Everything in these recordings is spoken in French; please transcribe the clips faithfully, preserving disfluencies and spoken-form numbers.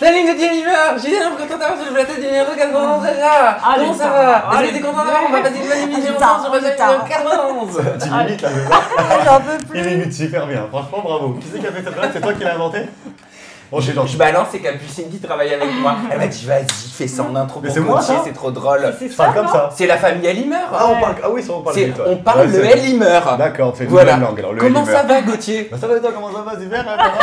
Salut Gauthier Limer, j'ai bien content d'avoir sur le plateau du numéro quatre-vingt-onze déjà. Comment ça va? Est-ce que t'es content d'avoir? On va passer une bonne émission ensemble sur le plateau numéro quatre-vingt-onze. dix minutes là, c'est ça? J'en peux plus. Il imite super bien, franchement bravo. Qui c'est qui a fait cette blague? C'est toi qui l'as inventé? Bon, je, je balance, c'est Capucine qui travaille avec moi. Elle m'a dit vas-y, fais ça en intro pour Gauthier, c'est trop drôle. C'est ça, comme ça. C'est la famille Elimer. Ah, on parle, ah oui, ça on parle de toi. On parle ouais, de Elimer. D'accord, c'est une voilà. nouvelle langue. Alors, le comment Elimer. ça va Gauthier? Bah, ça va et toi, comment ça va? Super, hein,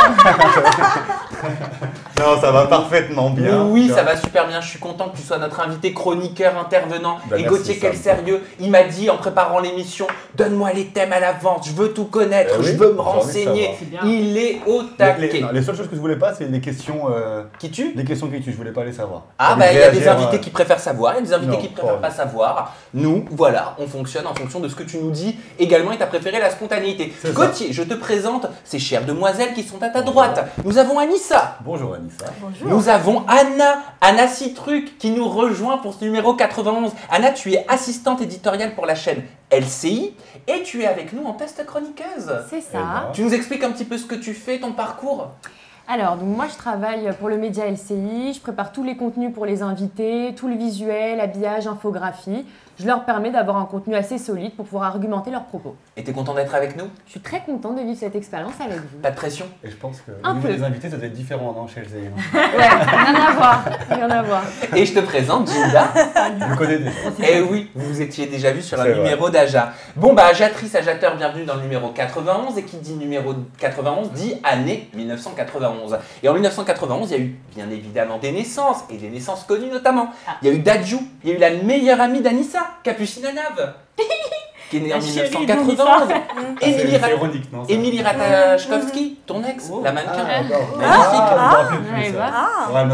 non, ça va parfaitement bien. Oui, ça va super bien. Je suis content que tu sois notre invité chroniqueur intervenant. Bah, et merci, Gauthier, Sam. quel sérieux. Il m'a dit en préparant l'émission, donne-moi les thèmes à l'avance, je veux tout connaître, Eh oui, je veux me j'ai envie de renseigner. savoir. Il est au Les, taquet. les, non, les seules choses que je voulais pas, c'est les questions. Euh, Qui tue? les questions qui tuent, je voulais pas les savoir. Ah Envie bah de il y a des réagir, invités euh, qui préfèrent savoir, il y a des invités non, qui préfèrent pas pas savoir. Nous, voilà, on fonctionne en fonction de ce que tu nous dis également et t'as préféré la spontanéité. C'est Gauthier, ça. je te présente ces chères demoiselles qui sont à ta droite. Nous avons Anissa. Bonjour Anissa. Bonjour. Nous avons Anna, Anna Citruc qui nous rejoint pour ce numéro quatre-vingt-onze. Anna, tu es assistante éditoriale pour la chaîne L C I et tu es avec nous en test chroniqueuse. C'est Eh ben. ça. Tu nous expliques un petit peu ce que tu fais, ton parcours? Alors, donc moi, je travaille pour le média L C I. Je prépare tous les contenus pour les invités, tout le visuel, habillage, infographie. Je leur permets d'avoir un contenu assez solide pour pouvoir argumenter leurs propos. Et t'es content d'être avec nous? Je suis très contente de vivre cette expérience avec vous. Pas de pression? Et je pense que Un au niveau peu. des invités, ça doit être différent, non, chez L C I. Ouais, rien à voir, rien à voir. Et je te présente Ginda. Vous le connaissez déjà. Eh oui, vous vous étiez déjà vu sur un C'est vrai. numéro d'Aja. Bon bah Ajatrice, Ajateur, bienvenue dans le numéro quatre-vingt-onze. Et qui dit numéro quatre-vingt-onze dit année mille neuf cent quatre-vingt-onze. Et en mille neuf cent quatre-vingt-onze, il y a eu bien évidemment des naissances, et des naissances connues notamment. Il y a eu Dadju, il y a eu la meilleure amie d'Anissa, Capucine Anave, qui est née en La mille chérie neuf cent quatre-vingt-onze. Émilie C'est Ra- ironique, non ça Émilie Ratajkowski, ton ex, la mannequin. Ah, d'accord. Magnifique. Ah, je me rappelais plus, Ouais, ça. bah. Ouais, elle m'a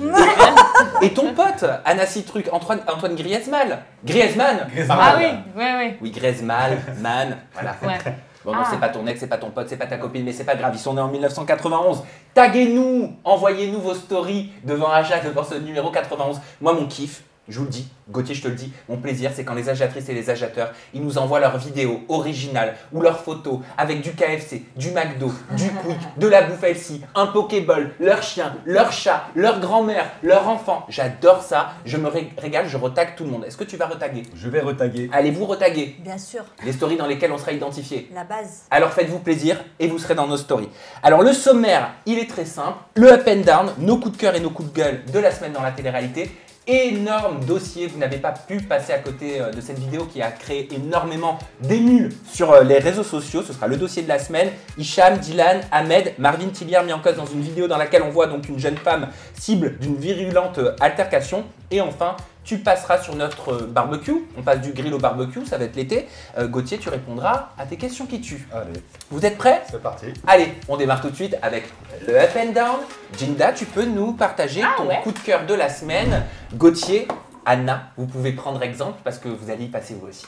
saoulé. Et ton pote, Anna Citruc, Antoine, Antoine Griezmann. Griezmann Griezmann. Ah oui, ouais, ouais. Oui, Griezmann, man, voilà. Ouais. Bon, non, Ah. c'est pas ton ex, c'est pas ton pote, c'est pas ta copine, mais c'est pas grave, ils sont nés en mille neuf cent quatre-vingt-onze. Taguez-nous, envoyez-nous vos stories devant Aja, devant ce numéro quatre-vingt-onze. Moi, mon kiff, je vous le dis, Gauthier, je te le dis, mon plaisir, c'est quand les agiatrices et les agiateurs, ils nous envoient leurs vidéos originales ou leurs photos avec du K F C, du McDo, du Quick, de la bouffe L C I, un Pokéball, leur chien, leur chat, leur grand-mère, leur enfant. J'adore ça, je me ré- régale, je retague tout le monde. Est-ce que tu vas retaguer? Je vais retaguer. Allez-vous retaguer Bien sûr, les stories dans lesquelles on sera identifié? la base. Alors faites-vous plaisir et vous serez dans nos stories. Alors le sommaire, il est très simple. Le up and down, nos coups de cœur et nos coups de gueule de la semaine dans la télé-réalité. Énorme dossier, vous n'avez pas pu passer à côté euh, de cette vidéo qui a créé énormément d'émules sur euh, les réseaux sociaux. Ce sera le dossier de la semaine. Hicham, Dylan, Ahmed, Marvin Tillière mis en cause dans une vidéo dans laquelle on voit donc une jeune femme cible d'une virulente euh, altercation. Et enfin, tu passeras sur notre euh, barbecue. On passe du grill au barbecue, ça va être l'été. Euh, Gauthier, tu répondras à tes questions qui tuent. Allez, Vous êtes prêts? c'est parti. Allez, on démarre tout de suite avec le up and down. Ginda, tu peux nous partager Ah ton ouais. coup de cœur de la semaine. Gauthier, Anna, vous pouvez prendre exemple parce que vous allez y passer vous aussi.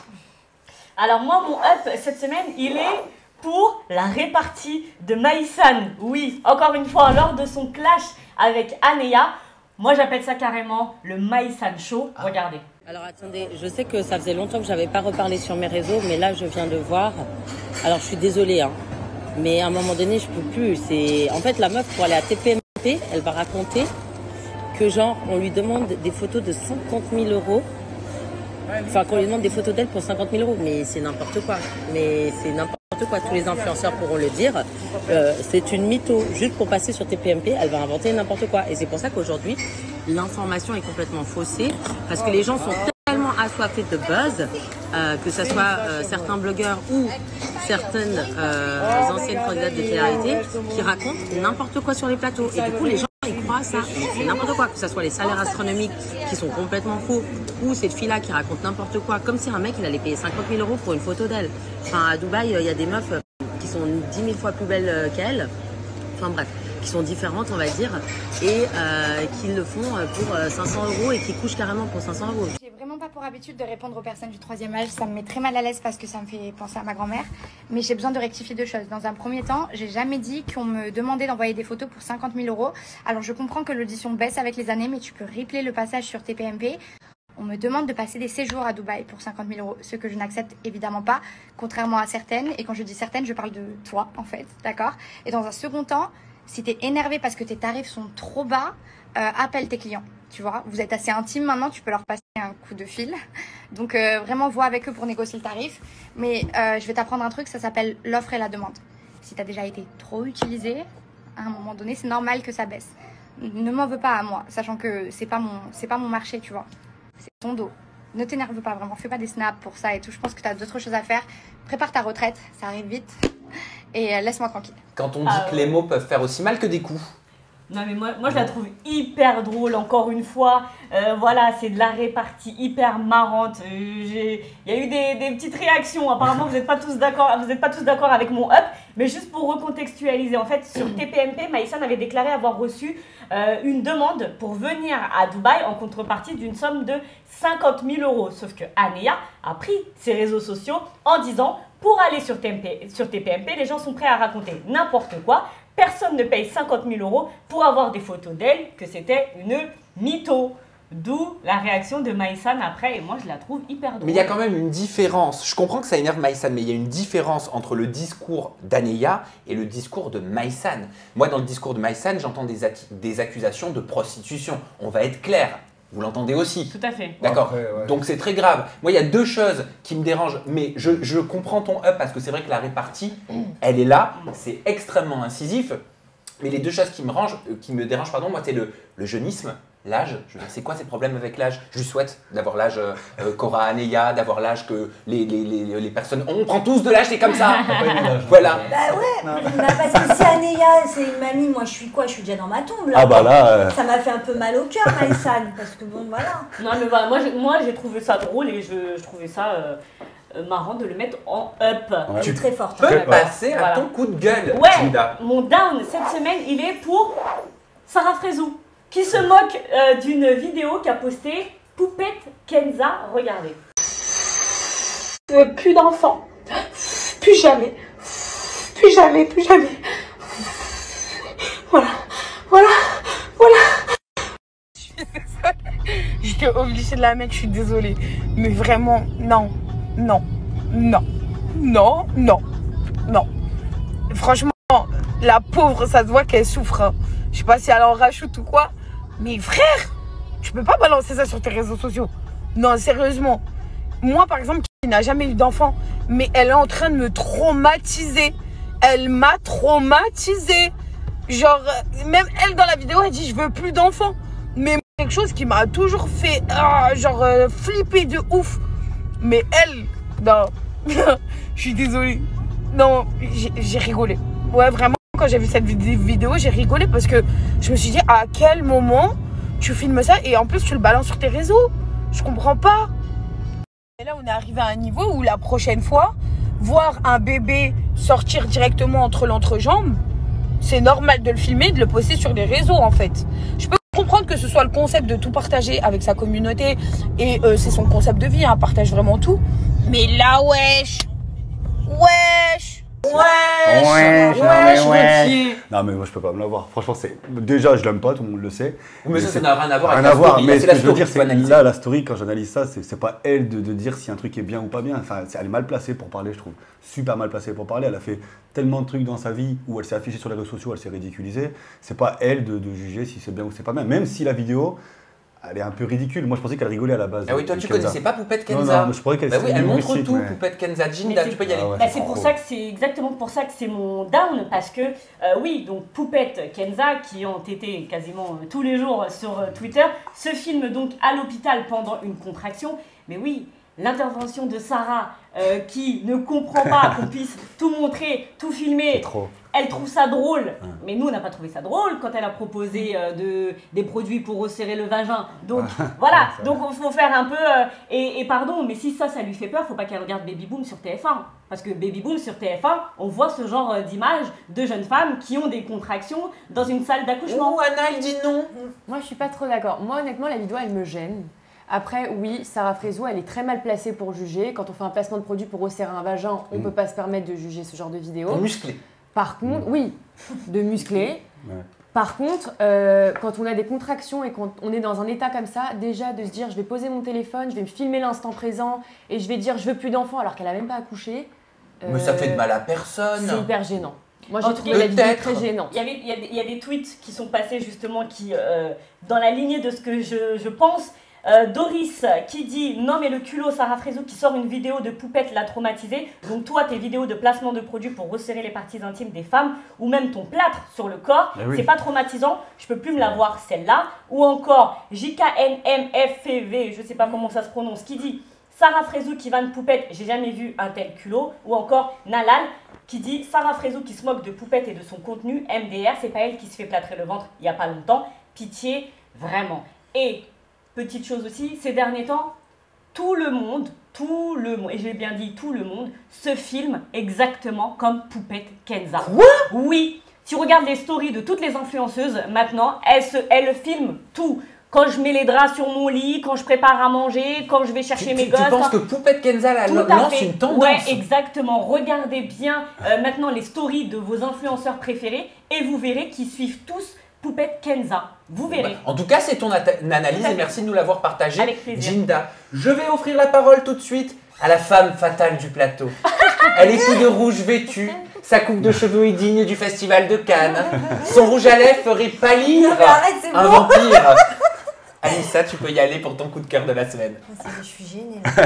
Alors moi, mon up cette semaine, il est pour la répartie de Maïsan. Oui, encore une fois, lors de son clash avec Anéa, moi j'appelle ça carrément le Maïsan Show. Regardez. Alors attendez, je sais que ça faisait longtemps que j'avais pas reparlé sur mes réseaux, mais là je viens de voir. Alors je suis désolée, hein, mais à un moment donné je peux plus. C'est en fait la meuf pour aller à T P M P, elle va raconter que genre on lui demande des photos de cinquante mille euros. Enfin qu'on lui demande des photos d'elle pour cinquante mille euros, mais c'est n'importe quoi. Mais c'est n'importe quoi. Tous les influenceurs pourront le dire. Euh, c'est une mytho. Juste pour passer sur T P M P, elle va inventer n'importe quoi. Et c'est pour ça qu'aujourd'hui l'information est complètement faussée parce que les gens sont tellement assoiffés de buzz, euh, que ce soit euh, certains blogueurs ou certaines euh, anciennes candidates de télé-réalité qui racontent n'importe quoi sur les plateaux. Et du coup, les gens ils croient à ça. C'est n'importe quoi, que ce soit les salaires astronomiques qui sont complètement faux ou cette fille-là qui raconte n'importe quoi, comme si un mec il allait payer cinquante mille euros pour une photo d'elle. Enfin, à Dubaï, il y a des meufs qui sont dix mille fois plus belles qu'elle. Enfin bref, qui sont différentes, on va dire, et euh, qui le font pour cinq cents euros et qui couchent carrément pour cinq cents euros. J'ai vraiment pas pour habitude de répondre aux personnes du troisième âge, ça me met très mal à l'aise parce que ça me fait penser à ma grand-mère, mais j'ai besoin de rectifier deux choses. Dans un premier temps, j'ai jamais dit qu'on me demandait d'envoyer des photos pour cinquante mille euros. Alors je comprends que l'audition baisse avec les années, mais tu peux replayer le passage sur T P M P. On me demande de passer des séjours à Dubaï pour cinquante mille euros, ce que je n'accepte évidemment pas, contrairement à certaines. Et quand je dis certaines, je parle de toi, en fait, d'accord? Et dans un second temps, Si tu es énervé parce que tes tarifs sont trop bas, euh, appelle tes clients. Tu vois, vous êtes assez intime maintenant, tu peux leur passer un coup de fil. Donc euh, vraiment, vois avec eux pour négocier le tarif. Mais euh, je vais t'apprendre un truc, ça s'appelle l'offre et la demande. Si tu as déjà été trop utilisé, à un moment donné, c'est normal que ça baisse. Ne m'en veux pas à moi, sachant que c'est pas mon, c'est pas mon marché, tu vois. C'est ton dos. Ne t'énerve pas vraiment, fais pas des snaps pour ça et tout. Je pense que tu as d'autres choses à faire. Prépare ta retraite, ça arrive vite. Et euh, laisse-moi tranquille. Quand on dit Ah que ouais. les mots peuvent faire aussi mal que des coups. Non mais moi, moi je la trouve hyper drôle, encore une fois, euh, voilà, c'est de la répartie hyper marrante. Euh, j'ai- Il y a eu des, des petites réactions, apparemment vous n'êtes pas tous d'accord, vous n'êtes pas tous d'accord avec mon up, mais juste pour recontextualiser, en fait sur T P M P, Maïsan avait déclaré avoir reçu euh, une demande pour venir à Dubaï en contrepartie d'une somme de cinquante mille euros, sauf que Anéa a pris ses réseaux sociaux en disant pour aller sur T P M P, sur T P M P, les gens sont prêts à raconter n'importe quoi. Personne ne paye cinquante mille euros pour avoir des photos d'elle, que c'était une mytho. D'où la réaction de Maïsan après, et moi je la trouve hyper drôle. Mais il y a quand même une différence. Je comprends que ça énerve Maïsan, mais il y a une différence entre le discours d'Anéa et le discours de Maïsan. Moi, dans le discours de Maïsan, j'entends des, ac- des accusations de prostitution. On va être clair. Vous l'entendez aussi. Tout à fait. D'accord. Après, ouais. Donc c'est très grave. Moi, il y a deux choses qui me dérangent, mais je, je comprends ton up parce que c'est vrai que la répartie, elle est là, c'est extrêmement incisif. Mais les deux choses qui me, rangent, euh, qui me dérangent, pardon, moi, c'est le, le jeunisme, l'âge. Je veux dire, c'est quoi ces problèmes avec l'âge? Je lui souhaite d'avoir l'âge euh, euh, Cora Anéa, d'avoir l'âge que les, les, les, les personnes. On prend tous de l'âge, c'est comme ça. T'as pas aimé l'âge, Voilà. hein. Bah ouais, bah parce que si Anéa c'est une mamie, moi je suis quoi? Je suis déjà dans ma tombe là. Ah bah là, euh, Ça m'a fait un peu mal au cœur, Maïsan, parce que bon voilà. Non mais voilà, moi j'ai moi, j'ai trouvé ça drôle et je, je trouvais ça euh, euh, marrant de le mettre en up. Ouais. Tu es très forte. Tu peux Ouais, passer à voilà. ton coup de gueule, Ouais, Jinda. mon down cette semaine, il est pour Sarah Frézou, qui se moque euh, d'une vidéo qu'a postée Poupette Kenza. Regardez. Je veux plus d'enfants. Plus jamais. Plus jamais, plus jamais. Voilà. Voilà. Voilà. J'étais obligée de la mettre, je suis désolée. Mais vraiment, non. Non. Non. Non. Non. Non. Franchement, la pauvre, ça se voit qu'elle souffre. Hein. Je sais pas si elle en rajoute ou quoi. Mais frère, tu peux pas balancer ça sur tes réseaux sociaux. Non, sérieusement. Moi, par exemple, qui n'a jamais eu d'enfant, mais elle est en train de me traumatiser. Elle m'a traumatisée. Genre, même elle dans la vidéo, elle dit je veux plus d'enfants. Mais quelque chose qui m'a toujours fait, ah, genre, euh, flipper de ouf. Mais elle, non, je suis désolée. Non, j'ai j'ai rigolé. Ouais, vraiment, quand j'ai vu cette vid- vidéo, j'ai rigolé parce que je me suis dit à quel moment tu filmes ça et en plus tu le balances sur tes réseaux. Je comprends pas. Et là, on est arrivé à un niveau où la prochaine fois, voir un bébé sortir directement entre l'entrejambe, c'est normal de le filmer, de le poster sur les réseaux en fait. Je peux comprendre que ce soit le concept de tout partager avec sa communauté et euh, c'est son concept de vie, hein, partage vraiment tout. Mais là, wesh, wesh, wesh, Ouais, non, mais ouais. Gauthier. Non mais moi je peux pas me l'avoir. Franchement c'est déjà je l'aime pas, tout le monde le sait. Mais ça, ça c'est- n'a rien à voir avec Rien la à voir, story. Là, mais c'est ce la que je veux story dire qu'il faut c'est analyser. là la story quand j'analyse ça, c'est c'est pas elle de, de dire si un truc est bien ou pas bien. Enfin c'est- elle est mal placée pour parler je trouve. Super mal placée pour parler. Elle a fait tellement de trucs dans sa vie où elle s'est affichée sur les réseaux sociaux, elle s'est ridiculisée. C'est pas elle de, de juger si c'est bien ou c'est pas bien. Même si la vidéo elle est un peu ridicule. Moi je pensais qu'elle rigolait à la base. Ah oui, toi tu Kenza. connaissais pas Poupette Non, Kenza? non, mais je croyais qu'elle Bah oui, c'était elle montre humoristique, tout, mais- Poupette Kenza. Jinda, Mais tu peux y aller. Ah ouais. Bah, c'est c'est pour trop. ça que c'est exactement pour ça que c'est mon down parce que euh, oui donc Poupette Kenza qui ont été quasiment euh, tous les jours sur euh, Twitter se filme donc à l'hôpital pendant une contraction. Mais oui, l'intervention de Sarah euh, qui ne comprend pas qu'on puisse tout montrer, tout C'est filmer. trop. Elle trouve ça drôle, mais nous on n'a pas trouvé ça drôle quand elle a proposé euh, de, des produits pour resserrer le vagin. Donc voilà, ça. donc il faut faire un peu. euh, et, et pardon, mais si ça, ça lui fait peur, faut pas qu'elle regarde Baby Boom sur T F un. Parce que Baby Boom sur T F un, on voit ce genre euh, d'images de jeunes femmes qui ont des contractions dans une salle d'accouchement. Oh, Anna, elle dit non. Moi, je suis pas trop d'accord. Moi, honnêtement, la vidéo, elle me gêne. Après, oui, Sarah Frézou, elle est très mal placée pour juger. Quand on fait un placement de produit pour resserrer un vagin, on Mm. peut pas se permettre de juger ce genre de vidéo. Musclé. Par contre, oui, de muscler. Ouais. Par contre, euh, quand on a des contractions et quand on est dans un état comme ça, déjà de se dire je vais poser mon téléphone, je vais me filmer l'instant présent et je vais dire je veux plus d'enfants alors qu'elle a même pas accouché. Mais ça euh, fait de mal à personne. C'est hyper gênant. Moi, En j'ai tout trouvé cas, la vidéo peut-être. très gênante. Il y, avait, il, y a des, il y a des tweets qui sont passés justement qui, euh, dans la lignée de ce que je, je pense. Euh, Doris qui dit non mais le culot Sarah Frézou qui sort une vidéo de poupette l'a traumatisée. Donc toi tes vidéos de placement de produits pour resserrer les parties intimes des femmes ou même ton plâtre sur le corps, Eh oui. c'est pas traumatisant, je peux plus me la voir celle-là. Ou encore J K N M F V, je sais pas comment ça se prononce, qui dit Sarah Frézou qui vanne poupette, j'ai jamais vu un tel culot. Ou encore Nalal qui dit Sarah Frézou qui se moque de poupette et de son contenu, M D R, c'est pas elle qui se fait plâtrer le ventre il y a pas longtemps, pitié, vraiment. Et petite chose aussi, ces derniers temps, tout le monde, tout le monde, et j'ai bien dit tout le monde, se filme exactement comme Poupette Kenza. Quoi ? Oui, si tu regardes les stories de toutes les influenceuses, maintenant, elles, se, elles filment tout. Quand je mets les draps sur mon lit, quand je prépare à manger, quand je vais chercher Tu, mes tu, gosses. tu penses quand- que Poupette Kenza la, Tout à lance fait. une tendance? Ouais, exactement. Regardez bien euh, maintenant les stories de vos influenceurs préférés et vous verrez qu'ils suivent tous Poupette Kenza. Vous verrez. En tout cas, c'est ton at- analyse et merci de nous l'avoir partagée. Avec plaisir. Jinda, je vais offrir la parole tout de suite à la femme fatale du plateau. Elle est toute de rouge vêtue, sa coupe de cheveux est digne du festival de Cannes. Son rouge à lèvres ferait pâlir Non, mais arrête, c'est un bon. vampire. Anissa, tu peux y aller pour ton coup de cœur de la semaine. Oh, c'est- Je suis gênée. Là.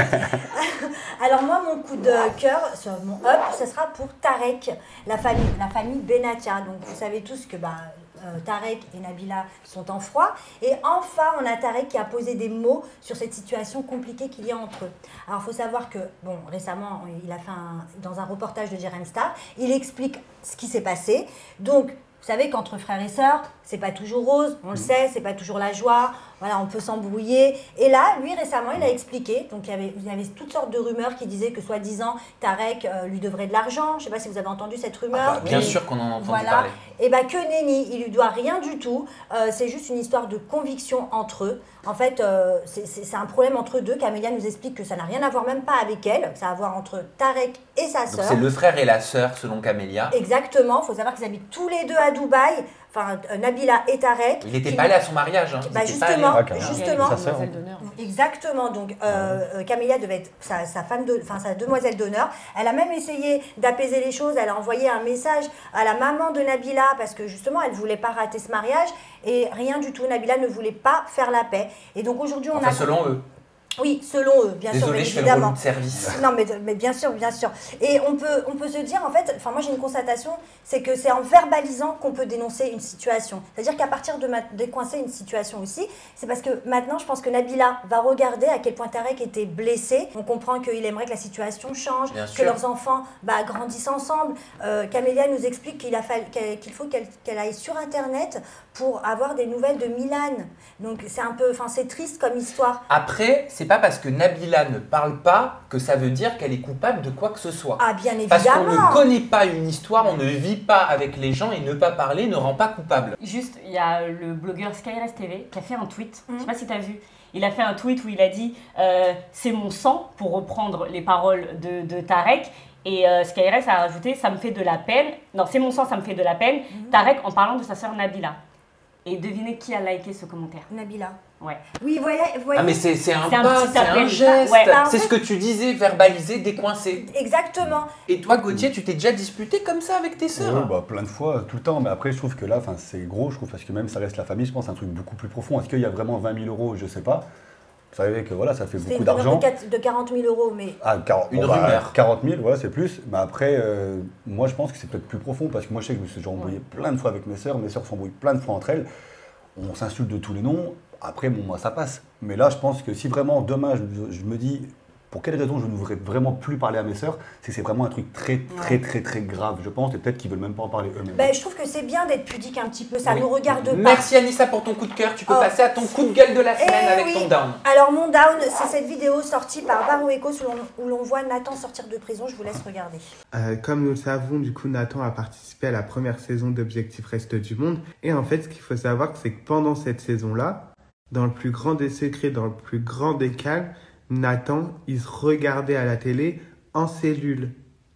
Alors moi, mon coup de cœur, sur mon up, ce sera pour Tarek, la famille, la famille Benatia. Donc vous savez tous que bah, euh, Tarek et Nabila sont en froid. Et enfin, on a Tarek qui a posé des mots sur cette situation compliquée qu'il y a entre eux. Alors il faut savoir que, bon, récemment, il a fait un, dans un reportage de Jérém Star, il explique ce qui s'est passé. Donc, vous savez qu'entre frères et sœurs, c'est pas toujours rose, on le sait, c'est pas toujours la joie, voilà, on peut s'embrouiller. Et là, lui, récemment, il a expliqué, donc il y avait, il y avait toutes sortes de rumeurs qui disaient que, soi-disant, Tarek euh, lui devrait de l'argent. Je sais pas si vous avez entendu cette rumeur. Ah bah, bien Et- sûr qu'on en a entendu Voilà. parler. Et bien que nenni, il lui doit rien du tout. Euh, c'est juste une histoire de conviction entre eux. En fait, euh, c'est- c'est c'est un problème entre eux deux. Camélia nous explique que ça n'a rien à voir, même pas avec elle. Ça a à voir entre Tarek et sa Donc sœur. c'est le frère et la sœur selon Camélia. Exactement. Il faut savoir qu'ils habitent tous les deux à Dubaï. Enfin, euh, Nabila et Tarek. Il n'était Qui- pas allé à son mariage. Hein. Ils Bah, étaient pas justement, allés. Ah, carrément. justement. Sa sœur, Demoiselle d'honneur. Exactement, donc euh, euh, Camélia devait être sa, sa femme de, enfin sa demoiselle d'honneur. Elle a même essayé d'apaiser les choses. Elle a envoyé un message à la maman de Nabila parce que justement elle voulait pas rater ce mariage et rien du tout. Nabila ne voulait pas faire la paix. Et donc aujourd'hui on Enfin, a, selon eux. oui, selon eux, bien sûr, Désolé, bien je fais le relou évidemment. de service. Non, mais, mais bien sûr, bien sûr. Et on peut, on peut se dire, en fait, enfin moi j'ai une constatation, c'est que c'est en verbalisant qu'on peut dénoncer une situation. C'est-à-dire qu'à partir de ma- décoincer une situation aussi, c'est parce que maintenant je pense que Nabila va regarder à quel point Tarek était blessé. On comprend qu'il aimerait que la situation change, Bien que sûr. leurs enfants bah, grandissent ensemble. Euh, Camélia nous explique qu'il a fallu- qu'elle- qu'il faut qu'elle qu'elle aille sur Internet pour avoir des nouvelles de Milan. Donc c'est un peu, enfin c'est triste comme histoire. Après, c'est pas parce que Nabila ne parle pas que ça veut dire qu'elle est coupable de quoi que ce soit. Ah bien Parce qu'on évidemment. ne connaît pas une histoire, on ne vit pas avec les gens et ne pas parler ne rend pas coupable. Juste, il y a le blogueur Skyres T V qui a fait un tweet, je Mhm. sais pas si tu as vu, il a fait un tweet où il a dit euh, c'est mon sang, pour reprendre les paroles de, de Tarek. Et euh, Skyres a rajouté ça me fait de la peine, non c'est mon sang, ça me fait de la peine, Tarek en parlant de sa sœur Nabila. Et devinez qui a liké ce commentaire? Nabila. Ouais. Oui, voyez, voyez. Ah mais c'est c'est un C'est un pas, petit c'est un appel. geste. Ouais. Bah, en C'est fait- ce que tu disais, verbaliser, décoincer. Exactement. Et toi Gauthier, tu t'es déjà disputé comme ça avec tes sœurs? Oui, bah, plein de fois, tout le temps. Mais après, je trouve que là, enfin, c'est gros, je trouve, parce que même ça reste la famille, je pense, un truc beaucoup plus profond. Est-ce qu'il y a vraiment vingt mille euros? Je sais pas. Vous savez que voilà, ça fait C'était beaucoup une rumeur d'argent. de, quatre- de quarante mille euros, mais Ah, quarante, Une bon, bah, rumeur. quarante mille, voilà, c'est plus. Mais après, euh, moi, je pense que c'est peut-être plus profond parce que moi, je sais que je me suis déjà embrouillé plein de fois avec mes sœurs. Mes sœurs s'embrouillent plein de fois entre elles. On s'insulte de tous les noms. Après, bon, moi, ça passe. Mais là, je pense que si vraiment demain, je, je me dis pour quelle raison je ne voudrais vraiment plus parler à mes sœurs, c'est que c'est vraiment un truc très, très, très, très grave, je pense. Et peut-être qu'ils veulent même pas en parler eux-mêmes. ben, je trouve que c'est bien d'être pudique un petit peu. Ça Oui. nous regarde pas. Merci Anissa pour ton coup de cœur. Tu peux Oh. passer à ton coup de gueule de la semaine Eh avec oui. ton down. Alors, mon down, c'est cette vidéo sortie par Baro Ecos où l'on- où l'on voit Nathan sortir de prison. Je vous laisse regarder. Euh, comme nous le savons, du coup, Nathan a participé à la première saison d'Objectif Reste du Monde. Et en fait, ce qu'il faut savoir, c'est que pendant cette saison-là, dans le plus grand des secrets, dans le plus grand des calmes, Nathan, il se regardait à la télé en cellule.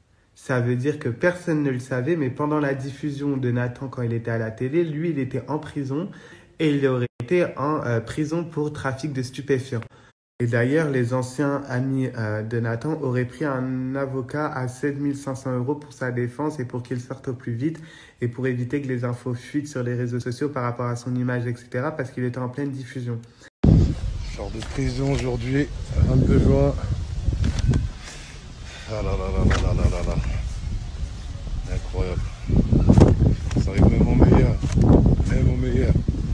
Ça veut dire que personne ne le savait, mais pendant la diffusion de Nathan, quand il était à la télé, lui, il était en prison et il aurait été en euh, prison pour trafic de stupéfiants. Et d'ailleurs, les anciens amis euh, de Nathan auraient pris un avocat à sept mille cinq cents euros pour sa défense et pour qu'il sorte au plus vite et pour éviter que les infos fuitent sur les réseaux sociaux par rapport à son image, et cetera parce qu'il était en pleine diffusion. Je sors de prison aujourd'hui, vingt-deux juin. Ah là là là là là là là là. Incroyable. Ça arrive même au meilleur. Même au meilleur.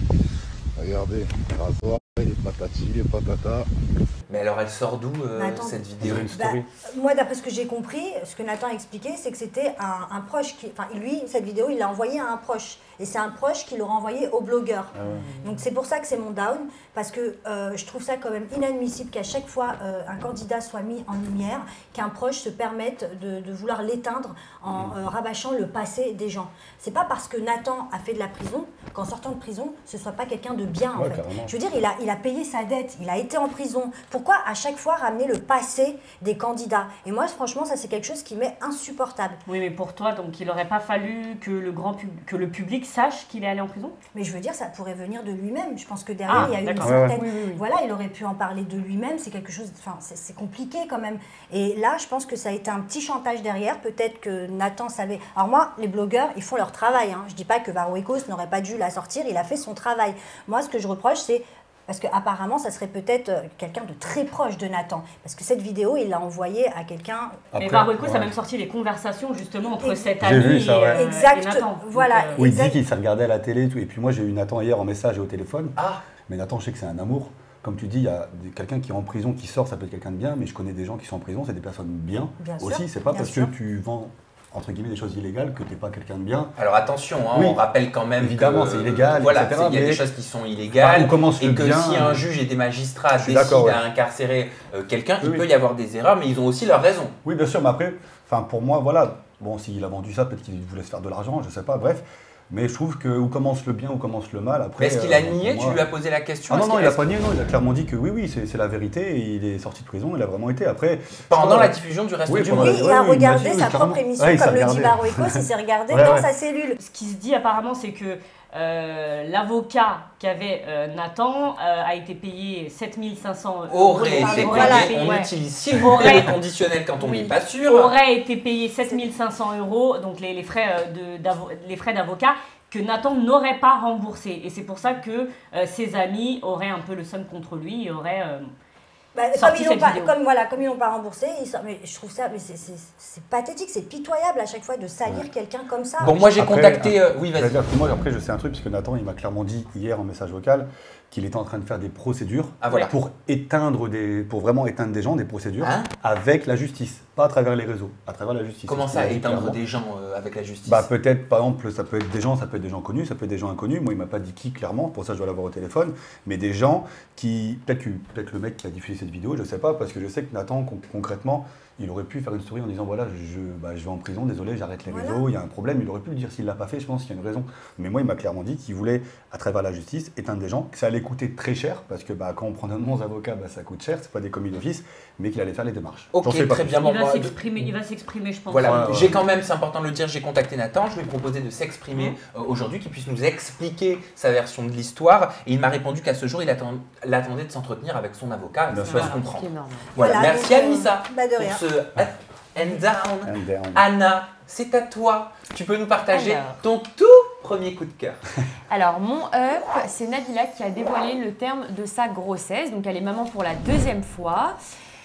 Regardez, rasoir, les patati, les patatas. Mais alors, elle sort d'où euh, Nathan, cette vidéo? bah, moi, d'après ce que j'ai compris, ce que Nathan a expliqué, c'est que c'était un, un proche qui. Enfin, lui, cette vidéo, il l'a envoyée à un proche. Et c'est un proche qui l'aura envoyé au blogueur. Ah ouais. Donc, c'est pour ça que c'est mon down. Parce que euh, je trouve ça quand même inadmissible qu'à chaque fois euh, un candidat soit mis en lumière, qu'un proche se permette de, de vouloir l'éteindre en euh, rabâchant le passé des gens. C'est pas parce que Nathan a fait de la prison qu'en sortant de prison, ce soit pas quelqu'un de bien. Ouais, en fait. Carrément. Je veux dire, il a, il a payé sa dette, il a été en prison. Pourquoi à chaque fois ramener le passé des candidats? Et moi, franchement, ça c'est quelque chose qui m'est insupportable. Oui, mais pour toi, donc il n'aurait pas fallu que le, grand pub que le public sache qu'il est allé en prison? Mais je veux dire, ça pourrait venir de lui-même. Je pense que derrière, ah, il y a eu une certaine... Ouais, ouais. Oui, oui, oui. Voilà, il aurait pu en parler de lui-même. C'est quelque chose... Enfin, c'est compliqué quand même. Et là, je pense que ça a été un petit chantage derrière. Peut-être que Nathan savait... Alors moi, les blogueurs, ils font leur travail. Hein. Je dis pas que Varoicos n'aurait pas dû la sortir. Il a fait son travail. Moi, ce que je reproche, c'est... Parce qu'apparemment, ça serait peut-être quelqu'un de très proche de Nathan. Parce que cette vidéo, il l'a envoyée à quelqu'un... Mais Varoicos ouais. a même sorti les conversations justement entre et cet ami vu, ça, ouais. et, exact, et Nathan. Voilà. Donc, euh, où il dit qu'il s'est regardé à la télé et tout. Et puis moi, j'ai eu Nathan hier en message et au téléphone. Ah. Mais Nathan, je sais que c'est un amour. Comme tu dis, il y a quelqu'un qui est en prison, qui sort, ça peut être quelqu'un de bien. Mais je connais des gens qui sont en prison, c'est des personnes bien, bien aussi. C'est pas parce sûr. que tu vends... entre guillemets des choses illégales que tu n'es pas quelqu'un de bien. Alors attention, hein, oui. on rappelle quand même évidemment c'est illégal, voilà, et cetera. Il y a mais... des choses qui sont illégales enfin, on commence et que bien, si un juge et des magistrats décident ouais. à incarcérer euh, quelqu'un, oui, il oui. peut y avoir des erreurs, mais ils ont aussi leurs raisons. Oui, bien sûr, mais après, pour moi, voilà, bon, s'il a vendu ça, peut-être qu'il voulait se faire de l'argent, je sais pas, bref. Mais je trouve que où commence le bien, où commence le mal. Après, est-ce qu'il a euh, nié? Moi... Tu lui as posé la question? Ah non, non, il n'a pas nié, non, il a clairement dit que oui, oui, c'est la vérité, et il est sorti de prison, il a vraiment été. Après, pendant la diffusion du reste oui, du monde. Oui, il a regardé oui, sa propre émission, ouais, comme le dit Varoicos, il s'est regardé ouais, dans ouais. sa cellule. Ce qui se dit apparemment, c'est que euh, l'avocat qu'avait euh, Nathan euh, a été payé sept mille cinq cents euros. Aurait été payé, voilà. on ouais. utilise s'il vous plaît les conditionnels quand on n'est oui. pas sûr. Aurait été payé sept mille cinq cents euros, donc les, les frais d'avocat, que Nathan n'aurait pas remboursé. Et c'est pour ça que euh, ses amis auraient un peu le seum contre lui et auraient euh, bah, sorti comme, ils cette pas, comme, voilà, comme ils n'ont pas remboursé, ils, mais je trouve ça, mais c'est pathétique, c'est pitoyable à chaque fois de salir ouais. quelqu'un comme ça. Bon, moi j'ai contacté... Euh, oui, vas-y. Moi, après, je sais un truc, parce que Nathan, il m'a clairement dit hier en message vocal qu'il était en train de faire des procédures ah, voilà. pour éteindre des, pour vraiment éteindre des gens, des procédures hein avec la justice, pas à travers les réseaux, à travers la justice. Comment ça, éteindre clairement. des gens euh, avec la justice? Bah peut-être, par exemple, ça peut être des gens, ça peut être des gens connus, ça peut être des gens inconnus. Moi, il m'a pas dit qui clairement, pour ça je dois l'avoir au téléphone, mais des gens qui, peut-être peut-être le mec qui a diffusé cette vidéo, je sais pas, parce que je sais que Nathan, con concrètement, il aurait pu faire une story en disant voilà, je, bah, je vais en prison, désolé, j'arrête les voilà. réseaux, il y a un problème. Il aurait pu le dire s'il l'a pas fait, je pense qu'il y a une raison. Mais moi, il m'a clairement dit qu'il voulait, à travers la justice, éteindre des gens, que ça allait coûter très cher, parce que bah, quand on prend de bons avocats, bah, ça coûte cher, c'est pas des commis d'office, mais qu'il allait faire les démarches. Ok, très pas bien. Il va s'exprimer, il va s'exprimer, je pense. Voilà, ouais, j'ai ouais. quand même, c'est important de le dire, j'ai contacté Nathan, je lui ai proposé de s'exprimer mmh. euh, aujourd'hui, qu'il puisse nous expliquer sa version de l'histoire, et il m'a répondu qu'à ce jour, il attend, attendait de s'entretenir avec son avocat, et ça se comprend. Voilà, voilà, merci Anissa bah de rien. pour ce and down. And down. Anna, c'est à toi. Tu peux nous partager Alors. ton tout premier coup de cœur. Alors, mon up, c'est Nabila qui a dévoilé le terme de sa grossesse. Donc, elle est maman pour la deuxième fois.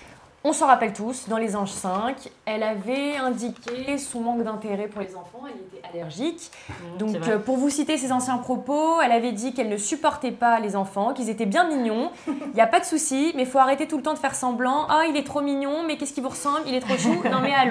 On s'en rappelle tous, dans Les Anges cinq, elle avait indiqué son manque d'intérêt pour les enfants, elle était allergique. Mmh, Donc euh, pour vous citer ses anciens propos, elle avait dit qu'elle ne supportait pas les enfants, qu'ils étaient bien mignons. Il n'y a pas de souci, mais il faut arrêter tout le temps de faire semblant. « Ah, il est trop mignon, mais qu'est-ce qui vous ressemble? Il est trop chou. Non mais allô !»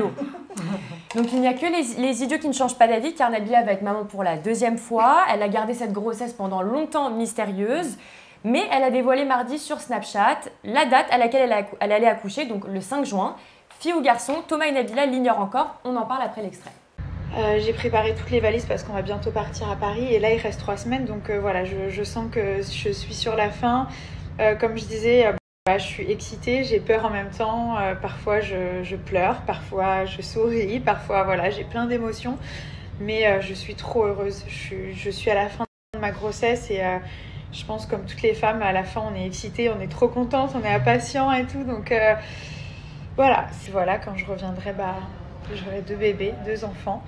Donc il n'y a que les, les idiots qui ne changent pas d'avis, car Nabila va être maman pour la deuxième fois. Elle a gardé cette grossesse pendant longtemps mystérieuse. Mais elle a dévoilé mardi sur Snapchat la date à laquelle elle, a, elle allait accoucher, donc le cinq juin. Fille ou garçon, Thomas et Nabila l'ignorent encore. On en parle après l'extrait. Euh, j'ai préparé toutes les valises parce qu'on va bientôt partir à Paris. Et là, il reste trois semaines. Donc euh, voilà, je, je sens que je suis sur la fin. Euh, comme je disais, euh, bah, je suis excitée, j'ai peur en même temps. Euh, parfois, je, je pleure, parfois, je souris. Parfois, voilà, j'ai plein d'émotions. Mais euh, je suis trop heureuse. Je, je suis à la fin de ma grossesse et... Euh, je pense comme toutes les femmes, à la fin on est excitée, on est trop contente, on est impatient et tout. Donc euh, voilà, voilà, quand je reviendrai, bah, j'aurai deux bébés, deux enfants,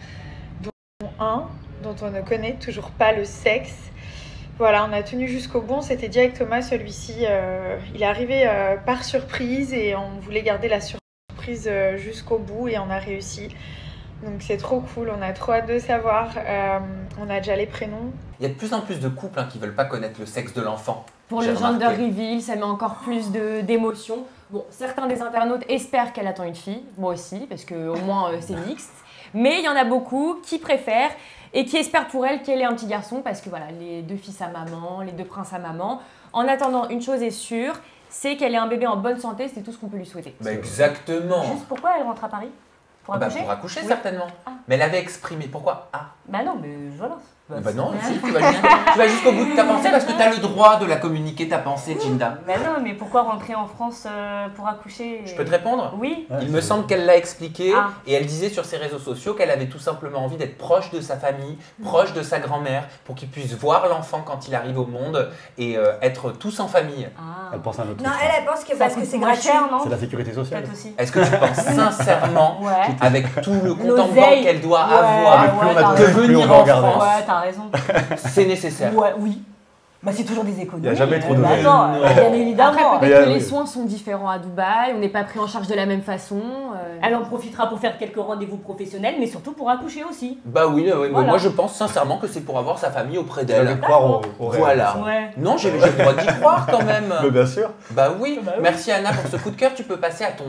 dont un dont on ne connaît toujours pas le sexe. Voilà, on a tenu jusqu'au bout, on s'était dit avec Thomas, celui-ci, euh, il est arrivé euh, par surprise et on voulait garder la surprise euh, jusqu'au bout et on a réussi. Donc c'est trop cool, on a trop hâte de savoir, euh, on a déjà les prénoms. Il y a de plus en plus de couples hein, qui ne veulent pas connaître le sexe de l'enfant. Pour le gender reveal, ça met encore plus d'émotion. Bon, certains des internautes espèrent qu'elle attend une fille, moi aussi, parce qu'au moins euh, c'est mixte. Mais il y en a beaucoup qui préfèrent et qui espèrent pour elle qu'elle ait un petit garçon, parce que voilà, les deux fils à maman, les deux princes à maman. En attendant, une chose est sûre, c'est qu'elle ait un bébé en bonne santé, c'est tout ce qu'on peut lui souhaiter. Bah exactement. Juste pourquoi elle rentre à Paris? Pour bah accoucher? Pour accoucher, oui. certainement. Ah. Mais elle avait exprimé. Pourquoi? Ah. Bah non, mais voilà. Bah, bah non, si, tu vas, tu vas jusqu'au bout de ta pensée parce que tu as le droit de la communiquer, ta pensée, Jinda. Bah non, mais pourquoi rentrer en France euh, pour accoucher? Je peux te répondre? Oui. Ouais, Il me semble qu'elle l'a expliqué ah. et elle disait sur ses réseaux sociaux qu'elle avait tout simplement envie d'être proche de sa famille, proche de sa grand-mère, pour qu'ils puissent voir l'enfant quand il arrive au monde et euh, être tous en famille. Ah. Elle pense à un autre Non, truc. elle, elle pense que parce que c'est gratuit. C'est la sécurité sociale. Est-ce que tu penses sincèrement, ouais. avec tout le compte en banque qu'elle doit ouais, avoir, ouais, que venir en France, ouais, t'as raison. c'est nécessaire? Ouais, oui. Bah c'est toujours des économies. Il n'y a jamais trop de bah, attends, euh, bien évidemment. Après, peut-être que oui. les soins sont différents à Dubaï, on n'est pas pris en charge de la même façon. Euh... Elle en profitera pour faire quelques rendez-vous professionnels, mais surtout pour accoucher aussi. Bah oui, oui voilà. moi je pense sincèrement que c'est pour avoir sa famille auprès d'elle. croire au, au réel, Voilà. Ouais. Non, j'ai le droit d'y croire quand même. Mais bien sûr. Bah oui. Bah oui. Merci Anna pour ce coup de cœur. Tu peux passer à ton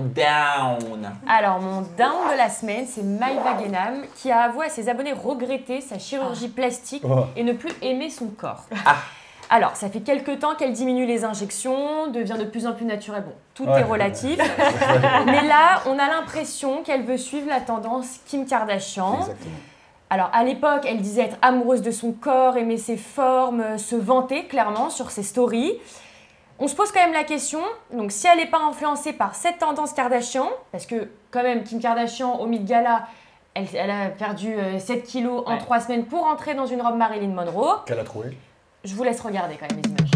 down. Alors, mon down de la semaine, c'est Maïva Genam qui a avoué à ses abonnés regretter sa chirurgie ah. plastique oh. et ne plus aimer son corps. Ah. Alors, ça fait quelques temps qu'elle diminue les injections, devient de plus en plus naturelle. Bon, tout ouais. est relatif. Mais là, on a l'impression qu'elle veut suivre la tendance Kim Kardashian. Exactement. Alors, à l'époque, elle disait être amoureuse de son corps, aimer ses formes, se vanter clairement sur ses stories. On se pose quand même la question, donc si elle n'est pas influencée par cette tendance Kardashian, parce que quand même, Kim Kardashian, au Met Gala, elle, elle a perdu euh, sept kilos en trois ouais. semaines pour entrer dans une robe Marilyn Monroe. Qu'elle a trouvé. Je vous laisse regarder quand même les images.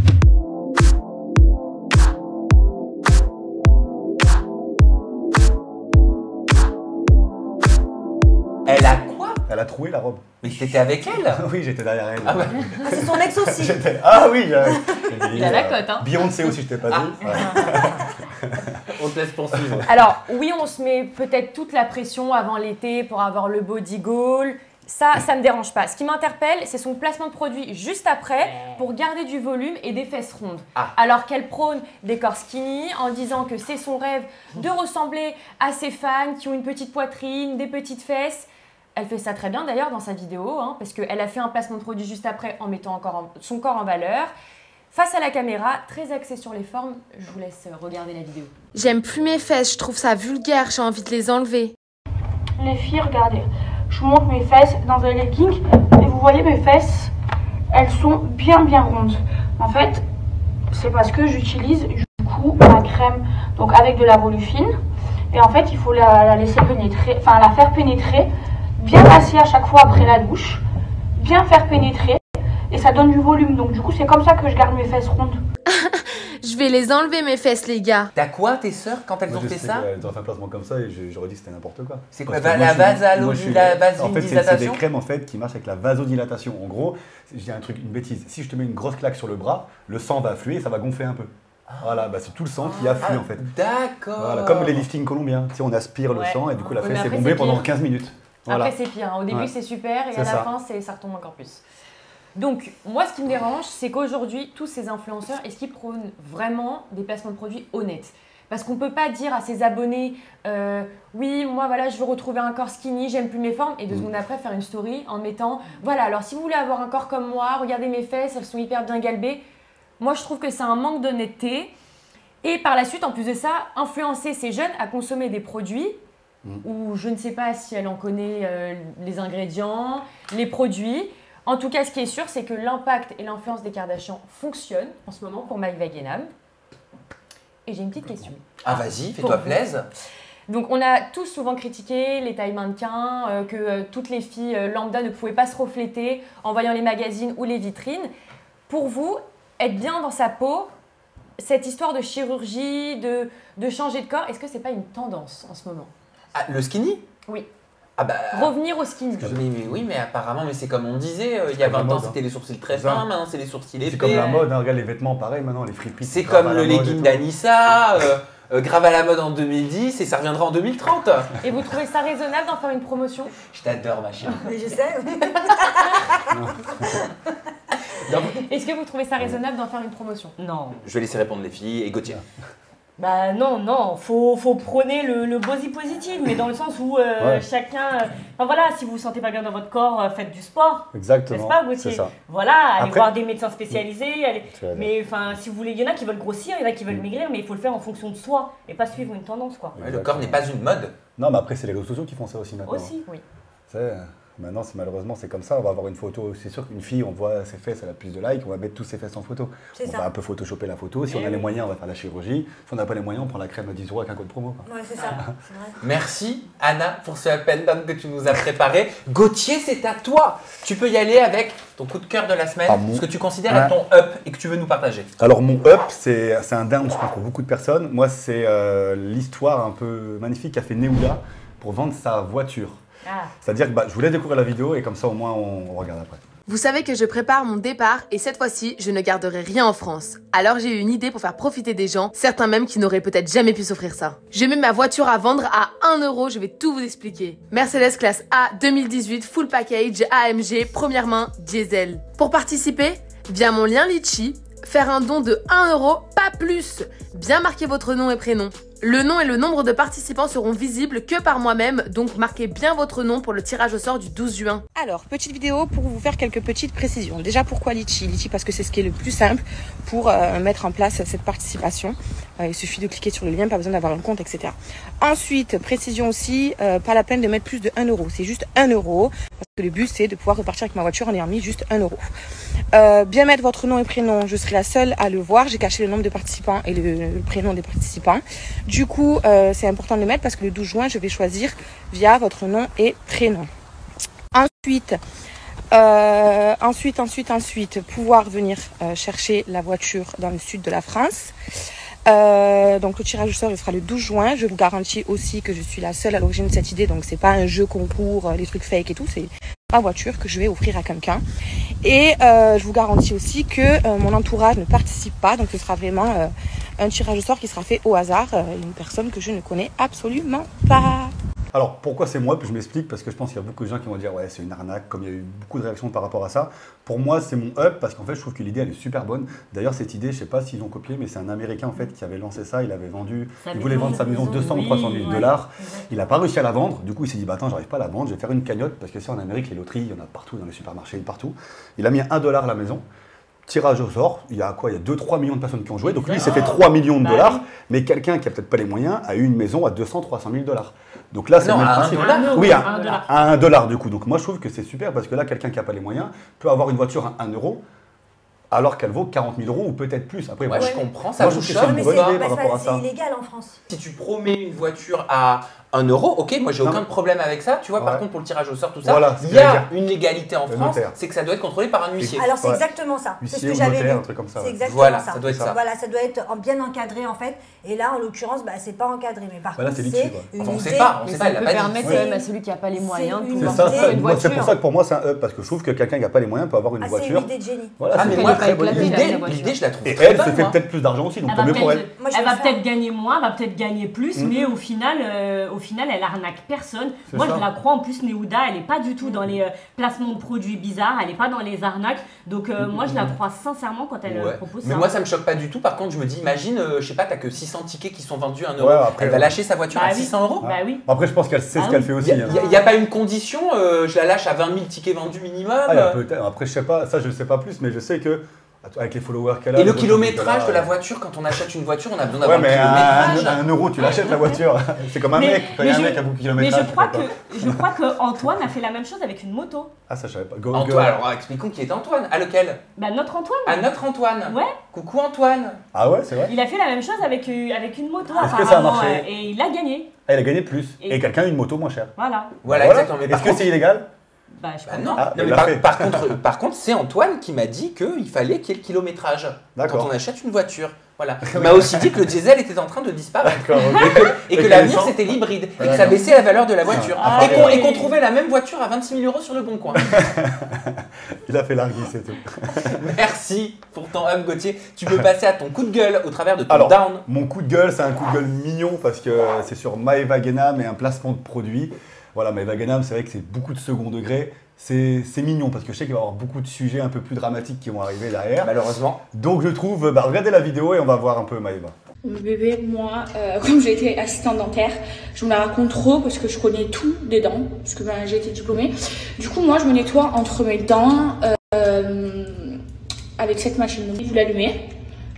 Elle a quoi? Elle a trouvé la robe. Mais t'étais avec elle? Oui, j'étais derrière elle. Ah bah. Ah, c'est son ex aussi. Ah oui, il a la cote. Hein. Beyoncé aussi, je t'ai pas dit. Ah. Ouais. On te laisse poursuivre. Alors oui, on se met peut-être toute la pression avant l'été pour avoir le body goal. Ça, ça ne me dérange pas. Ce qui m'interpelle, c'est son placement de produit juste après pour garder du volume et des fesses rondes. Ah. Alors qu'elle prône des corps skinny en disant que c'est son rêve de ressembler à ses fans qui ont une petite poitrine, des petites fesses. Elle fait ça très bien d'ailleurs dans sa vidéo, hein, parce qu'elle a fait un placement de produit juste après en mettant encore en, son corps en valeur. Face à la caméra, très axée sur les formes, je vous laisse regarder la vidéo. J'aime plus mes fesses, je trouve ça vulgaire, j'ai envie de les enlever. Les filles, regardez. Je vous montre mes fesses dans un legging et vous voyez mes fesses, elles sont bien bien rondes. En fait, c'est parce que j'utilise du coup ma crème donc avec de la volufine et en fait il faut la, la laisser pénétrer, enfin la faire pénétrer, bien masser à chaque fois après la douche, bien faire pénétrer et ça donne du volume. Donc du coup c'est comme ça que je garde mes fesses rondes. Je vais les enlever mes fesses les gars. T'as quoi tes sœurs quand elles moi, ont je fait sais ça? Elles ont fait un placement comme ça et j'aurais dit que c'était n'importe quoi. C'est quoi la, la vasodilatation? En fait c'est des crèmes en fait qui marchent avec la vasodilatation. En gros, je dis un truc, une bêtise. Si je te mets une grosse claque sur le bras, le sang va affluer et ça va gonfler un peu. Ah. Voilà, bah c'est tout le sang qui afflue ah, en fait. D'accord. Voilà, comme les liftings colombiens. Tu sais, on aspire le ouais. sang et du coup la oui, fesse est bombée pendant quinze minutes. Voilà. Après c'est pire. Hein. Au début ouais. c'est super et à la ça. fin ça retombe encore plus. Donc, moi, ce qui me dérange, c'est qu'aujourd'hui, tous ces influenceurs, est-ce qu'ils prônent vraiment des placements de produits honnêtes? Parce qu'on ne peut pas dire à ses abonnés euh, « Oui, moi, voilà, je veux retrouver un corps skinny, j'aime plus mes formes. » Et deux mmh. secondes après, faire une story en mettant « Voilà, alors si vous voulez avoir un corps comme moi, regardez mes fesses, elles sont hyper bien galbées. » Moi, je trouve que c'est un manque d'honnêteté. Et par la suite, en plus de ça, influencer ces jeunes à consommer des produits mmh. où je ne sais pas si elle en connaît euh, les ingrédients, les produits. En tout cas, ce qui est sûr, c'est que l'impact et l'influence des Kardashians fonctionnent en ce moment pour Maïva Genam. Et j'ai une petite question. Ah, vas-y, fais-toi plaisir. Donc, on a tous souvent critiqué les tailles mannequins, euh, que euh, toutes les filles euh, lambda ne pouvaient pas se refléter en voyant les magazines ou les vitrines. Pour vous, être bien dans sa peau, cette histoire de chirurgie, de, de changer de corps, est-ce que c'est pas une tendance en ce moment? Ah, le skinny? Oui. Ah bah... Revenir au skinny. Mais, mais oui, mais apparemment, mais c'est comme on disait, euh, il y a vingt ans, c'était les sourcils très fins, maintenant c'est les sourcils épais. C'est comme la mode, hein, regarde les vêtements, pareil, maintenant les friperies. C'est comme le legging d'Anissa, euh, euh, grave à la mode en deux mille dix et ça reviendra en deux mille trente. Et vous trouvez ça raisonnable d'en faire une promotion? Je t'adore, ma chérie. Mais je sais. Est-ce que vous trouvez ça raisonnable d'en faire une promotion? Non. Je vais laisser répondre les filles et Gauthier. Bah non, non, faut, faut prôner le, le body positive, mais dans le sens où euh, Ouais. chacun... euh, Enfin voilà, si vous vous sentez pas bien dans votre corps, euh, faites du sport. Exactement. N'est-ce pas, Gauthier? C'est ça. Voilà, allez Après- voir des médecins spécialisés. Allez... Tu vas Mais enfin, si vous voulez, il y en a qui veulent grossir, il y en a qui veulent maigrir, mais il faut le faire en fonction de soi et pas suivre une tendance, quoi. Ouais, le corps n'est pas une mode. Non, mais après, c'est les réseaux sociaux qui font ça aussi maintenant. Aussi, oui. Tu sais, maintenant, c'est malheureusement, c'est comme ça. On va avoir une photo. C'est sûr qu'une fille, on voit ses fesses, elle a plus de likes, on va mettre tous ses fesses en photo. C'est On ça. va un peu photoshopper la photo. Si Eh on a oui. les moyens, on va faire la chirurgie. Si on n'a pas les moyens, on prend la crème à dix euros avec un code promo. quoi. Ouais, c'est ça. C'est vrai. Merci Anna pour ce up and down que tu nous as préparé. Gauthier, c'est à toi. Tu peux y aller avec ton coup de cœur de la semaine, Ah, mon- ce que tu considères Ouais. être ton up et que tu veux nous partager. Alors, mon up, c'est c'est un down, je pense, pour beaucoup de personnes. Moi, c'est euh, l'histoire un peu magnifique qu'a fait Neouda pour vendre sa voiture. Ah. C'est-à-dire que bah, je vous laisse découvrir la vidéo et comme ça, au moins, on, on regarde après. Vous savez que je prépare mon départ et cette fois-ci, je ne garderai rien en France. Alors j'ai eu une idée pour faire profiter des gens, certains même qui n'auraient peut-être jamais pu s'offrir ça. Je mets ma voiture à vendre à un euro, je vais tout vous expliquer. Mercedes classe A deux mille dix-huit, full package, A M G, première main, diesel. Pour participer, via mon lien Litchi, faire un don de un euro, pas plus. Bien marquer votre nom et prénom. Le nom et le nombre de participants seront visibles que par moi-même, donc marquez bien votre nom pour le tirage au sort du douze juin. Alors, petite vidéo pour vous faire quelques petites précisions. Déjà, pourquoi Litchi? Litchi parce que c'est ce qui est le plus simple pour euh, mettre en place cette participation. Euh, il suffit de cliquer sur le lien, pas besoin d'avoir un compte, et cetera. Ensuite, précision aussi, euh, pas la peine de mettre plus de un euro. C'est juste un euro, parce que le but c'est de pouvoir repartir avec ma voiture en ayant mis juste un euro. Euh, bien mettre votre nom et prénom, je serai la seule à le voir. J'ai caché le nombre de participants et le, le prénom des participants. Du coup, euh, c'est important de le mettre parce que le douze juin, je vais choisir via votre nom et prénom. Ensuite, euh, ensuite, ensuite, ensuite, pouvoir venir euh, chercher la voiture dans le sud de la France. Euh, donc le tirage au sort, il sera le douze juin. Je vous garantis aussi que je suis la seule à l'origine de cette idée. Donc c'est pas un jeu concours, les trucs fake et tout. C'est ma voiture que je vais offrir à quelqu'un. Et euh, je vous garantis aussi que euh, mon entourage ne participe pas. Donc ce sera vraiment euh, un tirage au sort qui sera fait au hasard. Euh, une personne que je ne connais absolument pas. Alors, pourquoi c'est moi? Puis je m'explique parce que je pense qu'il y a beaucoup de gens qui vont dire ouais, c'est une arnaque, comme il y a eu beaucoup de réactions par rapport à ça. Pour moi, c'est mon up parce qu'en fait, je trouve que l'idée elle est super bonne. D'ailleurs, cette idée, je sais pas s'ils l'ont copié, mais c'est un Américain en fait qui avait lancé ça. Il avait vendu, Sa il voulait maison, vendre sa maison maison, deux cents ou oui, trois cent mille ouais. dollars. Il n'a pas réussi à la vendre. Du coup, il s'est dit bah attends, j'arrive pas à la vendre. Je vais faire une cagnotte parce que c'est en Amérique les loteries, il y en a partout dans les supermarchés, partout. Il a mis un dollar la maison. Tirage au sort, il y a quoi? Il y a deux trois millions de personnes qui ont joué. Donc lui, il s'est fait trois millions de Bah dollars. oui. Mais quelqu'un qui a peut-être pas les moyens a eu une maison à deux cents trois cent mille dollars. Donc là, c'est Non, le même à un principe. dollar. Oui, à, Un dollar. à un dollar du coup. Donc moi, je trouve que c'est super parce que là, quelqu'un qui n'a pas les moyens peut avoir une voiture à un euro alors qu'elle vaut quarante mille euros ou peut-être plus. Après, Ouais, moi, je comprends, ça moi, vous je trouve que choque c'est une Mais bonne c'est idée bah, par rapport à c'est ça. illégal en France. Si tu promets une voiture à un euro, ok, moi j'ai Non. aucun problème avec ça. Tu vois, par Ouais. contre, pour le tirage au sort, tout ça, Voilà, c'est ce il que y a j'allais dire. une légalité en Le France, notaire. c'est que ça doit être contrôlé par un huissier. Alors c'est Ouais. exactement ça. C'est ce Huissier que ou j'avais notaire, lu. un truc comme ça, C'est ouais. exactement Voilà, ça. ça doit être ça. Voilà, ça doit être en- bien encadré en fait. Et là, en l'occurrence, bah, c'est pas encadré. Mais par Bah là, contre, c'est c'est litchi, quoi. une Enfin, on sait idée- pas, on Mais sait ça pas, il a peut pas dit. permettre Ouais. quand même à celui qui n'a pas les moyens de une pouvoir C'est ça, idée, ça. une Moi, c'est voiture. pour ça que pour moi, c'est un up parce que je trouve que quelqu'un qui n'a pas les moyens peut avoir une Ah, c'est une voiture. idée de génie. Voilà, Ah, c'est mais une moi, très bonne éclatée, idée. la L'idée, voiture. l'idée, je la trouve Et très elle bonne, se fait moi. peut-être plus d'argent aussi, donc Elle tant va mieux pour elle. peut-être Moi, je elle vais va le faire. peut-être gagner moins, elle va peut-être gagner plus, Mm. mais au final, euh, au final, elle arnaque personne. C'est Moi, ça. je la crois. En plus, Neouda, elle n'est pas du tout dans les euh, placements de produits bizarres, elle n'est pas dans les arnaques. Donc, euh, moi, je la crois sincèrement quand elle euh, Ouais. propose Mais ça. moi ça me choque pas du tout. Par contre, je me dis, imagine, euh, je sais pas, t'as que six cents tickets qui sont vendus à un euro. Ouais, après, Elle va ouais. lâcher sa voiture Bah à oui. six cents euros. Bah oui. Après, je pense qu'elle sait Ah ce qu'elle oui. fait aussi. Il hein. n'y a, pas une condition, euh, je la lâche à vingt mille tickets vendus minimum. Ah, il y a peut-être. Après, je sais pas, ça, je sais pas plus, mais je sais que avec les followers qu'elle a. Et le les kilométrage de la euh, voiture, quand on achète une voiture, on a besoin Ouais, d'avoir mais le à kilométrage. un euro, tu l'achètes la voiture. C'est comme un Mais- mec. Quand il y a mais un je- mec à beaucoup de Mais kilomètres. je crois que je crois que Antoine a fait la même chose avec une moto. Ah, ça, je savais pas. Go, Antoine, go. alors expliquons qui est Antoine. À lequel? Bah notre Antoine. À notre Antoine. Ouais. Coucou Antoine. Ah ouais, c'est vrai. Il a fait la même chose avec, euh, avec une moto. Est-ce que ça a apparemment, marché euh, Et il a gagné. Elle a gagné plus. Et- Et quelqu'un a une moto moins chère. Voilà. Voilà, exactement. Mais par Est-ce que contre, c'est illégal? Bah, je Bah crois non, pas. Ah, non, il mais l'a par, fait. par contre, par contre c'est Antoine qui m'a dit qu'il fallait qu'il y ait le kilométrage quand D'accord. on achète une voiture. Voilà. Il m'a aussi dit que le diesel était en train de disparaître D'accord, ok. et que, et Et que que l'avenir l'essence- c'était l'hybride et que ça D'accord. baissait la valeur de la voiture Ah, et qu'on oui. et qu'on trouvait la même voiture à vingt-six mille euros sur le bon coin. Il a fait larguer, c'est tout. Merci pour ton up Gauthier. Tu peux passer à ton coup de gueule au travers de ton Alors, down. mon coup de gueule, c'est un coup de gueule mignon parce que c'est sur Maeva Genam et un placement de produit. Voilà, Maeva Genam, c'est vrai que c'est beaucoup de second degré. C'est c'est mignon parce que je sais qu'il va y avoir beaucoup de sujets un peu plus dramatiques qui vont arriver derrière. Malheureusement. Donc je trouve, bah, regardez la vidéo et on va voir un peu Maeva. Le bébé, moi, euh, comme j'ai été assistante dentaire, je me la raconte trop parce que je connais tout des dents, parce que ben, j'ai été diplômée. Du coup, moi, je me nettoie entre mes dents euh, avec cette machine. Vous l'allumez.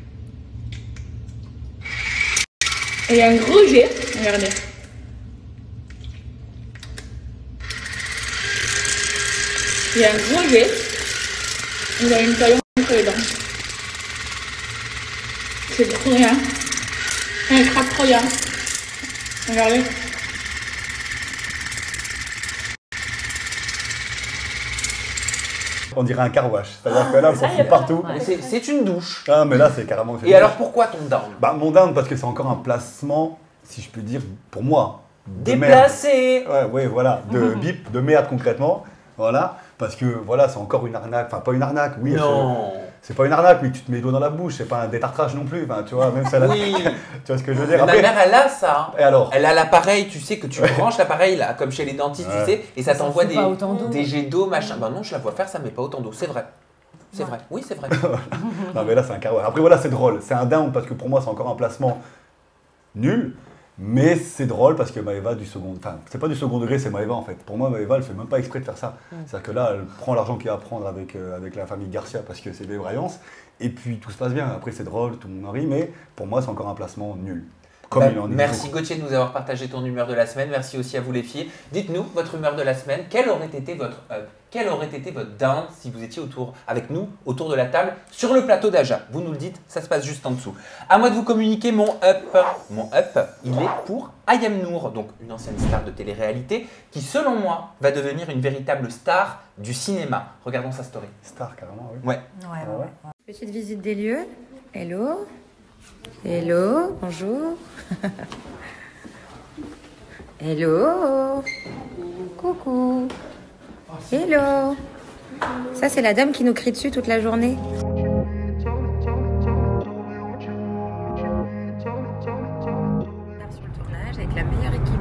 Et il y a un gros jet. Regardez. Il y a un gros jet. Il y a une taille entre les dents. C'est trop bien. Elle craque trop bien. Regardez. On dirait un car wash. C'est-à-dire que là, on s'en fout partout. Mais c'est- C'est une douche. Ah, mais là, c'est carrément. Et alors pourquoi ton down? Bah, mon down, parce que c'est encore un placement, si je peux dire, pour moi. de merde. Déplacé. Ouais, ouais, voilà, de bip, de merde concrètement. Voilà, parce que voilà, c'est encore une arnaque. Enfin, pas une arnaque, oui. Non. c'est- C'est pas une arnaque, mais tu te mets les doigts dans la bouche, c'est pas un détartrage non plus. Enfin, tu vois, même ça. Oui. Tu vois ce que je veux dire? Ma Après- mère, elle a ça. Et alors? Elle a l'appareil, tu sais, que tu branches l'appareil, là, comme chez les dentistes, Ouais. tu sais, et ça Ça t'envoie fout des, pas autant d'eau. des jets d'eau, machin. Bah non, je la vois faire, ça met pas autant d'eau. C'est vrai. C'est vrai. Oui, c'est vrai. Non, mais là, c'est un carreau. Après, voilà, c'est drôle. C'est un down parce que pour moi, c'est encore un placement nul. Mais c'est drôle parce que Maeva du second. Enfin, c'est pas du second degré, c'est Maeva en fait. Pour moi, Maeva, elle fait même pas exprès de faire ça. C'est-à-dire que là, elle prend l'argent qu'il y a à prendre avec, euh, avec la famille Garcia parce que c'est des voyances. Et puis tout se passe bien. Après, c'est drôle, tout le monde en rit. Mais pour moi, c'est encore un placement nul. Comme Bah, il en est merci toujours. Gauthier de nous avoir partagé ton humeur de la semaine. Merci aussi à vous les filles. Dites-nous votre humeur de la semaine. Quel aurait été votre up? Quel aurait été votre down si vous étiez autour, avec nous, autour de la table, sur le plateau d'Aja? Vous nous le dites, ça se passe juste en dessous. À moi de vous communiquer mon up. Mon up, il est pour Ayem Nour, donc une ancienne star de télé-réalité, qui selon moi va devenir une véritable star du cinéma. Regardons sa story. Star carrément, oui. Ouais. Ouais, ouais, ouais. Petite visite des lieux. Hello. Hello. Bonjour. Hello. Coucou. Hello. Ça, c'est la dame qui nous crie dessus toute la journée. Sur le tournage avec la meilleure équipe.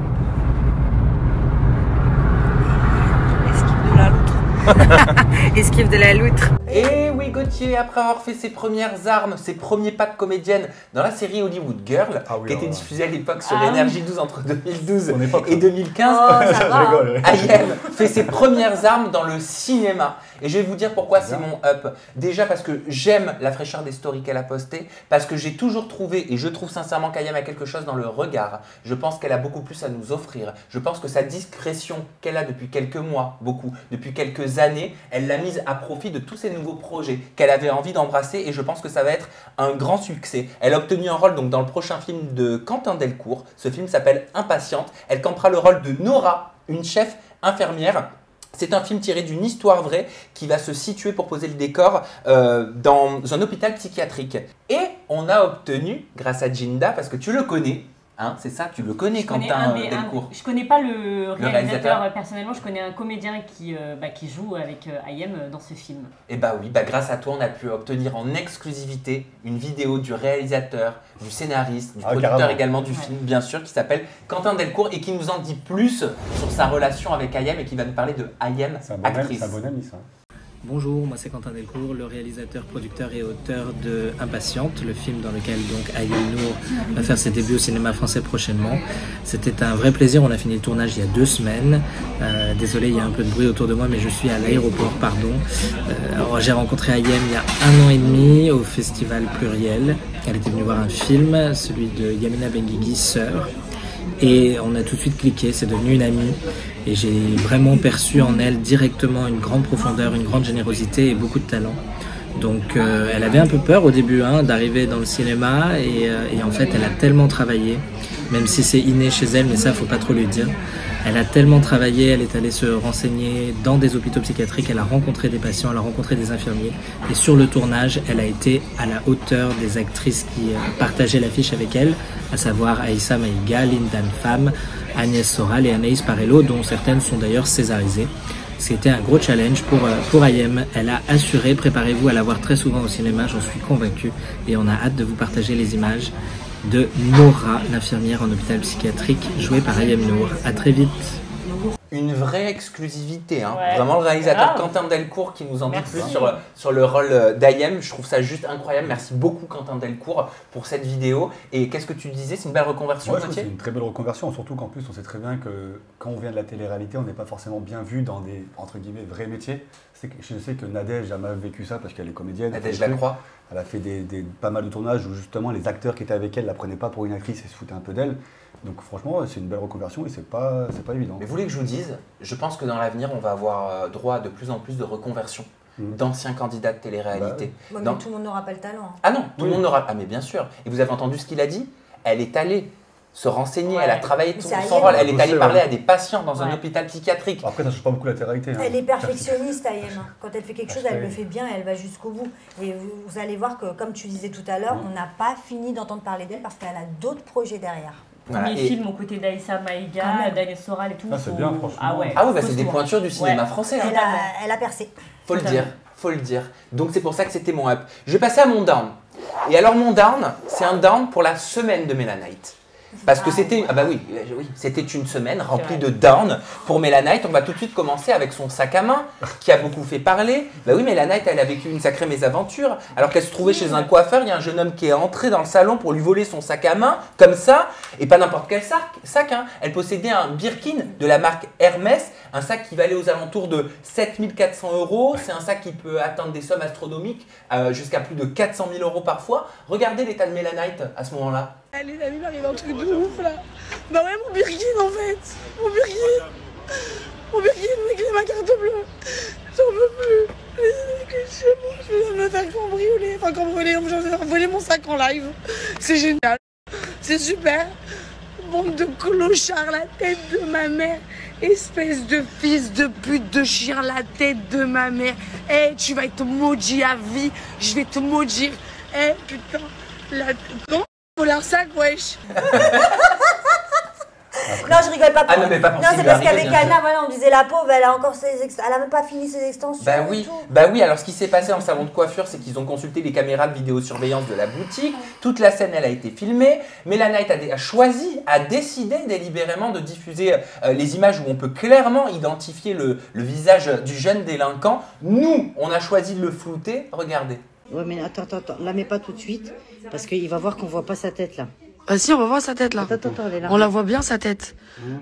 Esquive de la loutre. Esquive de la loutre. Et oui, Gauthier, après avoir fait ses premières armes, ses premiers pas de comédienne dans la série Hollywood Girl, Ah oui, qui était alors là. diffusée à l'époque sur Ah Énergie douze entre deux mille douze Son époque, et ça. deux mille quinze, Oh, ça va. Je rigole, ouais. Ayem fait ses premières armes dans le cinéma. Et je vais vous dire pourquoi c'est mon up. Déjà parce que j'aime la fraîcheur des stories qu'elle a postées, parce que j'ai toujours trouvé, et je trouve sincèrement qu'Ayem a quelque chose dans le regard. Je pense qu'elle a beaucoup plus à nous offrir. Je pense que sa discrétion qu'elle a depuis quelques mois, beaucoup, depuis quelques années, elle l'a mise à profit de tous ces nouveaux projets qu'elle avait envie d'embrasser, et je pense que ça va être un grand succès. Elle a obtenu un rôle donc dans le prochain film de Quentin Delcourt. Ce film s'appelle Impatiente. Elle campera le rôle de Nora, une chef infirmière. C'est un film tiré d'une histoire vraie qui va se situer, pour poser le décor, euh, dans un hôpital psychiatrique. Et on a obtenu, grâce à Jinda, parce que tu le connais, hein, c'est ça, tu le connais, Je connais Quentin un des- euh, un- Delcourt. je connais pas le réalisateur, réalisateur. euh, personnellement, je connais un comédien qui, euh, bah, qui joue avec euh, Ayem euh, dans ce film. Et bah oui, bah grâce à toi, on a pu obtenir en exclusivité une vidéo du réalisateur, du scénariste, du Ah, producteur carrément. également du Ouais. film, bien sûr, qui s'appelle Quentin Delcourt et qui nous en dit plus sur sa relation avec Ayem et qui va nous parler de Ayem, C'est un bon ami, actrice. c'est un bon ami, ça. Bonjour, moi c'est Quentin Delcourt, le réalisateur, producteur et auteur de Impatiente, le film dans lequel donc Ayem Nour va faire ses débuts au cinéma français prochainement. C'était un vrai plaisir, on a fini le tournage il y a deux semaines. Euh, désolé, il y a un peu de bruit autour de moi, mais je suis à l'aéroport, pardon. Euh, alors j'ai rencontré Ayem il y a un an et demi au festival Pluriel. Elle était venue voir un film, celui de Yamina Benguigui, Sœur. Et on a tout de suite cliqué, c'est devenu une amie. Et j'ai vraiment perçu en elle directement une grande profondeur, une grande générosité et beaucoup de talent. Donc euh, elle avait un peu peur au début hein, d'arriver dans le cinéma et, euh, et en fait elle a tellement travaillé. même si c'est inné chez elle, mais ça, faut pas trop lui dire. Elle a tellement travaillé, elle est allée se renseigner dans des hôpitaux psychiatriques, elle a rencontré des patients, elle a rencontré des infirmiers. Et sur le tournage, elle a été à la hauteur des actrices qui partageaient l'affiche avec elle, à savoir Aïssa Maïga, Lindan Pham, Agnès Soral et Anaïs Parello, dont certaines sont d'ailleurs césarisées. C'était un gros challenge pour, pour Ayem. Elle a assuré, préparez-vous à la voir très souvent au cinéma, j'en suis convaincue. Et on a hâte de vous partager les images de Nora, l'infirmière en hôpital psychiatrique, jouée par Ayem Nour. À très vite. Une vraie exclusivité, hein. Ouais. Vraiment le réalisateur Ah. Quentin Delcourt qui nous en dit Merci. plus sur, sur le rôle d'Ayem. Je trouve ça juste incroyable. Merci beaucoup Quentin Delcourt pour cette vidéo. Et qu'est-ce que tu disais? C'est une belle reconversion, Ouais, je trouve que Gauthier? c'est une très belle reconversion, surtout qu'en plus on sait très bien que quand on vient de la télé-réalité, on n'est pas forcément bien vu dans des entre guillemets vrais métiers. C'est que, je sais que Nadège a mal vécu ça parce qu'elle est comédienne. Nadège elle fait des Lacroix. trucs. Elle a fait des, des- pas mal de tournages où justement les acteurs qui étaient avec elle la prenaient pas pour une actrice et se foutaient un peu d'elle. Donc franchement, c'est une belle reconversion et c'est pas, c'est pas évident. Mais vous voulez que je vous dise, je pense que dans l'avenir, on va avoir euh, droit à de plus en plus de reconversions Mhm. d'anciens candidats de télé-réalité. Ouais, mais Dans- tout le monde n'aura pas le talent. hein. Ah non, tout Oui. le monde n'aura. Ah mais bien sûr. Et vous avez entendu ce qu'il a dit? Elle est allée se renseigner, Ouais. elle a travaillé Mais tout c'est son Ayem. rôle. Elle est Bosser, allée parler ouais. à des patients dans un Ouais. hôpital psychiatrique. Après, ça change pas beaucoup la télé-réalité. hein. Elle est perfectionniste, Ayem. hein. Quand elle fait quelque chose, elle Ouais. le fait bien et elle va jusqu'au bout. Et vous, vous allez voir que, comme tu disais tout à l'heure, Mhm. on n'a pas fini d'entendre parler d'elle parce qu'elle a d'autres projets derrière. Voilà. Premier Et- film aux côtés d'Aïssa Quand Maïga, même. d'Agnès Soral et tout. Ah, c'est faut- bien, franchement. Ah ouais. Ah oui, bah faut c'est se des voir. pointures du cinéma Ouais. français. hein. Elle a, elle a percé. Faut le Totalement. dire, faut le dire. Donc c'est pour ça que c'était mon up. Je vais passer à mon down. Et alors mon down, c'est un down pour la semaine de Mélanite. Parce que c'était, ah bah oui, oui, c'était une semaine remplie de down pour Mélanite. On va tout de suite commencer avec son sac à main qui a beaucoup fait parler. Bah oui, Mélanite, elle a vécu une sacrée mésaventure. Alors qu'elle se trouvait chez un coiffeur, il y a un jeune homme qui est entré dans le salon pour lui voler son sac à main, comme ça, et pas n'importe quel sac. sac hein. Elle possédait un Birkin de la marque Hermès, un sac qui valait aux alentours de sept mille quatre cents euros. C'est un sac qui peut atteindre des sommes astronomiques, euh, jusqu'à plus de quatre cent mille euros parfois. Regardez l'état de Mélanite à ce moment-là. Allez, les amis, il m'arrive un truc de ouf là. Bah ouais, mon Birkin en fait. Mon Birkin. Mon Birkin, avec ma carte bleue. J'en peux plus. Les clés chez moi, je vais me faire cambrioler. Enfin, cambrioler, je vais faire voler mon sac en live. C'est génial. C'est super. Bande de clochards, la tête de ma mère. Espèce de fils de pute de chien, la tête de ma mère. Eh, tu vas être maudit à vie. Je vais te maudire. Eh, putain. La... Comment faut leur sac, wesh. Non, je rigole pas. Ah non, mais pas pour Non, ce qui c'est lui parce arrive, qu'avec bien sûr. Anna, voilà, on disait la pauvre, elle a encore ses ex- elle a même pas fini ses extensions. Bah et oui, tout. bah oui, alors ce qui s'est passé dans le salon de coiffure, c'est qu'ils ont consulté les caméras de vidéosurveillance de la boutique. Toute la scène, elle a été filmée. Mélanite a, dé- a choisi, a décidé délibérément de diffuser euh, les images où on peut clairement identifier le, le visage du jeune délinquant. Nous, on a choisi de le flouter. Regardez. Ouais, mais attends, attends, attends, la mets pas tout de suite, parce qu'il va voir qu'on voit pas sa tête là. Ah si, on va voir sa tête là. Attends, attends, attends, elle est là. On la voit bien sa tête.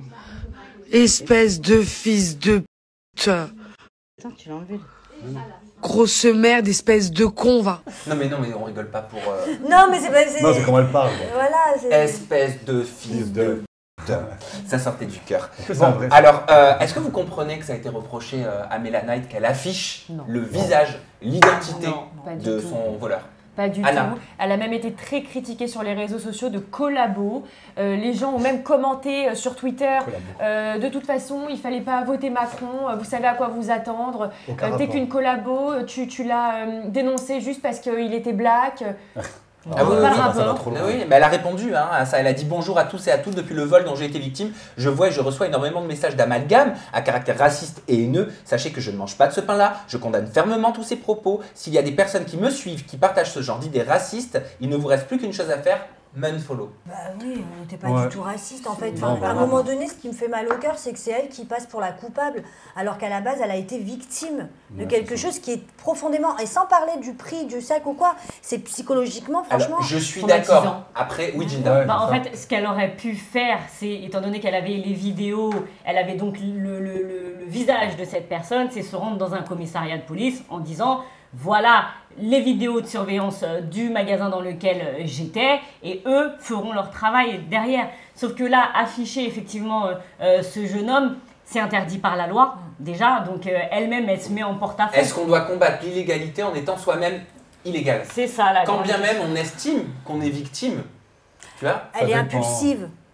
Espèce de fils de pute. Attends, tu l'as enlevé. Grosse merde, espèce de con, va. Non mais non, mais on rigole pas pour... euh, Non, mais c'est pas. Non, c'est comment elle parle. Voilà, c'est. Espèce de fils de... Ça sortait du cœur. que c'est Bon, un vrai, ça alors, euh, est-ce que vous comprenez que ça a été reproché euh, à Mélanite qu'elle affiche le visage, l'identité pas du de tout. son voleur? Pas du Anna. tout. Elle a même été très critiquée sur les réseaux sociaux de collabos. Euh, les gens ont même commenté euh, sur Twitter. euh, de toute façon, il fallait pas voter Macron. euh, Vous savez à quoi vous attendre. Aucun Euh, T'es rapport. qu'une collabo. euh, Tu, tu l'as euh, dénoncé juste parce qu'il était black. Ah oui, Pas oui, le oui, rapport. Ah oui, mais elle a répondu hein, à ça. Elle a dit bonjour à tous et à toutes depuis le vol dont j'ai été victime. Je vois et je reçois énormément de messages d'amalgame à caractère raciste et haineux. Sachez que je ne mange pas de ce pain-là. Je condamne fermement tous ces propos. S'il y a des personnes qui me suivent, qui partagent ce genre d'idées racistes, il ne vous reste plus qu'une chose à faire. Unfollow. Bah oui, on n'était pas Ouais. du tout raciste en fait. Non, Enfin, à un vraiment. moment donné, ce qui me fait mal au cœur, c'est que c'est elle qui passe pour la coupable, alors qu'à la base, elle a été victime de Ouais, quelque chose qui est profondément. Et sans parler du prix du sac ou quoi, c'est psychologiquement, franchement. Alors, je suis traumatisant. d'accord. Après, oui, Gilda. Bah, en fait, ce qu'elle aurait pu faire, c'est, étant donné qu'elle avait les vidéos, elle avait donc le, le- le- le visage de cette personne, c'est se rendre dans un commissariat de police en disant voilà les vidéos de surveillance euh, du magasin dans lequel euh, j'étais et eux feront leur travail derrière. Sauf que là, afficher effectivement euh, euh, ce jeune homme, c'est interdit par la loi déjà, donc euh, elle-même, elle se met en porte-à-faux. Est-ce qu'on doit combattre l'illégalité en étant soi-même illégal? C'est ça la Quand grande bien même question. on estime qu'on est victime, tu vois? Elle est impulsive.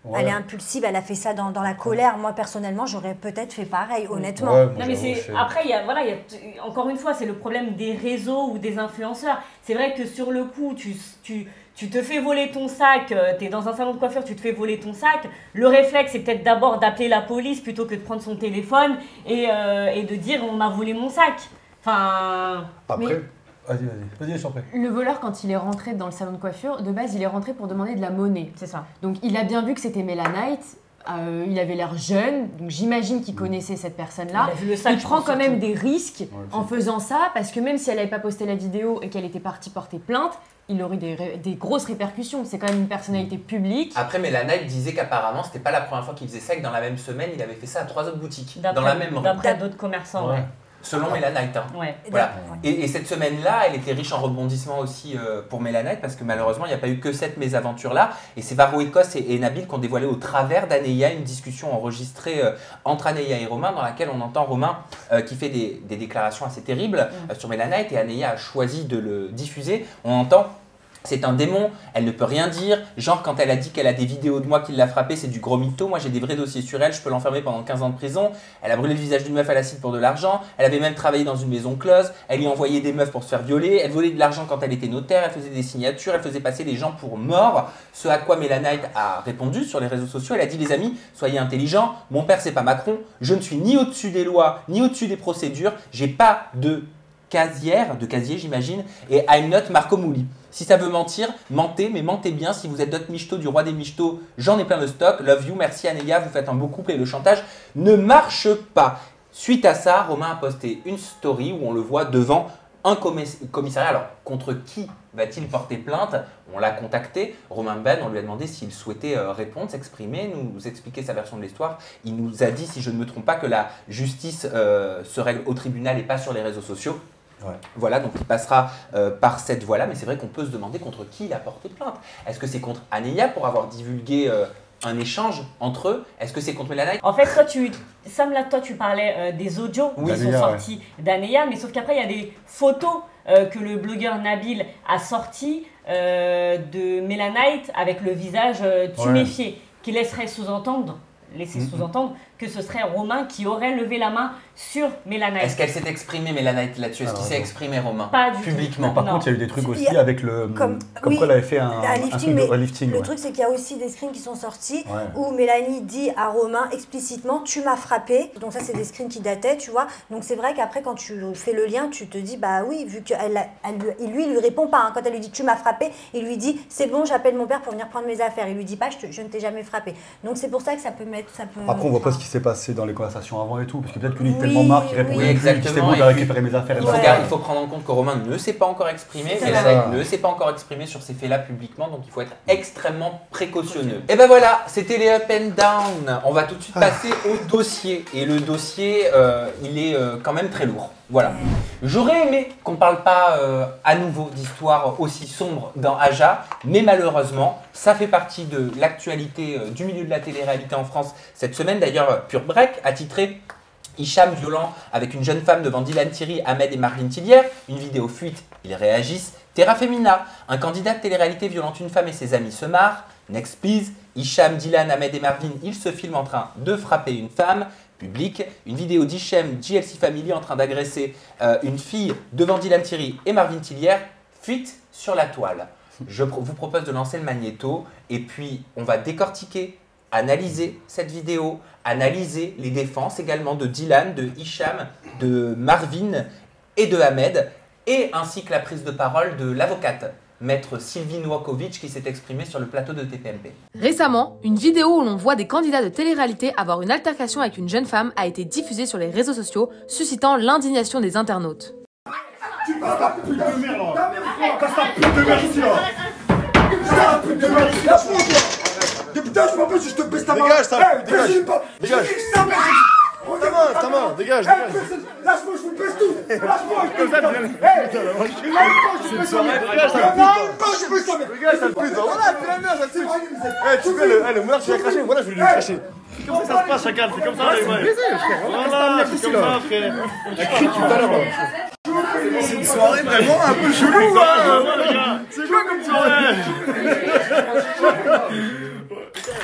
Ouais. Elle est impulsive, elle a fait ça dans, dans la colère. Moi, personnellement, j'aurais peut-être fait pareil, honnêtement. Ouais, non, mais c'est... Après, il y a, voilà, il y a... encore une fois, c'est le problème des réseaux ou des influenceurs. C'est vrai que sur le coup, tu, tu, tu te fais voler ton sac, euh, tu es dans un salon de coiffure, tu te fais voler ton sac. Le réflexe, c'est peut-être d'abord d'appeler la police plutôt que de prendre son téléphone et, euh, et de dire « on m'a volé mon sac ». Enfin... Après... Mais... Vas-y, vas-y, vas-y, je t'en prie. Le voleur, quand il est rentré dans le salon de coiffure, de base, il est rentré pour demander de la monnaie. C'est ça. Donc, il a bien vu que c'était Mélanite. Euh, il avait l'air jeune, donc j'imagine qu'il connaissait cette personne-là. Il, le sac, il prend quand même des risques ouais, en faisant ça, parce que même si elle n'avait pas posté la vidéo et qu'elle était partie porter plainte, il aurait des, des grosses répercussions. C'est quand même une personnalité publique. Après, Mélanite disait qu'apparemment, c'était pas la première fois qu'il faisait ça, et que dans la même semaine, il avait fait ça à trois autres boutiques. Dans la même rue. D'après d'autres commerçants, ouais. ouais. Selon Mélanite. Hein. Ouais. Voilà. Et, et cette semaine-là, elle était riche en rebondissements aussi euh, pour Mélanite, parce que malheureusement, il n'y a pas eu que cette mésaventure-là. Et c'est Varro Écosse et, et Nabil qui ont dévoilé au travers d'Aneya une discussion enregistrée euh, entre Aneya et Romain, dans laquelle on entend Romain euh, qui fait des, des déclarations assez terribles mmh. euh, sur Mélanite, et Aneya a choisi de le diffuser. On entend... C'est un démon, elle ne peut rien dire. Genre, quand elle a dit qu'elle a des vidéos de moi qui l'a frappée, c'est du gros mytho. Moi, j'ai des vrais dossiers sur elle, je peux l'enfermer pendant quinze ans de prison. Elle a brûlé le visage d'une meuf à l'acide pour de l'argent. Elle avait même travaillé dans une maison close. Elle lui envoyait des meufs pour se faire violer. Elle volait de l'argent quand elle était notaire. Elle faisait des signatures. Elle faisait passer les gens pour morts. Ce à quoi Mélanite a répondu sur les réseaux sociaux. Elle a dit, les amis, soyez intelligents. Mon père, c'est pas Macron. Je ne suis ni au-dessus des lois, ni au-dessus des procédures. J'ai pas de casière, de casier, j'imagine. Et I'm not Marco Mouli. Si ça veut mentir, mentez, mais mentez bien. Si vous êtes d'autres michtos du roi des michtos, j'en ai plein de stock. Love you, merci Aneya, vous faites un beau couple et le chantage ne marche pas. Suite à ça, Romain a posté une story où on le voit devant un commissariat. Alors, contre qui va-t-il porter plainte? On l'a contacté, Romain Ben, on lui a demandé s'il souhaitait répondre, s'exprimer, nous expliquer sa version de l'histoire. Il nous a dit, si je ne me trompe pas, que la justice euh, se règle au tribunal et pas sur les réseaux sociaux. Ouais. Voilà, donc il passera euh, par cette voie-là, mais c'est vrai qu'on peut se demander contre qui il a porté plainte. Est-ce que c'est contre Aneya pour avoir divulgué euh, un échange entre eux? Est-ce que c'est contre Mélanite? En fait, toi, tu, Sam, là, toi, tu parlais euh, des audios oui, qui sont sortis ouais. d'Aneya, mais sauf qu'après, il y a des photos euh, que le blogueur Nabil a sorties euh, de Mélanite avec le visage euh, tuméfié, ouais. qui laisserait sous-entendre, laisser mmh. sous-entendre que ce serait Romain qui aurait levé la main sur Mélanite. Est-ce qu'elle s'est exprimée, Mélanite, là-dessus? Est-ce qu'il s'est exprimé, Romain? Pas du publiquement. tout. Par non. contre, il y a eu des trucs aussi a, avec le... Comme, comme oui, quoi elle avait fait un, un, lifting, un truc de lifting. Le ouais. truc, c'est qu'il y a aussi des screens qui sont sortis ouais. où Mélanie dit à Romain explicitement « tu m'as frappé ». Donc ça, c'est des screens qui dataient, tu vois. Donc c'est vrai qu'après, quand tu fais le lien, tu te dis « bah oui », vu qu'il lui, lui, il lui répond pas. Hein. Quand elle lui dit « tu m'as frappé », il lui dit « c'est bon, j'appelle mon père pour venir prendre mes affaires ». Il lui dit pas « je, je ne t'ai jamais frappé ». Donc c'est pour ça que ça peut mettre... Ça peut, Après, on voit pas ce qui s'est passé dans les conversations avant et tout, parce que peut-être que lui est tellement marre qu'il répond oui, exactement. C'est bon, j'ai récupéré mes affaires. Il faut, ouais. il faut prendre en compte que Romain ne s'est pas encore exprimé, Mélanite ne s'est pas encore exprimé sur ces faits-là publiquement, donc il faut être extrêmement précautionneux. Et ben voilà, c'était les up and down. On va tout de suite passer au dossier, et le dossier, euh, il est euh, quand même très lourd. Voilà. J'aurais aimé qu'on ne parle pas euh, à nouveau d'histoires aussi sombres dans Aja, mais malheureusement, ça fait partie de l'actualité euh, du milieu de la télé-réalité en France cette semaine. D'ailleurs, Pure Break a titré Hicham violent avec une jeune femme devant Dylan Thierry, Ahmed et Marvin Tillière. Une vidéo fuite, ils réagissent. Terra Femina, un candidat de télé-réalité violente une femme et ses amis se marrent. Next please, Hicham, Dylan, Ahmed et Marvin, ils se filment en train de frapper une femme. Public, une vidéo d'Hichem, G L C Family en train d'agresser euh, une fille devant Dylan Thierry et Marvin Tillière, fuite sur la toile. Je pro vous propose de lancer le magnéto et puis on va décortiquer, analyser cette vidéo, analyser les défenses également de Dylan, de Hicham, de Marvin et de Ahmed, et ainsi que la prise de parole de l'avocate Maître Sylvie Novakovic qui s'est exprimée sur le plateau de T P M P. Récemment, une vidéo où l'on voit des candidats de télé-réalité avoir une altercation avec une jeune femme a été diffusée sur les réseaux sociaux, suscitant l'indignation des internautes. Tu passes ta pute de merde là! Passe ta pute de merde ici là! Passe ta pute de merde ici! Lâche-moi toi! Putain, je m'en peux si je te baisse ta main! Dégage ça! Dégage! Dégage! Ta main, ta main, dégage, dégage! Lâche-moi, je vous baisse tout! Lâche-moi! Comme ça, tu viens! C'est une soirée, dégage ça pute! Non, je baisse ta main! Dégage ça pute! Voilà, c'est la merde, ça pute! Eh, tu sais, le monarque, tu l'as craché, voilà, je vais lui cracher! C'est comme ça que ça se passe, chacal, c'est comme ça, les mecs! Voilà, c'est comme ça, frère! La crie tout à l'heure, c'est une soirée vraiment un peu chelou, hein! C'est quoi comme soirée?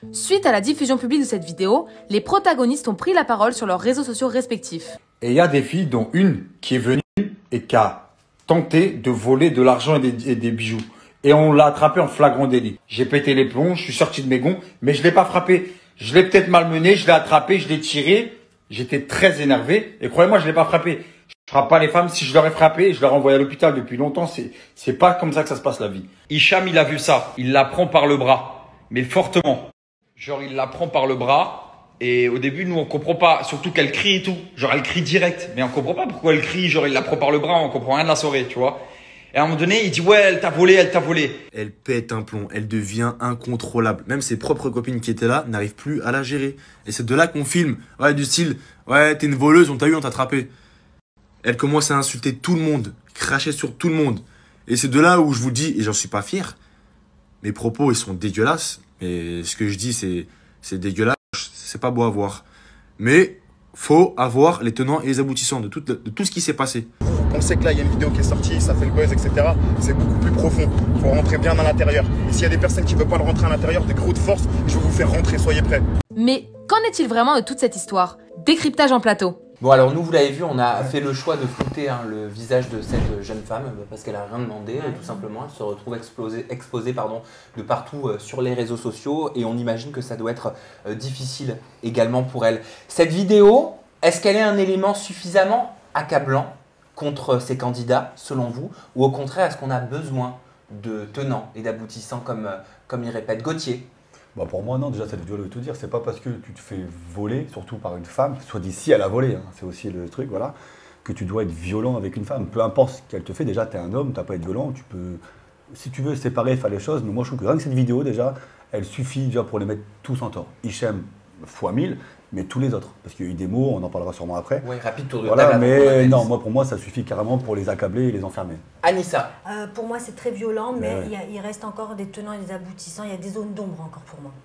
Suite à la diffusion publique de cette vidéo, les protagonistes ont pris la parole sur leurs réseaux sociaux respectifs. Et il y a des filles, dont une qui est venue et qui a tenté de voler de l'argent et des, et des bijoux. Et on l'a attrapé en flagrant délit. J'ai pété les plombs, je suis sorti de mes gonds, mais je l'ai pas frappé. Je l'ai peut-être malmené, je l'ai attrapé, je l'ai tiré. J'étais très énervé. Et croyez-moi, je l'ai pas frappé. Je frappe pas les femmes. Si je leur ai frappé, je leur ai envoyé à l'hôpital depuis longtemps. C'est, c'est pas comme ça que ça se passe la vie. Hicham, il a vu ça. Il la prend par le bras. Mais fortement. Genre, il la prend par le bras. Et au début, nous, on comprend pas. Surtout qu'elle crie et tout. Genre, elle crie direct. Mais on comprend pas pourquoi elle crie. Genre, il la prend par le bras. On comprend rien de la soirée, tu vois. Et à un moment donné, il dit, ouais, elle t'a volé, elle t'a volé. Elle pète un plomb. Elle devient incontrôlable. Même ses propres copines qui étaient là n'arrivent plus à la gérer. Et c'est de là qu'on filme. Ouais, du style, ouais, t'es une voleuse, on t'a eu, on t'a attrapé. Elle commence à insulter tout le monde. Cracher sur tout le monde. Et c'est de là où je vous dis, et j'en suis pas fier, mes propos, ils sont dégueulasses. Mais ce que je dis, c'est, c'est dégueulasse. C'est pas beau à voir. Mais faut avoir les tenants et les aboutissants de tout, de tout ce qui s'est passé. On sait que là, il y a une vidéo qui est sortie, ça fait le buzz, et cetera. C'est beaucoup plus profond. Il faut rentrer bien à l'intérieur. Et s'il y a des personnes qui ne veulent pas le rentrer à l'intérieur, des gros de force, je vais vous faire rentrer, soyez prêts. Mais qu'en est-il vraiment de toute cette histoire? Décryptage en plateau. Bon alors nous, vous l'avez vu, on a fait le choix de flouter hein, le visage de cette jeune femme parce qu'elle a rien demandé, ouais. Tout simplement. Elle se retrouve exposée, exposée pardon, de partout euh, sur les réseaux sociaux et on imagine que ça doit être euh, difficile également pour elle. Cette vidéo, est-ce qu'elle est un élément suffisamment accablant contre ces candidats, selon vous, ou au contraire, est-ce qu'on a besoin de tenants et d'aboutissants comme, euh, comme il répète Gauthier? Bah pour moi, non, déjà, cette vidéo veut tout dire. C'est pas parce que tu te fais voler, surtout par une femme, soit dit si elle a volé, hein, c'est aussi le truc, voilà, que tu dois être violent avec une femme. Peu importe ce qu'elle te fait, déjà, tu es un homme, tu n'as pas à être violent, tu peux, si tu veux séparer, faire les choses. Mais moi, je trouve que rien que cette vidéo, déjà, elle suffit déjà pour les mettre tous en tort. Hicham fois mille, mais tous les autres. Parce qu'il y a eu des mots, on en parlera sûrement après. Oui, rapide tour de voilà, table. Mais non, moi, pour moi, ça suffit carrément pour les accabler et les enfermer. Anissa. Euh, pour moi, c'est très violent, mais ouais. il, y a, il reste encore des tenants et des aboutissants. Il y a des zones d'ombre encore pour moi.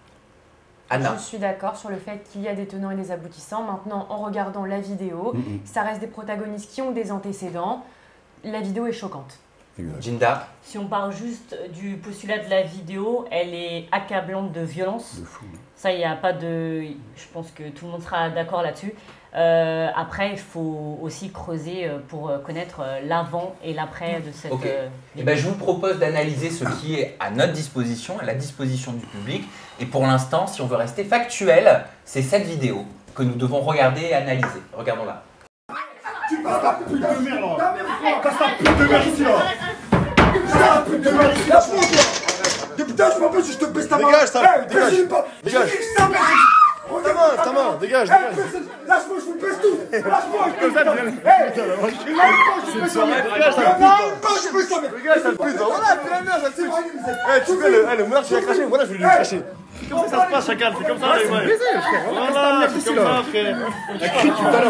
Anna. Je suis d'accord sur le fait qu'il y a des tenants et des aboutissants. Maintenant, en regardant la vidéo, mm-hmm. ça reste des protagonistes qui ont des antécédents. La vidéo est choquante. Jinda. Si on parle juste du postulat de la vidéo, elle est accablante de violence. De fou. Ça, il n'y a pas de... Je pense que tout le monde sera d'accord là-dessus. Euh, après, il faut aussi creuser pour connaître l'avant et l'après de cette okay. euh, eh ben, je vous propose d'analyser ce qui est à notre disposition, à la disposition du public. Et pour l'instant, si on veut rester factuel, c'est cette vidéo que nous devons regarder et analyser. Regardons-la. Tu passes ta pute de merde là. Passe ta pute de merde ici là. Ta pute de merde ici. Lâche-moi toi. Putain, je m'empêche, je te baisse ta main. Dégage ça, hey, dégage. Dégage. Ta main, ta main, dégage, dégage. Lâche-moi, je vous baisse tout. Lâche-moi, je te baisse ta main. Hey, c'est une soirée, dégage ta pute. Je baisse ta main. Dégage ta pute. Voilà, c'est la merde, ça te fait. Eh, tu fais le, le monarque, tu l'as craché. Voilà, je vais lui cracher. C'est comme ça que ça se passe, chacal. C'est comme ça, les mecs. Voilà, c'est comme ça, frère. Elle crie tout à l'heure.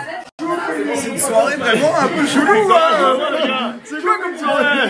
C'est une soirée vraiment un peu chelou, hein. C'est quoi comme soirée?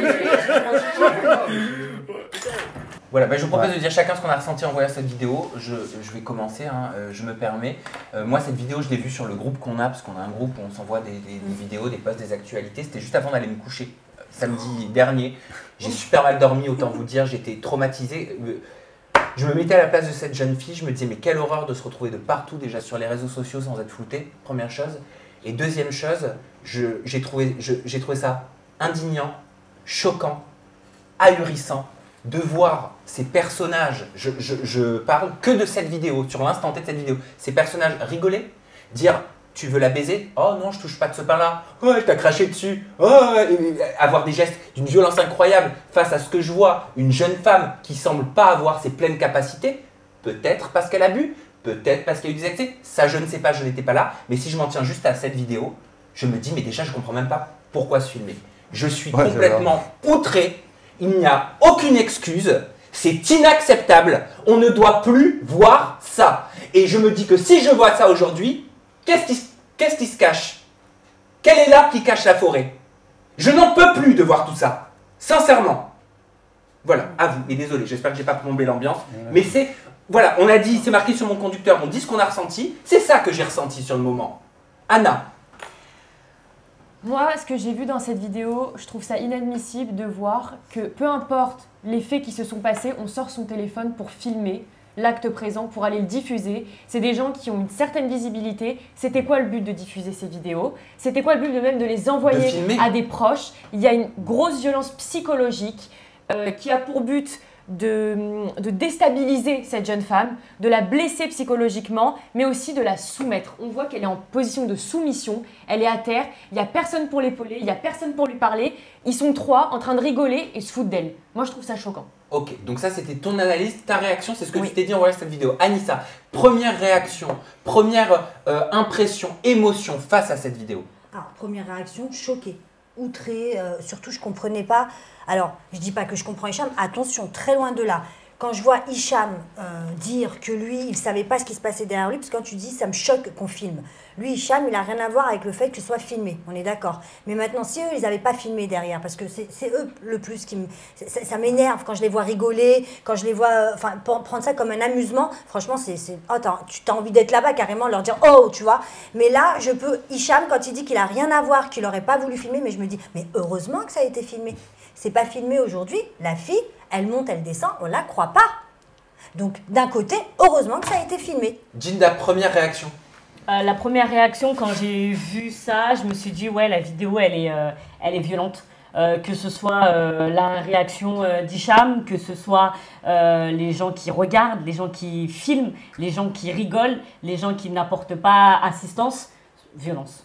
Voilà, bah je vous propose ouais. de dire chacun ce qu'on a ressenti en voyant cette vidéo. Je, je vais commencer, hein, euh, je me permets. Euh, moi, cette vidéo, je l'ai vue sur le groupe qu'on a, parce qu'on a un groupe où on s'envoie des, des, des vidéos, des posts, des actualités. C'était juste avant d'aller me coucher, euh, samedi dernier. J'ai super mal dormi, autant vous dire, j'étais traumatisé. Je me mettais à la place de cette jeune fille, je me disais, mais quelle horreur de se retrouver de partout, déjà sur les réseaux sociaux sans être flouté, première chose. Et deuxième chose, j'ai trouvé, trouvé ça indignant, choquant, ahurissant, de voir ces personnages, je, je, je parle que de cette vidéo, sur l'instant T de cette vidéo, ces personnages rigoler, dire tu veux la baiser? Oh non, je touche pas de ce pain-là. Oh, elle t'a craché dessus. Oh, avoir des gestes d'une violence incroyable face à ce que je vois, une jeune femme qui semble pas avoir ses pleines capacités, peut-être parce qu'elle a bu, peut-être parce qu'il y a eu des excès, ça je ne sais pas, je n'étais pas là, mais si je m'en tiens juste à cette vidéo, je me dis mais déjà je comprends même pas pourquoi se filmer. Je suis ouais, complètement outré. Il n'y a aucune excuse, c'est inacceptable, on ne doit plus voir ça. Et je me dis que si je vois ça aujourd'hui, qu'est-ce qui, qu'est-ce qui se cache? Quel est l'arbre qui cache la forêt? Je n'en peux plus de voir tout ça, sincèrement. Voilà, à vous, et désolé, j'espère que je n'ai pas plombé l'ambiance, mais c'est, voilà, on a dit, c'est marqué sur mon conducteur, on dit ce qu'on a ressenti, c'est ça que j'ai ressenti sur le moment. Anna. Moi, ce que j'ai vu dans cette vidéo, je trouve ça inadmissible de voir que peu importe les faits qui se sont passés, on sort son téléphone pour filmer l'acte présent pour aller le diffuser. C'est des gens qui ont une certaine visibilité. C'était quoi le but de diffuser ces vidéos? C'était quoi le but de même de les envoyer De à des proches? Il y a une grosse violence psychologique euh, qui a pour but de, de déstabiliser cette jeune femme, de la blesser psychologiquement, mais aussi de la soumettre. On voit qu'elle est en position de soumission, elle est à terre, il n'y a personne pour l'épauler, il n'y a personne pour lui parler. Ils sont trois en train de rigoler et se foutre d'elle. Moi, je trouve ça choquant. Ok, donc ça c'était ton analyse, ta réaction, c'est ce que oui. tu t'es dit en voyant cette vidéo. Anissa, première réaction, première euh, impression, émotion face à cette vidéo. Alors, première réaction, choquée, outrée, euh, surtout je ne comprenais pas. Alors, je ne dis pas que je comprends Hicham, attention, très loin de là. Quand je vois Hicham euh, dire que lui, il ne savait pas ce qui se passait derrière lui, parce que quand tu dis, ça me choque qu'on filme. Lui, Hicham, il n'a rien à voir avec le fait que ce soit filmé, on est d'accord. Mais maintenant, si eux, ils n'avaient pas filmé derrière, parce que c'est eux le plus qui me... Ça, ça m'énerve quand je les vois rigoler, quand je les vois... Enfin, prendre ça comme un amusement, franchement, c'est... Oh, tu as envie d'être là-bas, carrément, leur dire « Oh !» tu vois. Mais là, je peux... Hicham, quand il dit qu'il n'a rien à voir, qu'il n'aurait pas voulu filmer, mais je me dis « Mais heureusement que ça a été filmé. C'est pas filmé aujourd'hui, la fille... Elle monte, elle descend, on la croit pas. Donc, d'un côté, heureusement que ça a été filmé. Jinda, première réaction. Euh, la première réaction, quand j'ai vu ça, je me suis dit, ouais, la vidéo, elle est, euh, elle est violente. Euh, que ce soit euh, la réaction euh, d'Hicham, que ce soit euh, les gens qui regardent, les gens qui filment, les gens qui rigolent, les gens qui n'apportent pas assistance. Violence.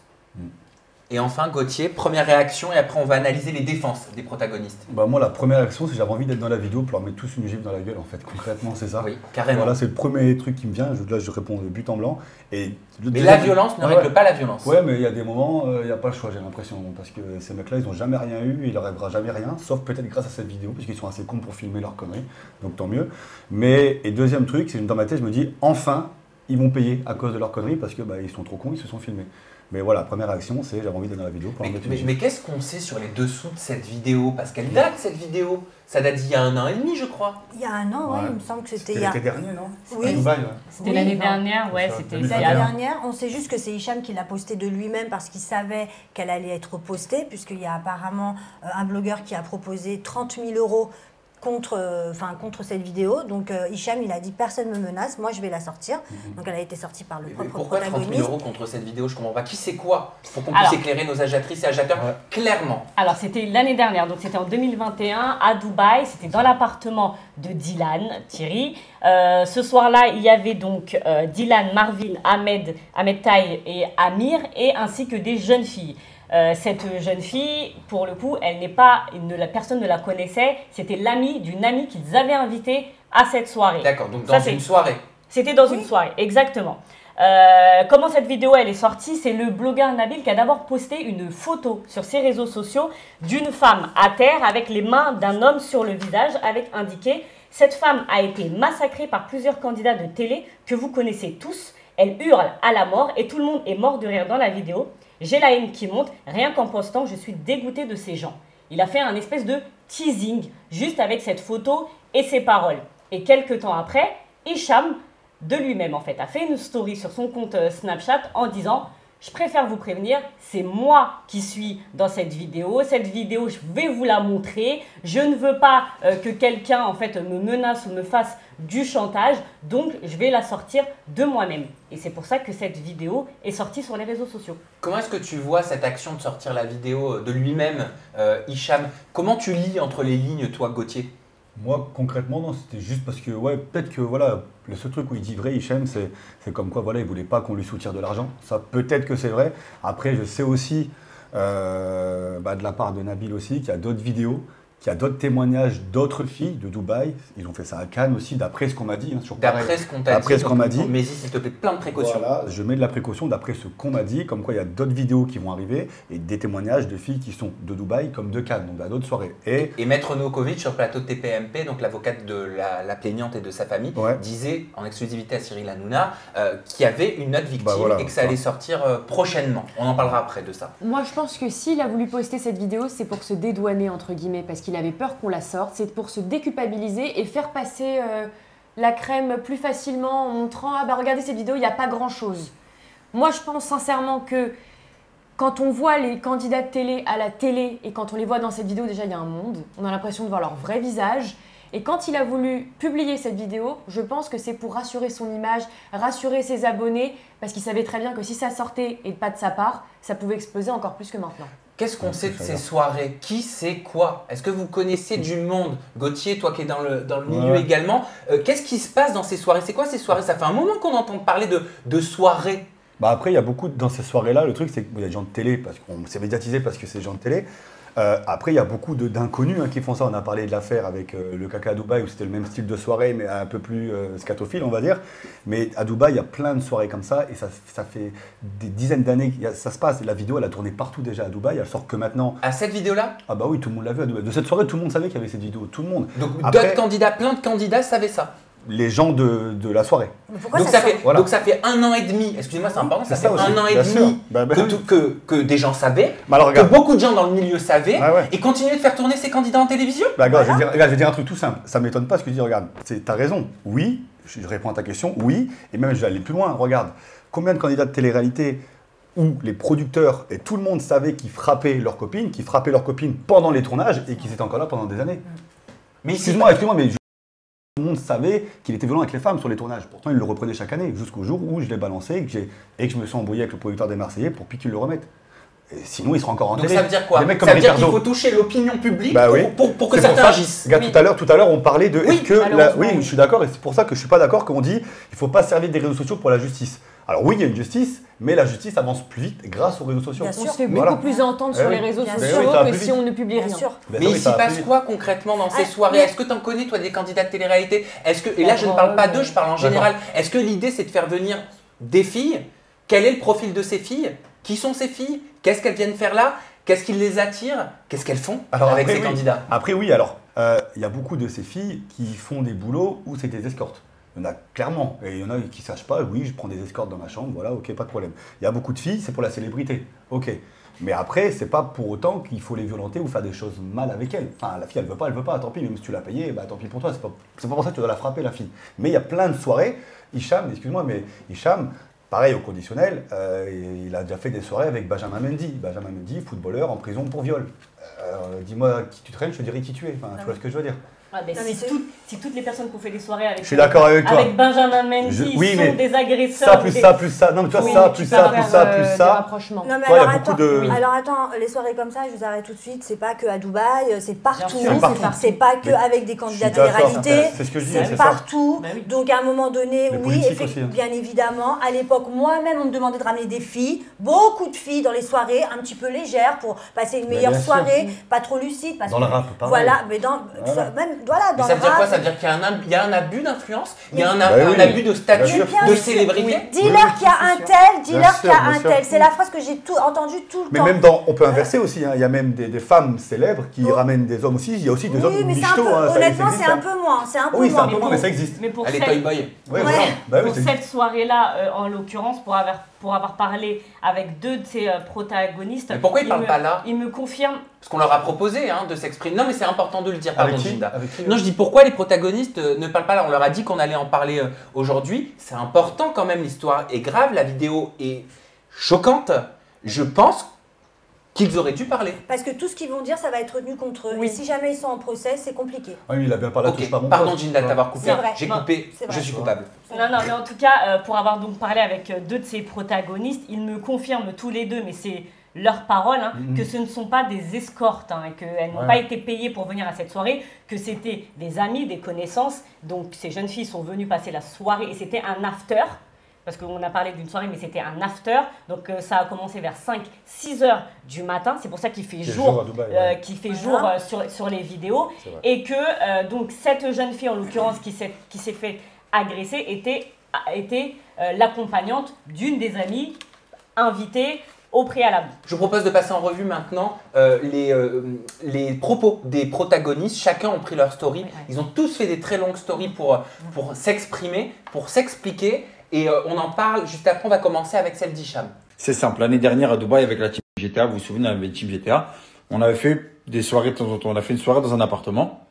Et enfin, Gauthier, première réaction, et après on va analyser les défenses des protagonistes. Bah moi, la première réaction, c'est que j'avais envie d'être dans la vidéo pour leur mettre tous une gifle dans la gueule, en fait, concrètement, c'est ça. Oui, carrément. Voilà, c'est le premier truc qui me vient, je, là je réponds de but en blanc. Et mais deuxième... la violence ne règle ouais. pas la violence. Ouais, mais il y a des moments, il euh, n'y a pas le choix, j'ai l'impression, parce que ces mecs-là, ils n'ont jamais rien eu, il leur arrivera jamais rien, sauf peut-être grâce à cette vidéo, puisqu'ils sont assez cons pour filmer leurs conneries, donc tant mieux. Mais, et deuxième truc, c'est que dans ma tête, je me dis, enfin, ils vont payer à cause de leurs conneries, parce que bah, ils sont trop cons, ils se sont filmés. Mais voilà, première réaction, c'est j'avais envie d'être dans la vidéo pour Mais, en mettre mais, mais qu'est-ce qu'on sait sur les dessous de cette vidéo? Parce qu'elle date, cette vidéo. Ça date d'il y a un an et demi, je crois. Il y a un an, ouais, ouais il me semble que c'était... C'était l'été dernier, non? Oui. Dubaï, ouais. C'était oui, l'année dernière, ouais. C'était l'année dernière. On sait juste que c'est Hicham qui l'a posté de lui-même parce qu'il savait qu'elle allait être postée, puisqu'il y a apparemment un blogueur qui a proposé trente mille euros contre, enfin, contre cette vidéo. Donc euh, Hicham, il a dit personne ne me menace, moi je vais la sortir. Mm-hmm. Donc elle a été sortie par le mais propre pourquoi protagoniste. trente mille euros contre cette vidéo? Je comprends pas. Qui c'est quoi? Pour qu'on puisse éclairer nos agiatrices et agiateurs ouais. clairement. Alors c'était l'année dernière, donc c'était en deux mille vingt et un à Dubaï. C'était dans l'appartement de Dylan, Thierry. Euh, ce soir-là, il y avait donc euh, Dylan, Marvin, Ahmed, Ahmed Taï et Amir, et ainsi que des jeunes filles. Euh, cette jeune fille, pour le coup, elle n'est pas, ne, la personne ne la connaissait, c'était l'amie d'une amie qu'ils avaient invitée à cette soirée. D'accord, donc dans Ça, une soirée. C'était dans oui. une soirée, exactement. Euh, comment cette vidéo elle est sortie? C'est le blogueur Nabil qui a d'abord posté une photo sur ses réseaux sociaux d'une femme à terre avec les mains d'un homme sur le visage avec indiqué « Cette femme a été massacrée par plusieurs candidats de télé que vous connaissez tous. Elle hurle à la mort et tout le monde est mort de rire dans la vidéo. J'ai la haine qui monte, rien qu'en postant, je suis dégoûté de ces gens. » Il a fait un espèce de teasing, juste avec cette photo et ses paroles. Et quelques temps après, Hicham, de lui-même en fait, a fait une story sur son compte Snapchat en disant « Je préfère vous prévenir, c'est moi qui suis dans cette vidéo. Cette vidéo, je vais vous la montrer. Je ne veux pas euh, que quelqu'un en fait me menace ou me fasse du chantage, donc je vais la sortir de moi-même. » Et c'est pour ça que cette vidéo est sortie sur les réseaux sociaux. Comment est-ce que tu vois cette action de sortir la vidéo de lui-même, euh, Hicham? Comment tu lis entre les lignes, toi, Gauthier? Moi, concrètement, non, c'était juste parce que, ouais, peut-être que, voilà, le seul truc où il dit vrai, Hicham, c'est comme quoi, voilà, il voulait pas qu'on lui soutire de l'argent. Ça, peut-être que c'est vrai. Après, je sais aussi, euh, bah, de la part de Nabil aussi, qu'il y a d'autres vidéos, qu'il y a d'autres témoignages d'autres filles de Dubaï. Ils ont fait ça à Cannes aussi, d'après ce qu'on m'a dit. Hein, d'après ce qu'on t'a dit. D'après ce qu'on m'a dit. Mais s'il te plaît, plein de précautions. Voilà, je mets de la précaution d'après ce qu'on m'a dit, comme quoi il y a d'autres vidéos qui vont arriver et des témoignages de filles qui sont de Dubaï comme de Cannes, donc à d'autres soirées. Et, et Maître Novakovic, sur le plateau de T P M P, donc l'avocate de la, la plaignante et de sa famille, ouais. disait en exclusivité à Cyril Hanouna euh, qu'il y avait une autre victime bah voilà, et que ça allait sortir euh, prochainement. On en parlera après de ça. Moi, je pense que s'il a voulu poster cette vidéo, c'est pour se dédouaner, entre guillemets, parce qu'il avait peur qu'on la sorte. C'est pour se déculpabiliser et faire passer euh, la crème plus facilement en montrant « Ah bah regardez cette vidéo, il n'y a pas grand-chose ». Moi, je pense sincèrement que quand on voit les candidats de télé à la télé et quand on les voit dans cette vidéo, déjà, il y a un monde. On a l'impression de voir leur vrai visage. Et quand il a voulu publier cette vidéo, je pense que c'est pour rassurer son image, rassurer ses abonnés, parce qu'il savait très bien que si ça sortait et pas de sa part, ça pouvait exploser encore plus que maintenant. Qu'est-ce qu'on sait de ces soirées? Qui sait quoi? Est-ce que vous connaissez du monde? Gauthier, toi qui es dans le, dans le milieu ouais. également, euh, qu'est-ce qui se passe dans ces soirées? C'est quoi ces soirées? Ça fait un moment qu'on entend parler de, de soirées. Bah après, il y a beaucoup, dans ces soirées-là, le truc, c'est qu'il y a des gens de télé, parce qu'on s'est médiatisé parce que c'est des gens de télé. Euh, après, il y a beaucoup d'inconnus hein, qui font ça. On a parlé de l'affaire avec euh, le caca à Dubaï, où c'était le même style de soirée, mais un peu plus euh, scatophile, on va dire. Mais à Dubaï, il y a plein de soirées comme ça, et ça, ça fait des dizaines d'années que ça se passe. La vidéo, elle a tourné partout déjà à Dubaï, elle sort que maintenant. À cette vidéo-là? Ah bah oui, tout le monde l'a vu à Dubaï. De cette soirée, tout le monde savait qu'il y avait cette vidéo, tout le monde. Donc Après, d'autres candidats, plein de candidats savaient ça? Les gens de, de la soirée. Donc ça, fait, voilà. donc ça fait un an et demi, excusez-moi c'est important, ça fait ça un an et demi bah, bah, que, tout, que, que des gens savaient, alors, que beaucoup de gens dans le milieu savaient, ah ouais. et continuaient de faire tourner ces candidats en télévision. Bah, regarde, voilà. je, vais dire, regarde, je vais dire un truc tout simple, ça ne m'étonne pas ce que tu dis, regarde, tu as raison, oui, je réponds à ta question, oui, et même je vais aller plus loin, regarde, combien de candidats de télé-réalité où les producteurs et tout le monde savait qu'ils frappaient leurs copines, qu'ils frappaient leurs copines pendant les tournages et qu'ils étaient encore là pendant des années. Mais excuse-moi, excuse-moi, mais... Je... Tout le monde savait qu'il était violent avec les femmes sur les tournages. Pourtant, il le reprenait chaque année, jusqu'au jour où je l'ai balancé et que, et que je me suis embrouillé avec le producteur des Marseillais pour puis qu'il le remette. Et sinon, il sera encore en Donc télé. ça veut dire quoi? Ça veut dire qu'il faut toucher l'opinion publique bah oui. pour, pour, pour que certains agissent. Regarde, oui. tout à l'heure, tout à l'heure, on parlait de. Oui, est-ce que la, oui, je suis d'accord, et c'est pour ça que je suis pas d'accord qu'on dit il faut pas servir des réseaux sociaux pour la justice. Alors oui, il y a une justice, mais la justice avance plus vite grâce aux réseaux sociaux. Bien sûr, on se fait voilà. beaucoup plus entendre eh sur oui. les réseaux Bien sociaux oui, que si on ne publie rien. Sûr. Mais, mais il s'y passe quoi concrètement dans ces ah, soirées? Est-ce que tu en connais, toi, des candidats de télé-réalité? Est-ce que, et là, je ne parle pas d'eux, je parle en général. Est-ce que l'idée, c'est de faire venir des filles? Quel est le profil de ces filles? Qui sont ces filles? Qu'est-ce qu'elles viennent faire là? Qu'est-ce qui les attire? Qu'est-ce qu'elles font alors, avec ces oui. candidats? Après, oui, alors, il euh, y a beaucoup de ces filles qui font des boulots où c'est des escortes. Il y en a clairement, et il y en a qui ne sachent pas, oui, je prends des escortes dans ma chambre, voilà, ok, pas de problème. Il y a beaucoup de filles, c'est pour la célébrité, ok. Mais après, c'est pas pour autant qu'il faut les violenter ou faire des choses mal avec elles. Enfin, la fille, elle veut pas, elle veut pas, tant pis, même si tu l'as payée, bah tant pis pour toi, c'est pas, c'est pas pour ça que tu dois la frapper, la fille. Mais il y a plein de soirées, Hicham, excuse-moi, mais Hicham, pareil au conditionnel, euh, il a déjà fait des soirées avec Benjamin Mendy. Benjamin Mendy, footballeur en prison pour viol. Euh, dis-moi qui tu traînes, je te dirai qui tu es, enfin, ah tu vois ce que je veux dire. Ah ben non, si, tout, si toutes les personnes qui ont fait des soirées avec, je suis d'accord avec, toi. avec Benjamin Mendy je, oui, sont des agresseurs. Ça, plus des... ça, plus ça. Non, mais tu vois, oui, ça, plus ça, plus ça, plus euh, ça. Non, mais alors, attends, de... oui. alors attends, les soirées comme ça, je vous arrête tout de suite, c'est pas que à Dubaï, c'est partout. C'est pas que avec des candidats de télé-réalité. C'est ce que je dis, c'est partout. Donc à un moment donné, oui, bien évidemment, à l'époque, moi-même, on me demandait de ramener des filles, beaucoup de filles dans les soirées, un petit peu légères pour passer une meilleure soirée, pas trop lucide. Dans le rap, pareil. Voilà, mais dans même voilà dans le rap. Ça veut dire qu'il y a un, il y a un abus d'influence, il y a un, bah un oui. abus de statut, de célébrité. Oui. Dis-leur qu'il y a un tel, dis-leur qu'il y a un tel. C'est la phrase que j'ai entendue tout le mais temps. Mais même dans, on peut inverser aussi, hein. Il y a même des, des femmes célèbres qui oh. ramènent des hommes aussi. Il y a aussi des oui, hommes michtos. Hein, honnêtement, c'est un peu moins. C'est un peu oui, moins. Oui, c'est un peu moins, mais ça existe. Mais pour Allez, cette, Toy Boy. Ouais, ouais. Bah, pour oui, cette soirée-là, euh, en l'occurrence, pour avoir, pour avoir parlé avec deux de ces euh, protagonistes. Mais pourquoi ils ne parlent me, pas là? Ils me confirment. Parce qu'on leur a proposé hein, de s'exprimer. Non, mais c'est important de le dire, pardon, Ginda. Non, je dis pourquoi les protagonistes euh, ne parlent pas là. On leur a dit qu'on allait en parler euh, aujourd'hui. C'est important quand même, l'histoire est grave, la vidéo est choquante. Je pense qu'ils auraient dû parler. Parce que tout ce qu'ils vont dire, ça va être retenu contre eux. Oui. Et si jamais ils sont en procès, c'est compliqué. Oui, il a bien parlé. Okay. Pardon, Ginda, de t'avoir coupé. J'ai coupé, je suis coupable. Non, non, mais en tout cas, euh, pour avoir donc parlé avec euh, deux de ces protagonistes, ils me confirment tous les deux, mais c'est leur parole, hein, mmh. que ce ne sont pas des escortes, hein, qu'elles n'ont ouais. pas été payées pour venir à cette soirée, que c'était des amis, des connaissances. Donc ces jeunes filles sont venues passer la soirée et c'était un after. Parce qu'on a parlé d'une soirée, mais c'était un after. Donc euh, ça a commencé vers cinq six heures du matin. C'est pour ça qu'il fait jour, jour, Dubaï, ouais. euh, qu'il fait ah. jour euh, sur, sur les vidéos. Et que euh, donc cette jeune fille, en l'occurrence, qui s'est qui s'est fait agresser, était, était euh, l'accompagnante d'une des amies invitées au préalable. Je vous propose de passer en revue maintenant euh, les, euh, les propos des protagonistes. Chacun ont pris leur story. Oui, oui. Ils ont tous fait des très longues stories pour, pour s'exprimer, pour s'expliquer. Et euh, on en parle juste après. On va commencer avec celle d'Hicham. C'est simple. L'année dernière à Dubaï avec la team G T A, vous vous souvenez, avec la team G T A, on avait fait des soirées de temps en temps. On a fait une soirée dans un appartement.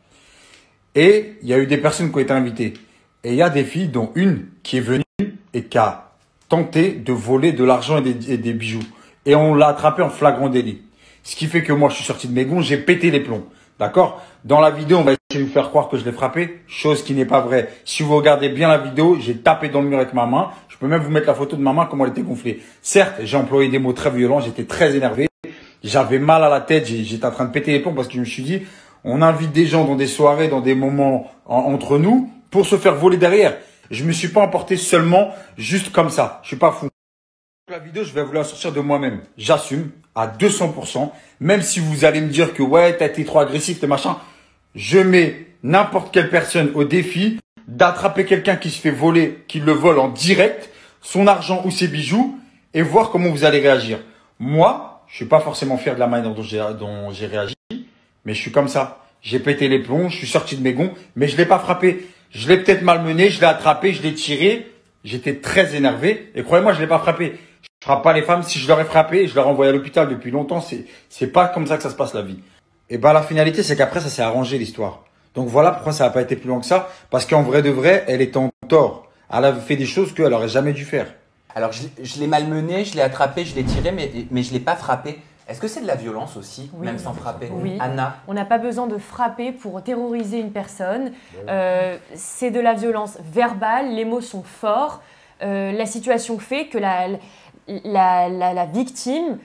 Et il y a eu des personnes qui ont été invitées. Et il y a des filles, dont une qui est venue et qui a tenté de voler de l'argent et des, et des bijoux. Et on l'a attrapé en flagrant délit. Ce qui fait que moi, je suis sorti de mes gonds, j'ai pété les plombs. D'accord? Dans la vidéo, on va de vous faire croire que je l'ai frappé, chose qui n'est pas vraie. Si vous regardez bien la vidéo, j'ai tapé dans le mur avec ma main. Je peux même vous mettre la photo de ma main, comment elle était gonflée. Certes, j'ai employé des mots très violents, j'étais très énervé. J'avais mal à la tête, j'étais en train de péter les plombs parce que je me suis dit, on invite des gens dans des soirées, dans des moments en, entre nous, pour se faire voler derrière. Je me suis pas emporté seulement juste comme ça. Je suis pas fou. La vidéo, je vais vous la sortir de moi-même. J'assume à deux cents pour cent. Même si vous allez me dire que ouais, t'as été trop agressif, t'es machin. Je mets n'importe quelle personne au défi d'attraper quelqu'un qui se fait voler, qui le vole en direct, son argent ou ses bijoux, et voir comment vous allez réagir. Moi, je suis pas forcément fier de la manière dont j'ai, dont j'ai réagi, mais je suis comme ça. J'ai pété les plombs, je suis sorti de mes gonds, mais je l'ai pas frappé. Je l'ai peut-être malmené, je l'ai attrapé, je l'ai tiré. J'étais très énervé, et croyez-moi, je l'ai pas frappé. Je frappe pas les femmes. Si je leur ai frappé, je leur ai envoyé à l'hôpital depuis longtemps. C'est, c'est pas comme ça que ça se passe la vie. Et ben, la finalité, c'est qu'après, ça s'est arrangé, l'histoire. Donc voilà pourquoi ça n'a pas été plus loin que ça. Parce qu'en vrai de vrai, elle était en tort. Elle avait fait des choses qu'elle aurait jamais dû faire. Alors, je, je l'ai malmené, je l'ai attrapé, je l'ai tiré, mais, mais je l'ai pas frappé. Est-ce que c'est de la violence aussi, Oui. même sans frapper? Oui. Anna? On n'a pas besoin de frapper pour terroriser une personne. Euh, c'est de la violence verbale, les mots sont forts. Euh, la situation fait que la, la, la, la victime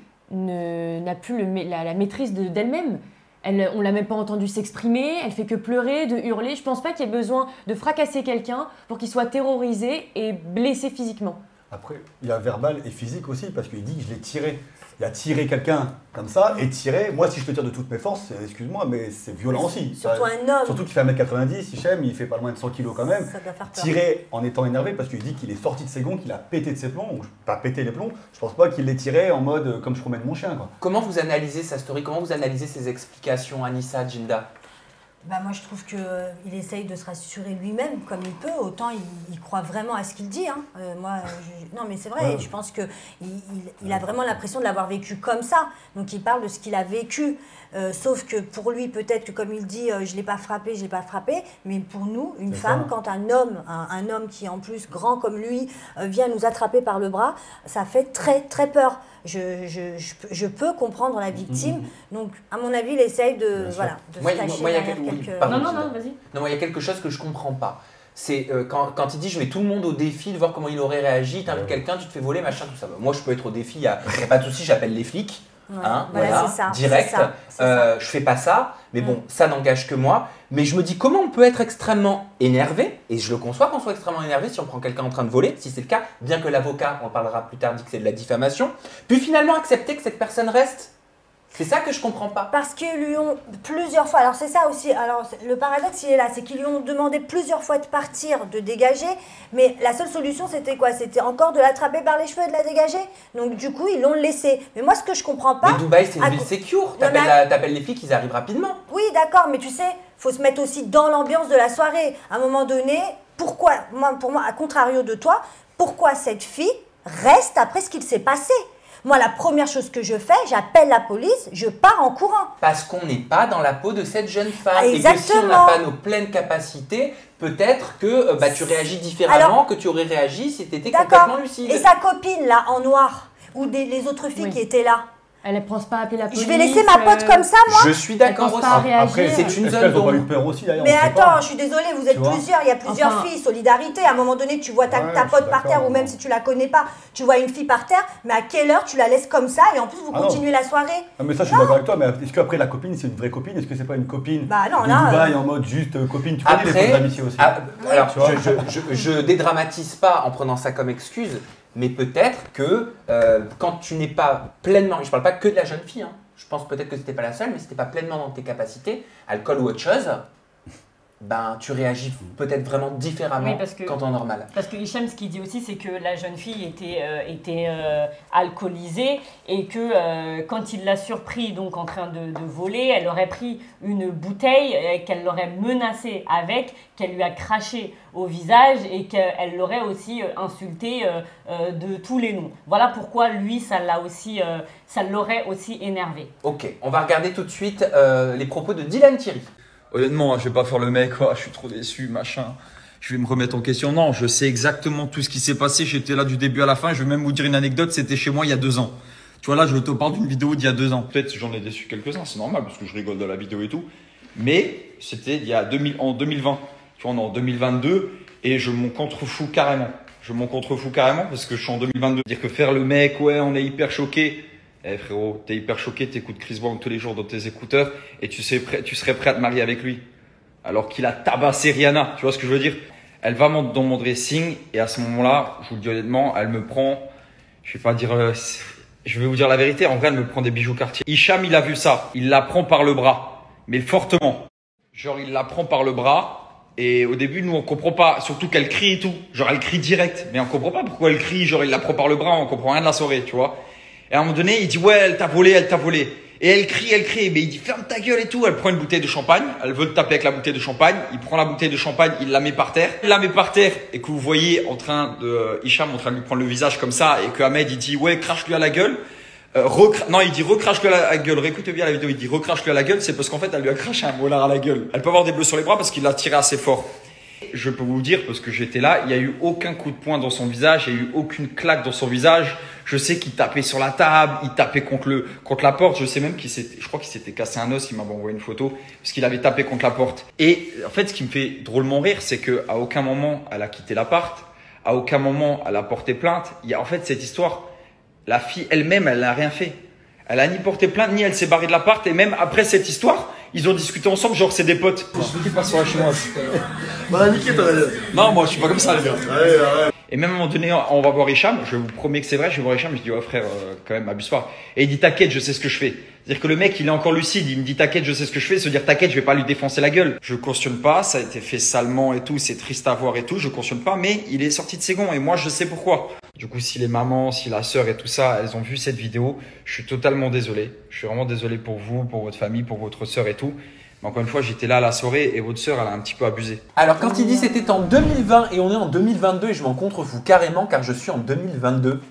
ne, n'a plus le, la, la maîtrise de, d'elle-même. Elle, on ne l'a même pas entendue s'exprimer, elle fait que pleurer, de hurler. Je ne pense pas qu'il y ait besoin de fracasser quelqu'un pour qu'il soit terrorisé et blessé physiquement. Après, il y a verbal et physique aussi, parce qu'il dit que je l'ai tiré. Il a tiré quelqu'un comme ça, et tiré, moi si je te tire de toutes mes forces, excuse-moi, mais c'est violent aussi. Surtout Ça, un homme. Surtout qu'il fait un mètre quatre-vingt-dix, Hichem, il fait pas loin de cent kilos quand même. Ça doit faire peur. Tiré en étant énervé, parce qu'il dit qu'il est sorti de ses gonds, qu'il a pété de ses plombs, ou pas pété les plombs, je pense pas qu'il l'ait tiré en mode euh, comme je promène mon chien, quoi. Comment vous analysez sa story? Comment vous analysez ses explications, Anissa, Jinda? Bah moi je trouve qu'il essaye de se rassurer lui-même comme il peut, autant il, il croit vraiment à ce qu'il dit. Hein. Euh, moi, je, non mais c'est vrai, Ouais. je pense qu'il il, il a vraiment l'impression de l'avoir vécu comme ça. Donc il parle de ce qu'il a vécu. Euh, sauf que pour lui, peut-être que comme il dit, euh, je ne l'ai pas frappé, je ne l'ai pas frappé, mais pour nous, une C'est femme, ça. quand un homme, un, un homme qui est en plus grand comme lui, euh, vient nous attraper par le bras, ça fait très très peur. Je, je, je, peux- je peux comprendre la victime. Donc, à mon avis, il essaye de, voilà, de Moi, se cacher moi, il y a derrière quel- oui, quelques... pardon, Non, non, Jinda. non, vas-y. Non, moi, il y a quelque chose que je comprends pas. C'est euh, quand, quand il dit je mets tout le monde au défi de voir comment il aurait réagi, t'invites quelqu'un, tu te fais voler, machin, tout ça. Moi, je peux être au défi, il n'y a, y a pas de souci, j'appelle les flics. Ouais, Hein, voilà, voilà, c'est ça, direct. c'est ça, c'est Euh, je fais pas ça, mais bon, ça n'engage que moi. Mais je me dis comment on peut être extrêmement énervé, et je le conçois qu'on soit extrêmement énervé si on prend quelqu'un en train de voler, si c'est le cas, bien que l'avocat, on en parlera plus tard, dit que c'est de la diffamation, puis finalement accepter que cette personne reste. C'est ça que je comprends pas. Parce qu'ils lui ont plusieurs fois, alors c'est ça aussi, alors c'est- le paradoxe il est là, c'est qu'ils lui ont demandé plusieurs fois de partir, de dégager, mais la seule solution c'était quoi? C'était encore de l'attraper par les cheveux et de la dégager. Donc du coup ils l'ont laissé. Mais moi ce que je comprends pas... Mais Dubaï, c'est une à- ville secure. Non, T'appelles mais- la- t'appelles les flics, ils arrivent rapidement. Oui d'accord, mais tu sais, faut se mettre aussi dans l'ambiance de la soirée. À un moment donné, pourquoi, moi, pour moi, à contrario de toi, pourquoi cette fille reste après ce qu'il s'est passé? Moi, la première chose que je fais, j'appelle la police, je pars en courant. Parce qu'on n'est pas dans la peau de cette jeune femme. Et que si on n'a Exactement. pas nos pleines capacités, peut-être que euh, bah, tu réagis différemment Alors- que tu aurais réagi si tu étais D'accord. complètement lucide. Et sa copine, là, en noir, ou des, les autres filles qui étaient là. Elle ne pense pas à appeler la police. Je vais laisser ma pote euh, comme ça, moi Je suis d'accord Elle pense aussi. pas à réagir. Après, c'est une Est-ce zone qu'elles ont pas eu d'ombre. peur aussi d'ailleurs? Mais on sait attends, pas. je suis désolée, vous êtes Tu vois. plusieurs, il y a plusieurs Enfin- filles, solidarité. À un moment donné, tu vois ta, Ouais, ta je pote suis par terre, d'accord, ou même si tu la connais pas, tu vois une fille par terre, mais à quelle heure tu la laisses comme ça et en plus vous Ah non. continuez la soirée? Non mais ça je suis d'accord avec toi, mais est-ce qu'après la copine c'est une vraie copine? Est-ce que c'est pas une copine Bah non, de là, Dubaï euh, en mode juste euh, copine? Tu connais les Après, fausses d'amitié aussi. ah, alors Tu vois. je, je, je, je dédramatise pas en prenant ça comme excuse, mais peut-être que euh, quand tu n'es pas pleinement, je parle pas que de la jeune fille, hein, je pense peut-être que c'était pas la seule, mais si t'es pas pleinement dans tes capacités, alcool ou autre chose, ben tu réagis peut-être vraiment différemment Oui, parce que- qu'en temps normal. Parce que Hicham, ce qu'il dit aussi, c'est que la jeune fille était, euh, était euh, alcoolisée et que euh, quand il l'a surpris donc en train de, de voler, elle aurait pris une bouteille euh, qu'elle l'aurait menacée avec, qu'elle lui a craché au visage et qu'elle l'aurait aussi euh, insulté euh, euh, de tous les noms. Voilà pourquoi lui, ça l'a aussi, euh, ça l'aurait aussi énervé. Ok, on va regarder tout de suite euh, les propos de Dylan Thierry. Honnêtement, je vais pas faire le mec, oh, je suis trop déçu, machin. Je vais me remettre en question. Non, je sais exactement tout ce qui s'est passé. J'étais là du début à la fin. Je vais même vous dire une anecdote. C'était chez moi il y a deux ans. Tu vois, là, je te parle d'une vidéo d'il y a deux ans. Peut-être j'en ai déçu quelques-uns, c'est normal parce que je rigole de la vidéo et tout. Mais c'était il y a deux mille, en deux mille vingt. Tu vois, on est en deux mille vingt-deux et je m'en contrefous carrément. Je m'en contrefous carrément parce que je suis en deux mille vingt-deux. Dire que faire le mec, ouais, on est hyper choqué. Eh frérot, t'es hyper choqué, t'écoutes Chris Brown tous les jours dans tes écouteurs et tu, sais, tu serais prêt à te marier avec lui. Alors qu'il a tabassé Rihanna. Tu vois ce que je veux dire? Elle va dans mon dressing et à ce moment-là, je vous le dis honnêtement, elle me prend, je vais pas dire, euh, je vais vous dire la vérité, en vrai, elle me prend des bijoux Cartier. Hicham, il a vu ça, il la prend par le bras, mais fortement. Genre, il la prend par le bras et au début, nous, on comprend pas, surtout qu'elle crie et tout. Genre, elle crie direct, mais on comprend pas pourquoi elle crie, genre, il la prend par le bras, on comprend rien de la soirée, tu vois. Et à un moment donné, il dit, ouais, elle t'a volé, elle t'a volé. Et elle crie, elle crie, mais il dit ferme ta gueule et tout. Elle prend une bouteille de champagne, elle veut le taper avec la bouteille de champagne. Il prend la bouteille de champagne, il la met par terre. Il la met par terre et que vous voyez en train de euh, Hicham en train de lui prendre le visage comme ça et que Ahmed il dit ouais crache-lui à la gueule. Euh, non il dit recrache-lui à la gueule. Réécoutez bien la vidéo, il dit recrache-lui à la gueule. C'est parce qu'en fait elle lui a craché un molar à la gueule. Elle peut avoir des bleus sur les bras parce qu'il l'a tiré assez fort. Je peux vous dire parce que j'étais là, il n'y a eu aucun coup de poing dans son visage, il n'y a eu aucune claque dans son visage. Je sais qu'il tapait sur la table, il tapait contre, le, contre la porte. Je sais même qu'il s'était, je crois qu'il s'était cassé un os, il m'avait envoyé une photo, parce qu'il avait tapé contre la porte. Et en fait, ce qui me fait drôlement rire, c'est qu'à aucun moment, elle a quitté l'appart, à aucun moment, elle a porté plainte. Il y a en fait cette histoire, la fille elle-même, elle n'a rien fait. Elle a ni porté plainte, ni elle s'est barrée de l'appart. Et même après cette histoire, ils ont discuté ensemble, genre c'est des potes. Je veux qu'il passe sur la chinoise. Bah, niqué, toi. Non, moi je suis pas comme ça, les gars. Et même à un moment donné, on va voir Hicham, je vous promets que c'est vrai, je vais voir Hicham, je dis, ouais frère, euh, quand même, abuse pas. Et il dit, t'inquiète, je sais ce que je fais. C'est-à-dire que le mec, il est encore lucide, il me dit, t'inquiète, je sais ce que je fais, se dire, t'inquiète, je vais pas lui défoncer la gueule. Je cautionne pas, ça a été fait salement et tout, c'est triste à voir et tout, je cautionne pas, mais il est sorti de ses gonds et moi, je sais pourquoi. Du coup, si les mamans, si la sœur et tout ça, elles ont vu cette vidéo, je suis totalement désolé. Je suis vraiment désolé pour vous, pour votre famille, pour votre sœur et tout. Mais encore une fois, j'étais là à la soirée et votre sœur, elle a un petit peu abusé. Alors quand il dit c'était en deux mille vingt et on est en deux mille vingt-deux et je m'en contrefous carrément car je suis en deux mille vingt-deux.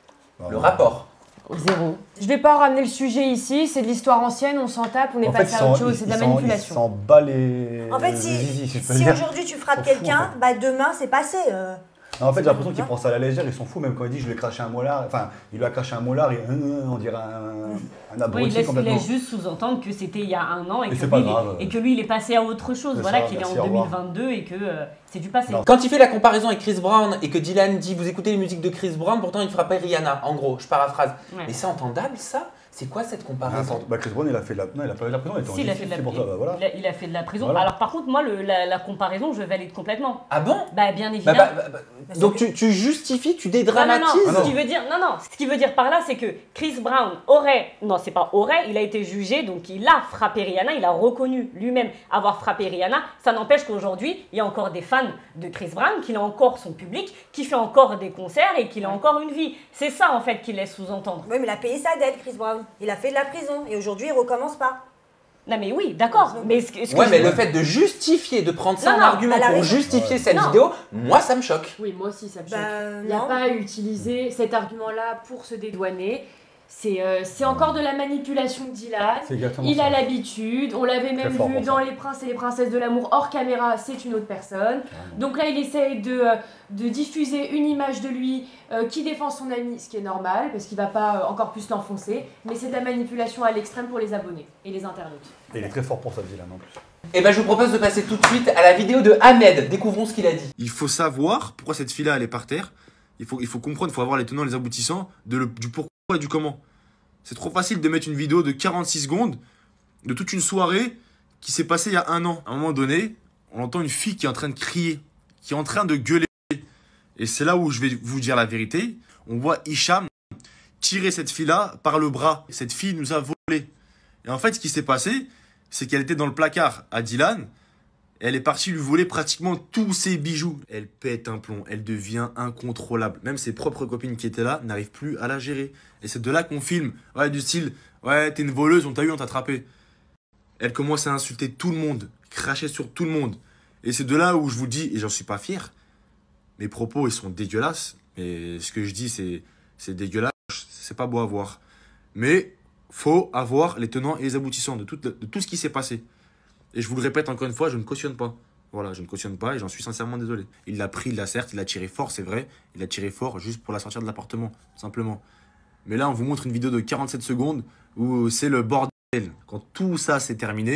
Le rapport. Zéro. Je vais pas ramener le sujet ici, c'est de l'histoire ancienne, on s'en tape, on est En passé fait, à autre ils chose, sont- c'est de la ils sont- manipulation. Ils s'en bat les. En fait, les si, zizi, si je peux si dire. aujourd'hui tu frappes Ils s'en foutent, quelqu'un, en fait. bah demain c'est passé. euh. Non, en fait, j'ai l'impression qu'il prend ça à la légère, ils sont fous, même quand il dit je lui ai craché un molar, enfin, il lui a craché un molar et euh, on dirait un, un Oui, abruti il laisse, il complètement. laisse juste sous-entendre que c'était il y a un an et, Et que c'est lui, pas il est- grave. et que lui il est passé à autre chose, C'est voilà ça, qu'il est merci, en au revoir. deux mille vingt-deux et que euh, c'est du passé. Quand il fait la comparaison avec Chris Brown et que Dylan dit vous écoutez les musiques de Chris Brown, pourtant il frappait Rihanna, en gros, je paraphrase. Ouais. Et c'est entendable ça? C'est quoi cette comparaison? N'importe- Bah, Chris Brown, il a fait de la. Non, il a pas fait de la prison, il était en Si, il a fait de la, justice, c'est pour ça, bah, voilà. il a- il a fait de la prison. Voilà. Alors par contre, moi, le- la, la comparaison, je valide complètement. Ah bon? Bah bien Bah, évidemment. bah, bah, bah, donc tu, tu justifies, tu Non, non, dédramatises? non, ce qui veut dire, non, non, ce qui veut dire par là, c'est que Chris Brown aurait, non, c'est pas aurait, il a été jugé, donc il a frappé Rihanna, il a reconnu lui-même avoir frappé Rihanna. Ça n'empêche qu'aujourd'hui, il y a encore des fans de Chris Brown, qu'il a encore son public, qui fait encore des concerts et qu'il a encore une vie. C'est ça en fait qu'il laisse sous-entendre. Oui, mais il a payé sa dette, Chris Brown. Il a fait de la prison et aujourd'hui il recommence pas. Non mais oui, d'accord. Mais ce que, ce que Ouais, je- mais le fait de justifier, de prendre ça Non, en non, argument elle a pour raison. justifier Ouais. cette Non. vidéo, moi ça me choque. Oui, moi aussi ça me choque. Bah, Il n'y a non. pas à utiliser cet argument-là pour se dédouaner. C'est euh, c'est encore de la manipulation de Dylan. C'est exactement Il ça. a l'habitude. On l'avait même fort vu pour dans ça. Les Princes et les Princesses de l'amour hors caméra, c'est une autre personne. Donc là, il essaye de, euh, de diffuser une image de lui euh, qui défend son ami, ce qui est normal, parce qu'il va pas euh, encore plus l'enfoncer. Mais c'est de la manipulation à l'extrême pour les abonnés et les internautes. Et il est très fort pour ça, Dylan, en plus. Et ben je vous propose de passer tout de suite à la vidéo de Ahmed. Découvrons ce qu'il a dit. Il faut savoir pourquoi cette fille-là, elle est par terre. Il faut, il faut comprendre, il faut avoir les tenants et les aboutissants de le- du pourquoi et du comment. C'est trop facile de mettre une vidéo de quarante-six secondes de toute une soirée qui s'est passée il y a un an. À un moment donné, on entend une fille qui est en train de crier, qui est en train de gueuler. Et c'est là où je vais vous dire la vérité. On voit Hicham tirer cette fille-là par le bras. Cette fille nous a volé. Et en fait, ce qui s'est passé, c'est qu'elle était dans le placard à Dylan. Elle est partie lui voler pratiquement tous ses bijoux. Elle pète un plomb, elle devient incontrôlable. Même ses propres copines qui étaient là n'arrivent plus à la gérer. Et c'est de là qu'on filme. Ouais, du style, ouais, t'es une voleuse, on t'a eu, on t'a attrapé. Elle commence à insulter tout le monde, cracher sur tout le monde. Et c'est de là où je vous dis, et j'en suis pas fier, mes propos, ils sont dégueulasses. Et ce que je dis, c'est, c'est dégueulasse, c'est pas beau à voir. Mais faut avoir les tenants et les aboutissants de tout, de tout ce qui s'est passé. Et je vous le répète encore une fois, je ne cautionne pas. Voilà, je ne cautionne pas et j'en suis sincèrement désolé. Il l'a pris, il l'a certes, il l'a tiré fort, c'est vrai. Il l'a tiré fort juste pour la sortir de l'appartement, tout simplement. Mais là, on vous montre une vidéo de quarante-sept secondes où c'est le bordel. Quand tout ça s'est terminé,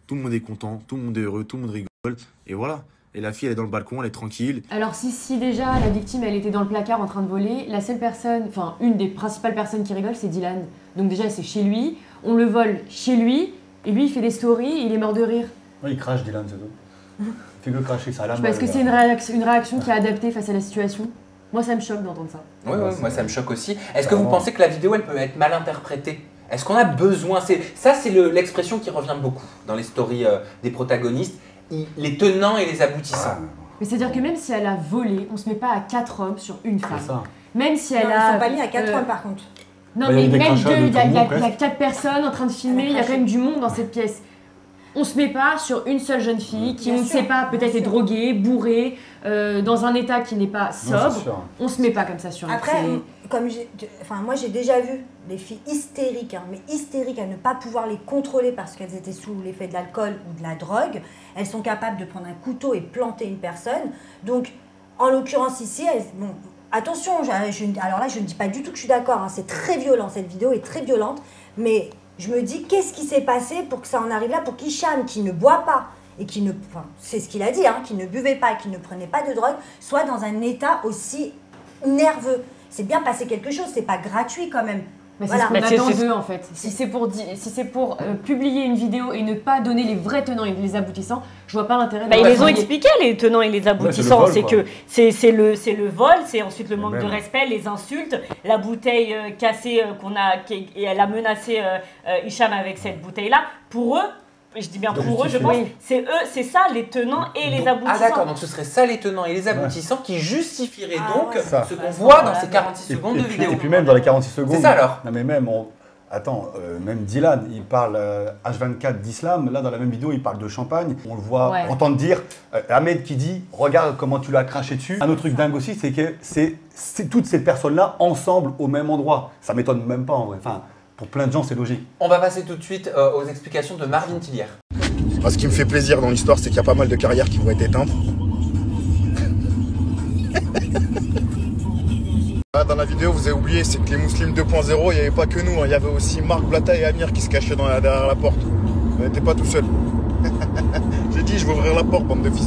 tout le monde est content, tout le monde est heureux, tout le monde rigole, et voilà. Et la fille, elle est dans le balcon, elle est tranquille. Alors si, si déjà la victime, elle était dans le placard en train de voler, la seule personne, enfin une des principales personnes qui rigole, c'est Dylan. Donc déjà, c'est chez lui, on le vole chez lui, et lui, il fait des stories, il est mort de rire. Ouais, il crache Dylan, c'est tout. Il fait que cracher, ça a la Parce que c'est une, réaction, une réaction qui est adaptée face à la situation. Moi, ça me choque d'entendre ça. Oui, ouais, moi, ça me choque aussi. Est-ce que vous pensez que la vidéo, elle peut être mal interprétée? Est-ce qu'on a besoin, ça c'est l'expression qui revient beaucoup dans les stories euh, des protagonistes, les tenants et les aboutissants. Mais c'est-à-dire que même si elle a volé, on se met pas à quatre hommes sur une femme. Ça. Même si elle non, a... Ils sont pas mis à quatre euh... hommes par contre. Non bah, mais même deux, il y, y, y a quatre personnes en train de filmer, il y a quand même du monde dans cette pièce. On se met pas sur une seule jeune fille qui, bien on ne sait pas, peut-être est droguée, bourrée, euh, dans un état qui n'est pas sobre. Non, on se met pas comme ça sur un Après, comme enfin, moi j'ai déjà vu des filles hystériques, hein, mais hystériques à ne pas pouvoir les contrôler parce qu'elles étaient sous l'effet de l'alcool ou de la drogue. Elles sont capables de prendre un couteau et planter une personne. Donc, en l'occurrence ici, elles, bon, attention, je, je, alors là je ne dis pas du tout que je suis d'accord, hein, c'est très violent, cette vidéo est très violente, mais je me dis qu'est-ce qui s'est passé pour que ça en arrive là, pour qu'Hicham, qui ne boit pas, et qui ne, enfin, c'est ce qu'il a dit, hein, qui ne buvait pas et qui ne prenait pas de drogue, soit dans un état aussi nerveux. C'est bien passé quelque chose, c'est pas gratuit quand même. Mais c'est voilà. ce qu'on attend d'eux en fait. Si c'est pour, si c'est pour euh, publier une vidéo et ne pas donner les vrais tenants et les aboutissants, je vois pas l'intérêt de... Bah, ils les ont expliqué les tenants et les aboutissants. Ouais, c'est que c'est le, le vol, c'est ensuite le manque même. de respect, les insultes, la bouteille euh, cassée euh, qu'on a, qui, et elle a menacé euh, euh, Hicham avec cette bouteille-là. Pour eux, je dis bien pour eux, je pense, c'est eux, c'est ça les tenants et les aboutissants. Ah d'accord, donc ce serait ça les tenants et les aboutissants ouais. qui justifieraient ah, donc ouais. ce qu'on voit dans ces quarante-six secondes et, de et vidéo. Puis, et puis même dans les quarante-six secondes... C'est ça alors. Non mais même, on, attends, euh, même Dylan, il parle euh, H vingt-quatre d'islam, là dans la même vidéo, il parle de champagne, on le voit ouais. entendre dire, euh, Ahmed qui dit, regarde comment tu l'as craché dessus. Un autre truc dingue aussi, c'est que c'est toutes ces personnes-là ensemble au même endroit. Ça m'étonne même pas en vrai. Enfin, pour plein de gens, c'est logique. On va passer tout de suite euh, aux explications de Marvin Tillière. Ah, ce qui me fait plaisir dans l'histoire, c'est qu'il y a pas mal de carrières qui vont être éteintes. Ah, dans la vidéo, vous avez oublié, c'est que les musulmans deux point zéro, il n'y avait pas que nous, hein. Il y avait aussi Marc Blata et Amir qui se cachaient dans la, derrière la porte. On n'était pas tout seul. J'ai dit, je vais ouvrir la porte, bande de fils.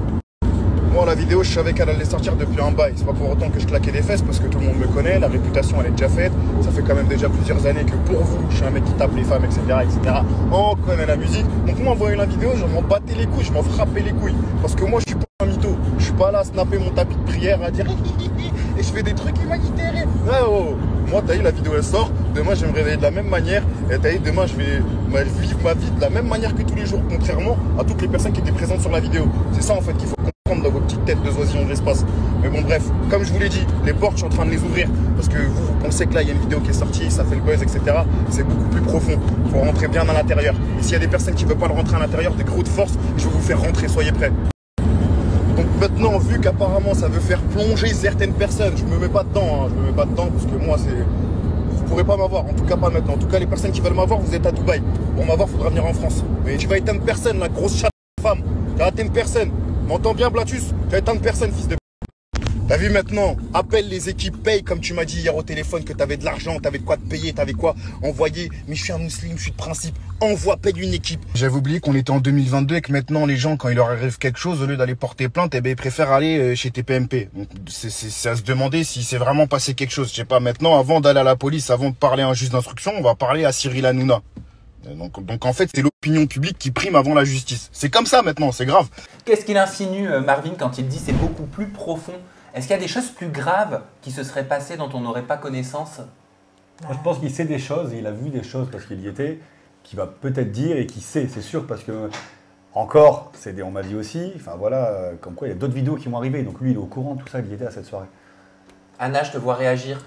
Moi, la vidéo, je savais qu'elle allait sortir depuis un bail. C'est pas pour autant que je claquais des fesses parce que tout le monde me connaît, la réputation elle est déjà faite. Ça fait quand même déjà plusieurs années que pour vous, je suis un mec qui tape les femmes, et cetera, et cetera. On connaît la musique. Donc moi, en voyant la vidéo, je m'en battais les couilles, je m'en frappais les couilles. Parce que moi, je suis pas un mytho. Je suis pas là à snapper mon tapis de prière, à dire et je fais des trucs humanitaires. Ouais, oh. Moi, t'as eu la vidéo, elle sort. Demain, je vais me réveiller de la même manière. Et t'as eu, demain, je vais vivre ma vie de la même manière que tous les jours, contrairement à toutes les personnes qui étaient présentes sur la vidéo. C'est ça, en fait, qu'il faut comprendre dans vos petites têtes de oisillons de l'espace. Mais bon, bref, comme je vous l'ai dit, les portes, je suis en train de les ouvrir. Parce que vous, vous pensez que là, il y a une vidéo qui est sortie, ça fait le buzz, et cetera. C'est beaucoup plus profond. Il faut rentrer bien à l'intérieur. Et s'il y a des personnes qui ne veulent pas le rentrer à l'intérieur, des gros de force, je vais vous faire rentrer, soyez prêts. Donc maintenant, vu qu'apparemment ça veut faire plonger certaines personnes, je me mets pas dedans, hein, je me mets pas dedans parce que moi c'est... Vous pourrez pas m'avoir, en tout cas pas maintenant. En tout cas les personnes qui veulent m'avoir, vous êtes à Dubaï. Pour m'avoir, faudra venir en France. Mais tu vas éteindre personne, la grosse chatte de femme. Tu vas éteindre personne. M'entends bien Blatus? Tu vas éteindre personne, fils de... T'as vu maintenant? Appelle les équipes, paye comme tu m'as dit hier au téléphone que t'avais de l'argent, t'avais de quoi te payer, t'avais quoi envoyer. Mais je suis un musulman, je suis de principe. Envoie, paye une équipe. J'avais oublié qu'on était en deux mille vingt-deux et que maintenant les gens, quand il leur arrive quelque chose, au lieu d'aller porter plainte, eh ben, ils préfèrent aller chez T P M P. Donc c'est à se demander si c'est vraiment passé quelque chose. Je sais pas, maintenant, avant d'aller à la police, avant de parler à un juge d'instruction, on va parler à Cyril Hanouna. Donc, donc en fait, c'est l'opinion publique qui prime avant la justice. C'est comme ça maintenant, c'est grave. Qu'est-ce qu'il insinue, Marvin, quand il dit c'est beaucoup plus profond? Est-ce qu'il y a des choses plus graves qui se seraient passées dont on n'aurait pas connaissance? Moi, je pense qu'il sait des choses, il a vu des choses parce qu'il y était, qu'il va peut-être dire et qu'il sait, c'est sûr, parce que, encore, des, on m'a dit aussi, enfin voilà, comme quoi il y a d'autres vidéos qui vont arriver, donc lui il est au courant de tout ça, il y était à cette soirée. Anna, je te vois réagir.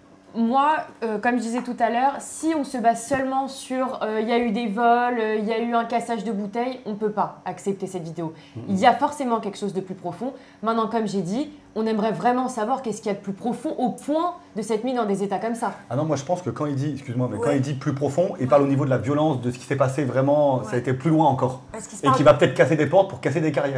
Moi, euh, comme je disais tout à l'heure, si on se base seulement sur il euh, y a eu des vols, il euh, y a eu un cassage de bouteilles, on ne peut pas accepter cette vidéo. Mmh. Il y a forcément quelque chose de plus profond. Maintenant, comme j'ai dit, on aimerait vraiment savoir qu'est-ce qu'il y a de plus profond au point de s'être mis dans des états comme ça. Ah non, moi je pense que quand il dit, excuse-moi, mais ouais. quand il dit plus profond, il parle au niveau de la violence, de ce qui s'est passé vraiment, ouais. ça a été plus loin encore. Et qu'il va peut-être casser des portes pour casser des carrières.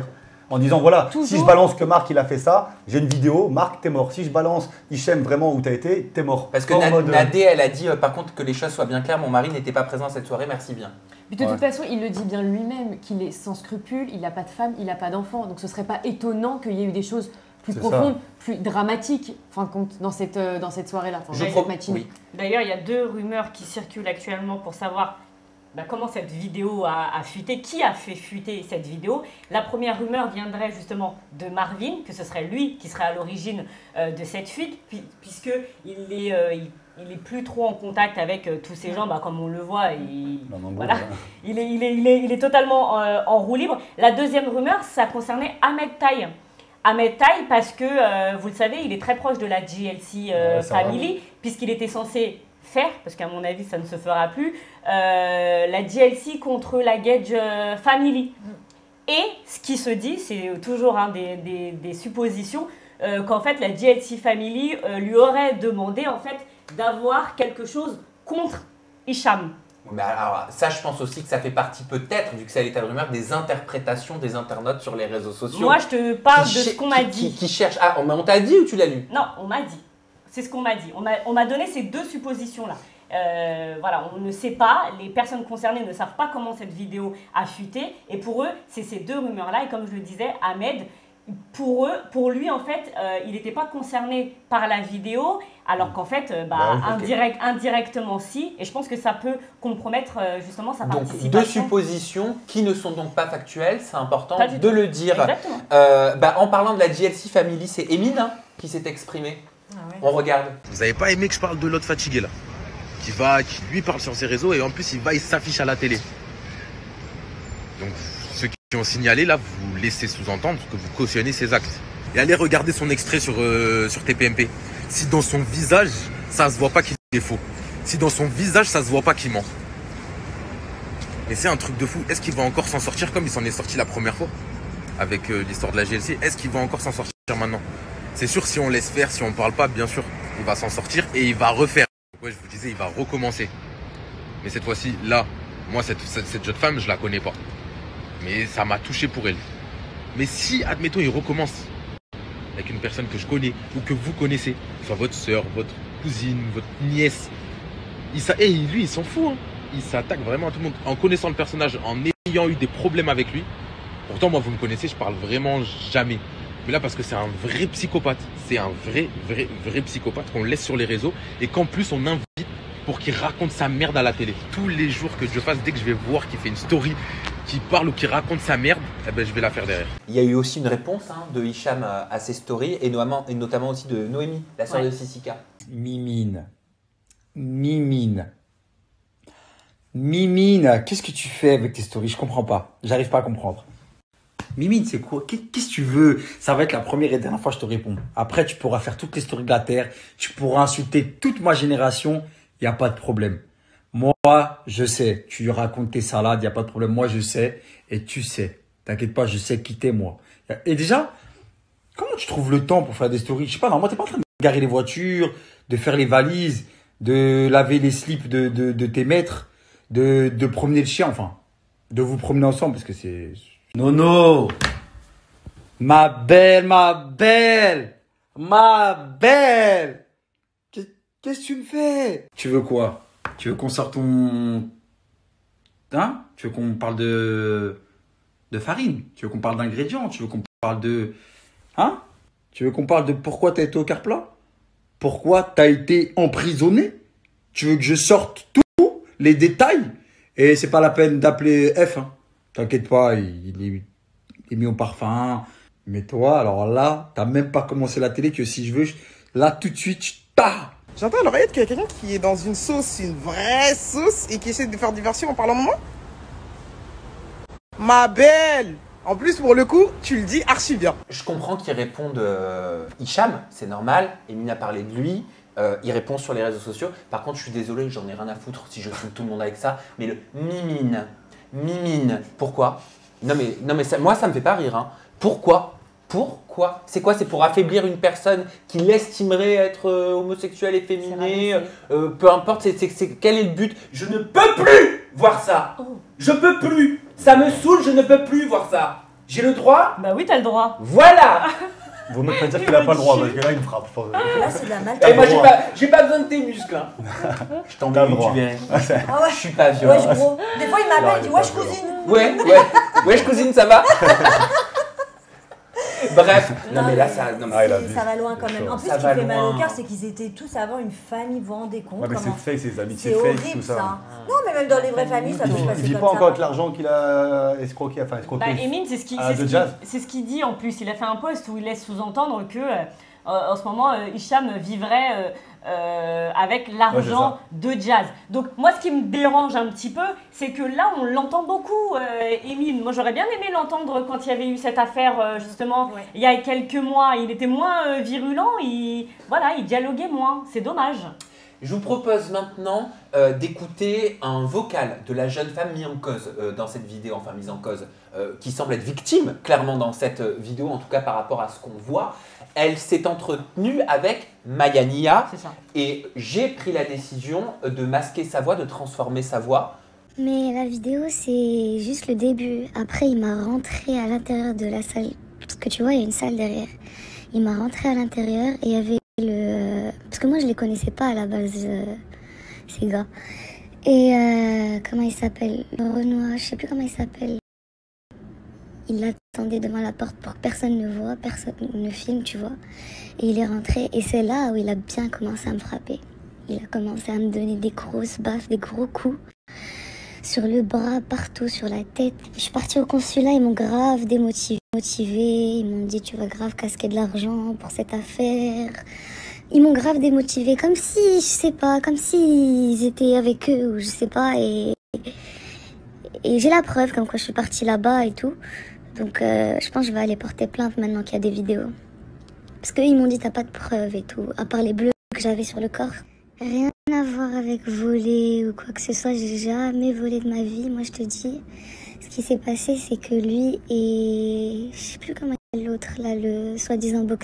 En disant voilà, Toujours. si je balance que Marc il a fait ça, j'ai une vidéo, Marc t'es mort. Si je balance Hichem vraiment où t'as été, t'es mort. Parce que Pas en Nad- mode, euh, Nadé, elle a dit euh, par contre que les choses soient bien claires, mon mari n'était pas présent à cette soirée, merci bien. Mais de Ouais. toute façon, il le dit bien lui-même, qu'il est sans scrupules, il n'a pas de femme, il n'a pas d'enfant. Donc ce serait pas étonnant qu'il y ait eu des choses plus C'est profondes, ça. plus dramatiques, en fin de compte, dans cette, euh, dans cette soirée-là, enfin, Je dans crois- cette matinée. oui. D'ailleurs, il y a deux rumeurs qui circulent actuellement pour savoir bah, comment cette vidéo a, a fuité, qui a fait fuiter cette vidéo. La première rumeur viendrait justement de Marvin, que ce serait lui qui serait à l'origine euh, de cette fuite, puis- puisqu'il est, euh, il, il est plus trop en contact avec euh, tous ces gens, bah, comme on le voit, il, voilà, il, est, il, est, il, est, il est totalement euh, en roue libre. La deuxième rumeur, ça concernait Ahmed Taï. Ahmed Taï, parce que, euh, vous le savez, il est très proche de la J L C euh, Ouais, ça va. Family, puisqu'il était censé faire, parce qu'à mon avis ça ne se fera plus, euh, la J L C contre la Gage euh, Family. Et ce qui se dit, c'est toujours hein, des, des, des suppositions, euh, qu'en fait la J L C Family euh, lui aurait demandé en fait d'avoir quelque chose contre Hicham. Mais alors, ça, je pense aussi que ça fait partie peut-être, vu que c'est l'état de rumeur, des interprétations des internautes sur les réseaux sociaux. Moi je te parle Qui de ce cher- qu'on m'a qui- dit. Qui, qui cherchent. Ah, on, on t'a dit ou tu l'as lu? Non, on m'a dit. C'est ce qu'on m'a dit. On m'a on m'a donné ces deux suppositions-là. Euh, voilà, on ne sait pas, les personnes concernées ne savent pas comment cette vidéo a fuité. Et pour eux, c'est ces deux rumeurs-là. Et comme je le disais, Ahmed, pour eux, pour lui, en fait, euh, il n'était pas concerné par la vidéo, alors qu'en fait, euh, bah, Bah oui, ok. indirect, indirectement, si. Et je pense que ça peut compromettre euh, justement sa Donc, participation. deux suppositions qui ne sont donc pas factuelles, c'est important Pas du de tout. le dire. Exactement. Euh, bah, en parlant de la J L C Family, c'est Emine hein, qui s'est exprimé. On regarde. Vous avez pas aimé que je parle de l'autre fatigué là, qui va, qui lui parle sur ses réseaux et en plus il va, il s'affiche à la télé. Donc ceux qui ont signalé là, vous laissez sous-entendre que vous cautionnez ses actes. Et allez regarder son extrait sur euh, sur T P M P. Si dans son visage ça se voit pas qu'il est faux, si dans son visage ça se voit pas qu'il ment. Mais c'est un truc de fou. Est-ce qu'il va encore s'en sortir comme il s'en est sorti la première fois avec euh, l'histoire de la G L C? Est-ce qu'il va encore s'en sortir maintenant? C'est sûr, si on laisse faire, si on parle pas, bien sûr, il va s'en sortir et il va refaire. Ouais, je vous disais, il va recommencer. Mais cette fois-ci, là, moi, cette, cette, cette jeune femme, je la connais pas. Mais ça m'a touché pour elle. Mais si, admettons, il recommence avec une personne que je connais ou que vous connaissez, soit votre soeur, votre cousine, votre nièce, il s'a- et lui, il s'en fout. Hein. Il s'attaque vraiment à tout le monde. En connaissant le personnage, en ayant eu des problèmes avec lui. Pourtant, moi, vous me connaissez, je parle vraiment jamais. Mais là, parce que c'est un vrai psychopathe. C'est un vrai, vrai, vrai psychopathe qu'on laisse sur les réseaux et qu'en plus, on invite pour qu'il raconte sa merde à la télé. Tous les jours que je fasse, dès que je vais voir qu'il fait une story, qu'il parle ou qu'il raconte sa merde, eh ben, je vais la faire derrière. Il y a eu aussi une réponse hein, de Hicham à, à ses stories et notamment, et notamment aussi de Noémie, la sœur Ouais. de Sissika. Mimine. Mimine. Mimine, qu'est-ce que tu fais avec tes stories? Je comprends pas. J'arrive pas à comprendre. Mimine, c'est quoi? Qu'est- Qu'est-ce que tu veux? Ça va être la première et dernière fois que je te réponds. Après, tu pourras faire toutes les stories de la Terre. Tu pourras insulter toute ma génération. Il n'y a pas de problème. Moi, je sais. Tu lui racontes tes salades. Il n'y a pas de problème. Moi, je sais. Et tu sais. T'inquiète pas, je sais qui t'es, moi. Et déjà, comment tu trouves le temps pour faire des stories? Je sais pas, normalement, t'es pas en train de garer les voitures, de faire les valises, de laver les slips de, de, de tes maîtres, de, de promener le chien, enfin, de vous promener ensemble, parce que c'est... Nono! Ma belle, ma belle! Ma belle! Qu'est- Qu'est-ce que tu me fais? Tu veux quoi? Tu veux qu'on sorte ton... Hein? Tu veux qu'on parle de... de farine? Tu veux qu'on parle d'ingrédients? Tu veux qu'on parle de... Hein? Tu veux qu'on parle de pourquoi t'as été au quart plat? Pourquoi t'as été emprisonné? Tu veux que je sorte tous les détails? Et c'est pas la peine d'appeler F, hein. T'inquiète pas, il, il, est, il est mis au parfum. Mais toi, alors là, t'as même pas commencé la télé que si je veux, je- là tout de suite, je t'a. J'entends à l'oreillette qu'il y a quelqu'un qui est dans une sauce, une vraie sauce, et qui essaie de faire diversion en parlant de moi. Ma belle! En plus, pour le coup, tu le dis archi bien. Je comprends qu'il réponde euh, Hicham, c'est normal. Emine a parlé de lui. Euh, il répond sur les réseaux sociaux. Par contre, je suis désolé, j'en ai rien à foutre si je saoule tout le monde avec ça. Mais le mimine, mimine, pourquoi? Non mais, non mais ça, moi, ça me fait pas rire. Hein. Pourquoi? Pourquoi? C'est quoi? C'est pour affaiblir une personne qui l'estimerait être euh, homosexuelle, efféminée, euh, peu importe. C'est, c'est, c'est, quel est le but? Je ne peux plus voir ça. Je peux plus. Ça me saoule, je ne peux plus voir ça. J'ai le droit? Bah oui, t'as le droit. Voilà. Vaut mieux pas dire qu'il a pas le droit, parce que là, il me frappe. Je pense. Là, c'est de la mal. Et moi, j'ai pas, j'ai pas besoin de tes muscles. Hein. Je t'en T'as le tu droit. verrais. Ah ouais. Je suis pas violent. Wesh, gros. Des fois, il m'appelle, il dit wesh, cousine. Ouais, ouais. Wesh, cousine, ça va? Bref, non, mais là ça, non, mais Ah, il a C'est- vu. Ça va loin quand même. En plus, Ça ce qui va fait mal au loin. cœur, c'est qu'ils étaient tous avant une famille, vous vous rendez compte Ouais, mais c'est comment- fake, c'est des amitiés C'est fake, horrible tout ça. ça. Non, mais même dans les vraies familles, ça Il peut vit, passer il vit comme pas ça. encore avec l'argent qu'il a escroqué, enfin escroqué. Bah, Emine, c'est ce qui- à c'est ce de qui- Jazz. c'est ce qu'il dit en plus. Il a fait un post où il laisse sous-entendre que euh, en ce moment, euh, Hicham vivrait euh, euh, avec l'argent de Jazz. Donc moi, ce qui me dérange un petit peu, c'est que là, on l'entend beaucoup, euh, Emine. Moi, j'aurais bien aimé l'entendre quand il y avait eu cette affaire, euh, justement, il y a quelques mois. Il était moins euh, virulent, il, voilà, il dialoguait moins. C'est dommage. Je vous propose maintenant euh, d'écouter un vocal de la jeune femme mise en cause euh, dans cette vidéo, enfin mise en cause, euh, qui semble être victime clairement dans cette euh, vidéo, en tout cas par rapport à ce qu'on voit. Elle s'est entretenue avec Maya Nia et j'ai pris la décision de masquer sa voix, de transformer sa voix. Mais la vidéo, c'est juste le début. Après, il m'a rentré à l'intérieur de la salle. Parce que tu vois, il y a une salle derrière. Il m'a rentré à l'intérieur et il y avait le... Parce que moi, je les connaissais pas à la base, euh, ces gars. Et euh, comment il s'appelle? Renoir, je sais plus comment il s'appelle. Il l'attendait devant la porte pour que personne ne voit, personne ne filme, tu vois. Et il est rentré et c'est là où il a bien commencé à me frapper. Il a commencé à me donner des grosses baffes, des gros coups. Sur le bras, partout, sur la tête. Je suis partie au consulat, ils m'ont grave démotivée. Ils m'ont dit, tu vas grave casquer de l'argent pour cette affaire. Ils m'ont grave démotivée, comme si, je sais pas, comme si ils étaient avec eux ou je sais pas. Et, et j'ai la preuve, comme quoi je suis partie là-bas et tout. Donc euh, je pense que je vais aller porter plainte maintenant qu'il y a des vidéos. Parce qu'ils m'ont dit, t'as pas de preuves et tout, à part les bleus que j'avais sur le corps. Rien à voir avec voler ou quoi que ce soit, j'ai jamais volé de ma vie, moi je te dis. Ce qui s'est passé, c'est que lui et... Je sais plus comment il s'appelle l'autre, là, le soi-disant boxeur.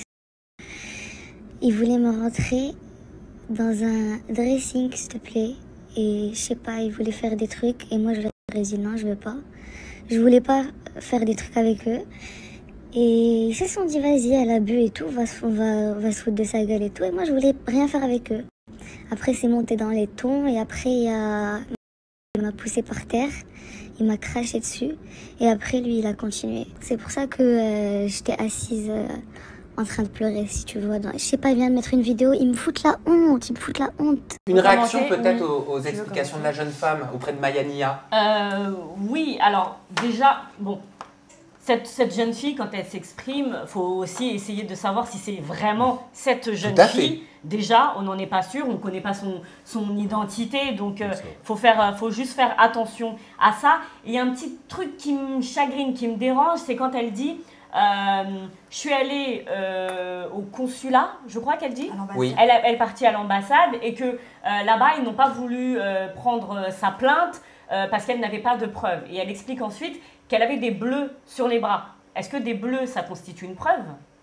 Il voulait me rentrer dans un dressing, s'il te plaît. Et je sais pas, il voulait faire des trucs. Et moi, je leur ai dit non, je veux pas. Je voulais pas faire des trucs avec eux. Et ils se sont dit, vas-y, elle a bu et tout, on va, on va, on va se foutre de sa gueule et tout. Et moi, je voulais rien faire avec eux. Après, c'est monté dans les tons. Et après, il y a... il m'a poussé par terre. Il m'a craché dessus. Et après, lui, il a continué. C'est pour ça que euh, j'étais assise euh, en train de pleurer, si tu vois. Dans... Je sais pas, il vient de mettre une vidéo. Il me fout la honte. Il me fout la honte. Une réaction peut-être aux, aux explications de la jeune femme auprès de Maya Nia. Euh, oui, alors déjà, bon, cette, cette jeune fille, quand elle s'exprime, il faut aussi essayer de savoir si c'est vraiment cette jeune Tout à fait. fille. Déjà, on n'en est pas sûr, on ne connaît pas son, son identité, donc il euh, faut, faire, faut juste faire attention à ça. Il y a un petit truc qui me chagrine, qui me dérange, c'est quand elle dit euh, « je suis allée euh, au consulat », je crois qu'elle dit. Oui. Elle, elle est partie à l'ambassade et que euh, là-bas, ils n'ont pas voulu euh, prendre sa plainte euh, parce qu'elle n'avait pas de preuves. Et elle explique ensuite qu'elle avait des bleus sur les bras. Est-ce que des bleus, ça constitue une preuve ?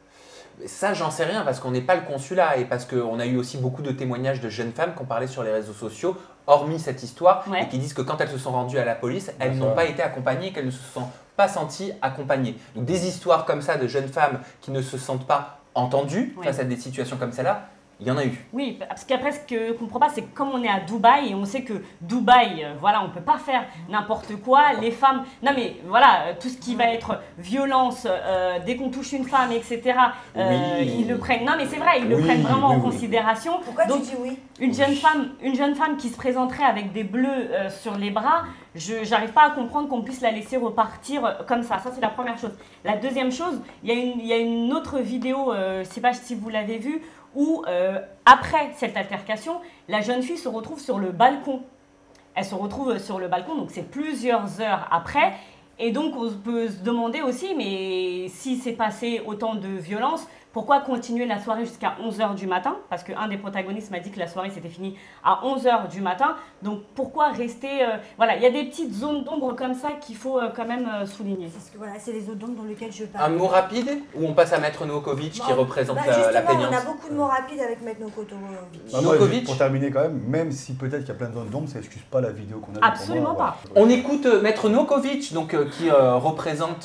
Ça, j'en sais rien parce qu'on n'est pas le consulat et parce qu'on a eu aussi beaucoup de témoignages de jeunes femmes qui ont parlé sur les réseaux sociaux, hormis cette histoire, Ouais. et qui disent que quand elles se sont rendues à la police, elles Ouais, n'ont ça pas va. été accompagnées, qu'elles ne se sont pas senties accompagnées. Donc des histoires comme ça de jeunes femmes qui ne se sentent pas entendues Ouais. face à des situations comme celle-là, il y en a eu. Oui, parce qu'après, ce que je ne comprends pas, c'est que comme on est à Dubaï, et on sait que Dubaï, euh, voilà, on ne peut pas faire n'importe quoi. Les femmes, non mais voilà, euh, tout ce qui va être violence, euh, dès qu'on touche une femme, et cetera, euh, Oui. ils le prennent, non mais c'est vrai, ils le Oui, prennent vraiment oui, en oui. considération. Pourquoi Donc, tu dis oui? Une jeune, femme, une jeune femme qui se présenterait avec des bleus euh, sur les bras, je n'arrive pas à comprendre qu'on puisse la laisser repartir euh, comme ça. Ça, c'est la première chose. La deuxième chose, il y, a une- il y a une autre vidéo, euh, je ne sais pas si vous l'avez vue, où euh, après cette altercation, la jeune fille se retrouve sur le balcon. Elle se retrouve sur le balcon, donc c'est plusieurs heures après. Et donc, on peut se demander aussi, mais si c'est passé autant de violence, pourquoi continuer la soirée jusqu'à onze heures du matin? Parce qu'un des protagonistes m'a dit que la soirée s'était finie à onze heures du matin. Donc, pourquoi rester... euh, Voilà, il y a des petites zones d'ombre comme ça qu'il faut euh, quand même euh, souligner. Parce que voilà, c'est les zones d'ombre dans lesquelles je Un parle. mot rapide ou on passe à Maître Novakovic qui Bon, représente bah, la, la justement, plaignante. on a beaucoup de mots rapides avec Maître Nokotovic. Bah, moi, Novakovic. pour terminer quand même, même si peut-être qu'il y a plein de zones d'ombre, ça excuse pas la vidéo qu'on a vue. Absolument pour moi, pas. voilà. On écoute euh, Maître Novakovic, donc, euh, qui euh, représente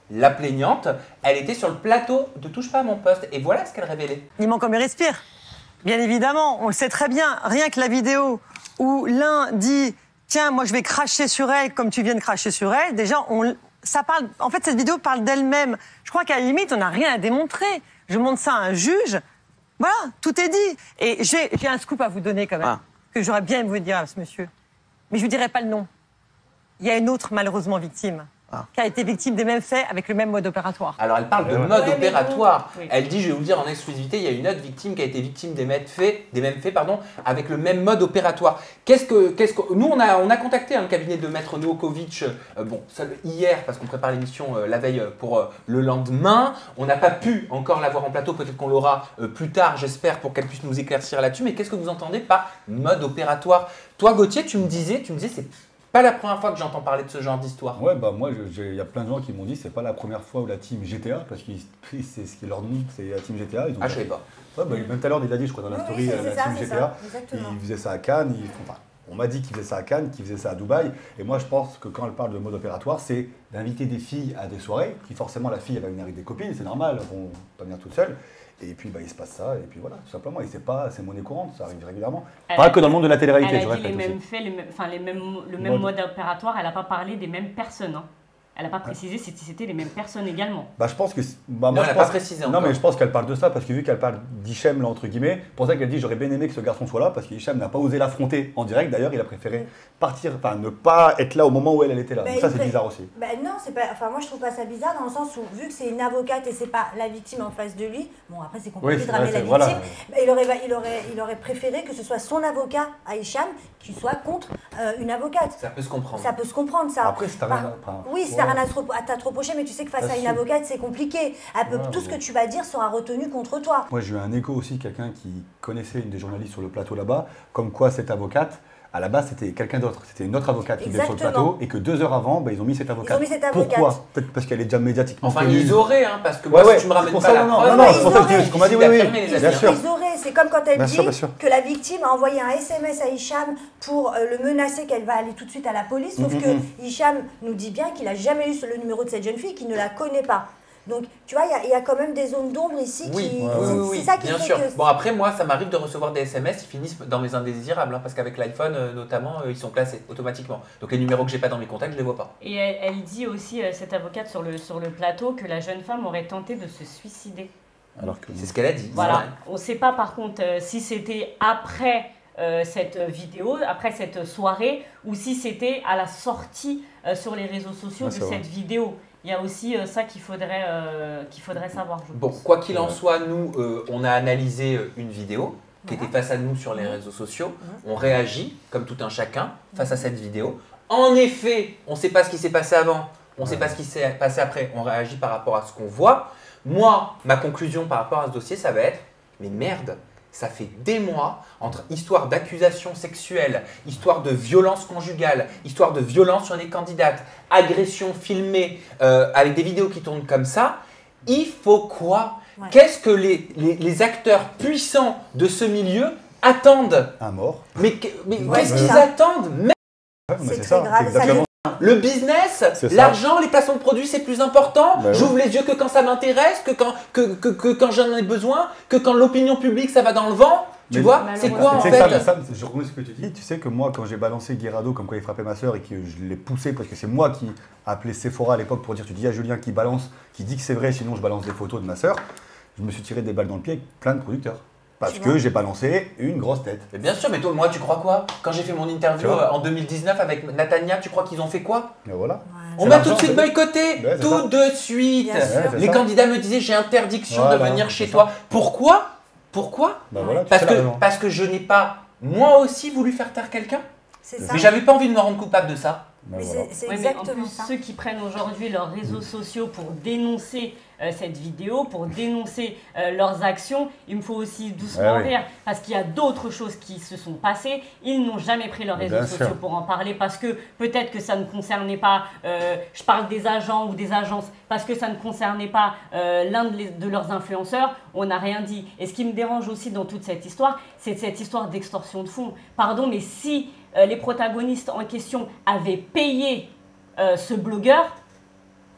la plaignante, elle était sur le plateau de Touche pas à mon poste. Et voilà ce qu'elle révélait. Il manque comme il respire. Bien évidemment, on le sait très bien. Rien que la vidéo où l'un dit « Tiens, moi je vais cracher sur elle comme tu viens de cracher sur elle », déjà, on, ça parle, en fait, cette vidéo parle d'elle-même. Je crois qu'à la limite, on n'a rien à démontrer. Je montre ça à un juge. Voilà, tout est dit. Et j'ai j'ai un scoop à vous donner quand même, ah. que j'aurais bien aimé vous dire à ce monsieur. Mais je ne vous dirai pas le nom. Il y a une autre, malheureusement, victime. Ah. Qui a été victime des mêmes faits avec le même mode opératoire. Alors elle parle de ouais. mode ouais, opératoire. Bon. Oui. Elle dit, je vais vous le dire en exclusivité, il y a une autre victime qui a été victime des mêmes faits, des mêmes faits pardon, avec le même mode opératoire. Qu'est-ce que, qu'est-ce que, nous on a, on a contacté un cabinet de maître Novakovic, euh, bon, ça, hier parce qu'on prépare l'émission euh, la veille pour euh, le lendemain. On n'a pas pu encore l'avoir en plateau, peut-être qu'on l'aura euh, plus tard, j'espère, pour qu'elle puisse nous éclaircir là-dessus. Mais qu'est-ce que vous entendez par mode opératoire? Toi Gauthier, tu me disais, tu me disais, c'est pas la première fois que j'entends parler de ce genre d'histoire. Ouais, bah moi, il y a plein de gens qui m'ont dit c'est pas la première fois où la team G T A, parce que c'est ce qui est leur nom, c'est la team G T A. Ils ont ah, je savais pas. Ouais, bah, même tout à l'heure, il a dit, je crois, dans la story, oui, la ça, team G T A. ça, Ils faisaient ça à Cannes, ils font, enfin, on m'a dit qu'ils faisaient ça à Cannes, qu'ils faisaient ça à Dubaï. Et moi, je pense que quand elle parle de mode opératoire, c'est d'inviter des filles à des soirées, qui forcément, la fille, elle va venir avec des copines, c'est normal, elles vont pas venir toutes seules. Et puis, bah, il se passe ça, et puis voilà, tout simplement. Et c'est pas, c'est monnaie courante, ça arrive régulièrement. Elle pas a, que dans le monde de la télé-réalité, elle je a dit répète les aussi. mêmes faits, les mêmes, enfin, les mêmes, le même mode, mode opératoire, elle n'a pas parlé des mêmes personnes. Hein. Elle n'a pas précisé si c'était les mêmes personnes également. Bah, je pense que. Bah, non, moi, elle n'a pas précisé Non, encore. mais je pense qu'elle parle de ça parce que vu qu'elle parle d'Hichem, là, entre guillemets, pour ça qu'elle dit j'aurais bien aimé que ce garçon soit là parce qu'Hichem n'a pas osé l'affronter en direct. D'ailleurs, il a préféré partir, enfin, ne pas être là au moment où elle, elle était là. Bah, Donc, ça, c'est pré... bizarre aussi. Bah, non, c'est pas. Enfin, moi, je trouve pas ça bizarre dans le sens où, vu que c'est une avocate et c'est pas la victime en face de lui, bon, après, c'est compliqué Oui, de ramener vrai, la victime, voilà. mais il aurait, il, aurait, il aurait préféré que ce soit son avocat à Hicham qui soit contre euh, une avocate. Ça peut se comprendre. Ça peut se comprendre, ça. Après, si t'as rien à... enfin, Oui, si ouais. t'as rien à te, à te reprocher, mais tu sais que face à une avocate, c'est compliqué. Elle peut, Ouais, tout mais... ce que tu vas dire sera retenu contre toi. Moi, j'ai eu un écho aussi, quelqu'un qui connaissait une des journalistes sur le plateau là-bas, comme quoi cette avocate, à la base, c'était quelqu'un d'autre. C'était une autre avocate qui était sur le plateau et que deux heures avant, bah, ils ont mis cette avocate. Ils ont mis cette avocate. Pourquoi? Peut-être parce qu'elle est déjà médiatiquement Enfin, connue. ils auraient, hein, parce que moi, ouais, si tu me ramènes pour pas ça, la non, preuve, non, non, c'est pour ça que je dis ce qu'on m'a dit, oui, oui, bien sûr. Ils auraient, c'est comme quand elle bien dit sûr, bien sûr. que la victime a envoyé un S M S à Hicham pour euh, le menacer qu'elle va aller tout de suite à la police, sauf Mm-hmm. que Hicham nous dit bien qu'il n'a jamais eu le numéro de cette jeune fille, qu'il ne la connaît pas. Donc, tu vois, il y, y a quand même des zones d'ombre ici oui, qui... oui, oui, oui, c'est ça qui bien fait sûr. que... Bon, après, moi, ça m'arrive de recevoir des S M S, ils finissent dans mes indésirables, hein, parce qu'avec l'iPhone, euh, notamment, euh, ils sont classés automatiquement. Donc, les numéros que j'ai pas dans mes contacts, je les vois pas. Et elle, elle dit aussi, euh, cette avocate sur le, sur le plateau, que la jeune femme aurait tenté de se suicider. Alors que... C'est ce qu'elle a dit. Voilà. On ne sait pas, par contre, euh, si c'était après... Euh, cette vidéo, après cette soirée, ou si c'était à la sortie euh, sur les réseaux sociaux ouais, de cette vrai. vidéo. Il y a aussi euh, ça qu'il faudrait, euh, qu'il faudrait savoir. Je bon, pense. quoi qu'il en soit, nous, euh, on a analysé une vidéo qui était face à nous sur les réseaux sociaux. On réagit, comme tout un chacun, face à cette vidéo. En effet, on ne sait pas ce qui s'est passé avant, on ne sait pas ce qui s'est passé après. On réagit par rapport à ce qu'on voit. Moi, ma conclusion par rapport à ce dossier, ça va être, mais merde, ça fait des mois, entre histoire d'accusation sexuelle, histoire de violence conjugale, histoire de violence sur des candidates, agression filmée, euh, avec des vidéos qui tournent comme ça, il faut quoi? Ouais. Qu'est-ce que les, les, les acteurs puissants de ce milieu attendent? Un mort. Mais, mais ouais, qu'est-ce mais qu'ils ça. attendent? Ouais, c'est très grave. Ça le business, l'argent, les placements de produits, c'est plus important. Ben J'ouvre oui. les yeux que quand ça m'intéresse, que quand, que, que, que quand j'en ai besoin, que quand l'opinion publique, ça va dans le vent. Tu mais vois, c'est quoi en fait ça, ça, je reconnais ce que tu dis. Tu sais que moi, quand j'ai balancé Guirado comme quoi il frappait ma soeur et que je l'ai poussé parce que c'est moi qui ai appelé Sephora à l'époque pour dire tu dis à Julien qui balance, qui dit que c'est vrai, sinon je balance des photos de ma soeur, je me suis tiré des balles dans le pied avec plein de producteurs. Parce tu que j'ai balancé une grosse tête. Mais bien sûr, mais toi, moi, tu crois quoi? Quand j'ai fait mon interview euh, en deux mille dix-neuf avec Natania, tu crois qu'ils ont fait quoi? Et voilà. Ouais. On m'a tout de suite boycotté, ouais, tout ça. de suite. Ouais, les ça. candidats me disaient j'ai interdiction voilà, de venir chez toi. Pourquoi? Pourquoi? Bah voilà, parce, que, parce que je n'ai pas, moi aussi, voulu faire taire quelqu'un. Mais j'avais pas envie de me rendre coupable de ça. Mais voilà. c'est ouais, exactement mais en plus, ça. Ceux qui prennent aujourd'hui leurs réseaux sociaux pour dénoncer euh, cette vidéo, pour dénoncer euh, leurs actions, il me faut aussi doucement ouais, rire, oui. parce qu'il y a d'autres choses qui se sont passées. Ils n'ont jamais pris leurs réseaux Bien sociaux sûr. pour en parler, parce que peut-être que ça ne concernait pas, euh, je parle des agents ou des agences, parce que ça ne concernait pas euh, l'un de, de leurs influenceurs, on n'a rien dit. Et ce qui me dérange aussi dans toute cette histoire, c'est cette histoire d'extorsion de fonds. Pardon, mais si euh, les protagonistes en question avaient payé euh, ce blogueur,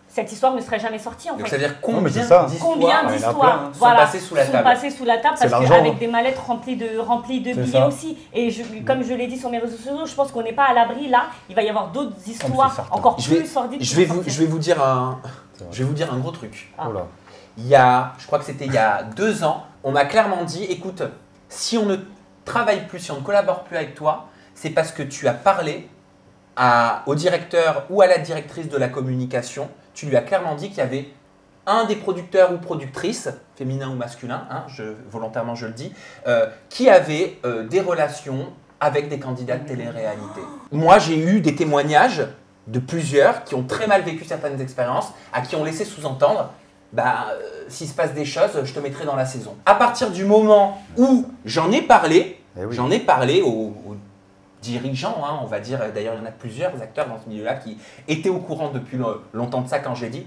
cette histoire ne serait jamais sortie en Donc fait. ça veut dire Non, mais combien c'est ça. d'histoires Combien sont d'histoires voilà, passées sous la sont table passées sous la table C'est parce l'argent, qu'avec hein. des mallettes remplies de, remplies de C'est billets ça. aussi. Et je, comme je l'ai dit sur mes réseaux sociaux, je pense qu'on n'est pas à l'abri là. Il va y avoir d'autres histoires certain. encore Je vais, plus sordides. je qui vais vont vous, sortir. je vais vous dire un, je vais vous dire un gros truc. Ah. Oh là. Il y a, je crois que c'était il y a deux ans, on m'a clairement dit, écoute, si on ne travaille plus, si on ne collabore plus avec toi, c'est parce que tu as parlé à, au directeur ou à la directrice de la communication, tu lui as clairement dit qu'il y avait un des producteurs ou productrices, féminin ou masculin, hein, je, volontairement je le dis, euh, qui avait euh, des relations avec des candidats de télé-réalité. Moi, j'ai eu des témoignages de plusieurs qui ont très mal vécu certaines expériences, à qui on laissé sous-entendre bah, euh, s'il se passe des choses, je te mettrai dans la saison. À partir du moment où j'en ai parlé, Eh oui. j'en ai parlé aux, aux dirigeants, hein, on va dire, d'ailleurs il y en a plusieurs acteurs dans ce milieu-là qui étaient au courant depuis le- longtemps de ça quand je l'ai dit,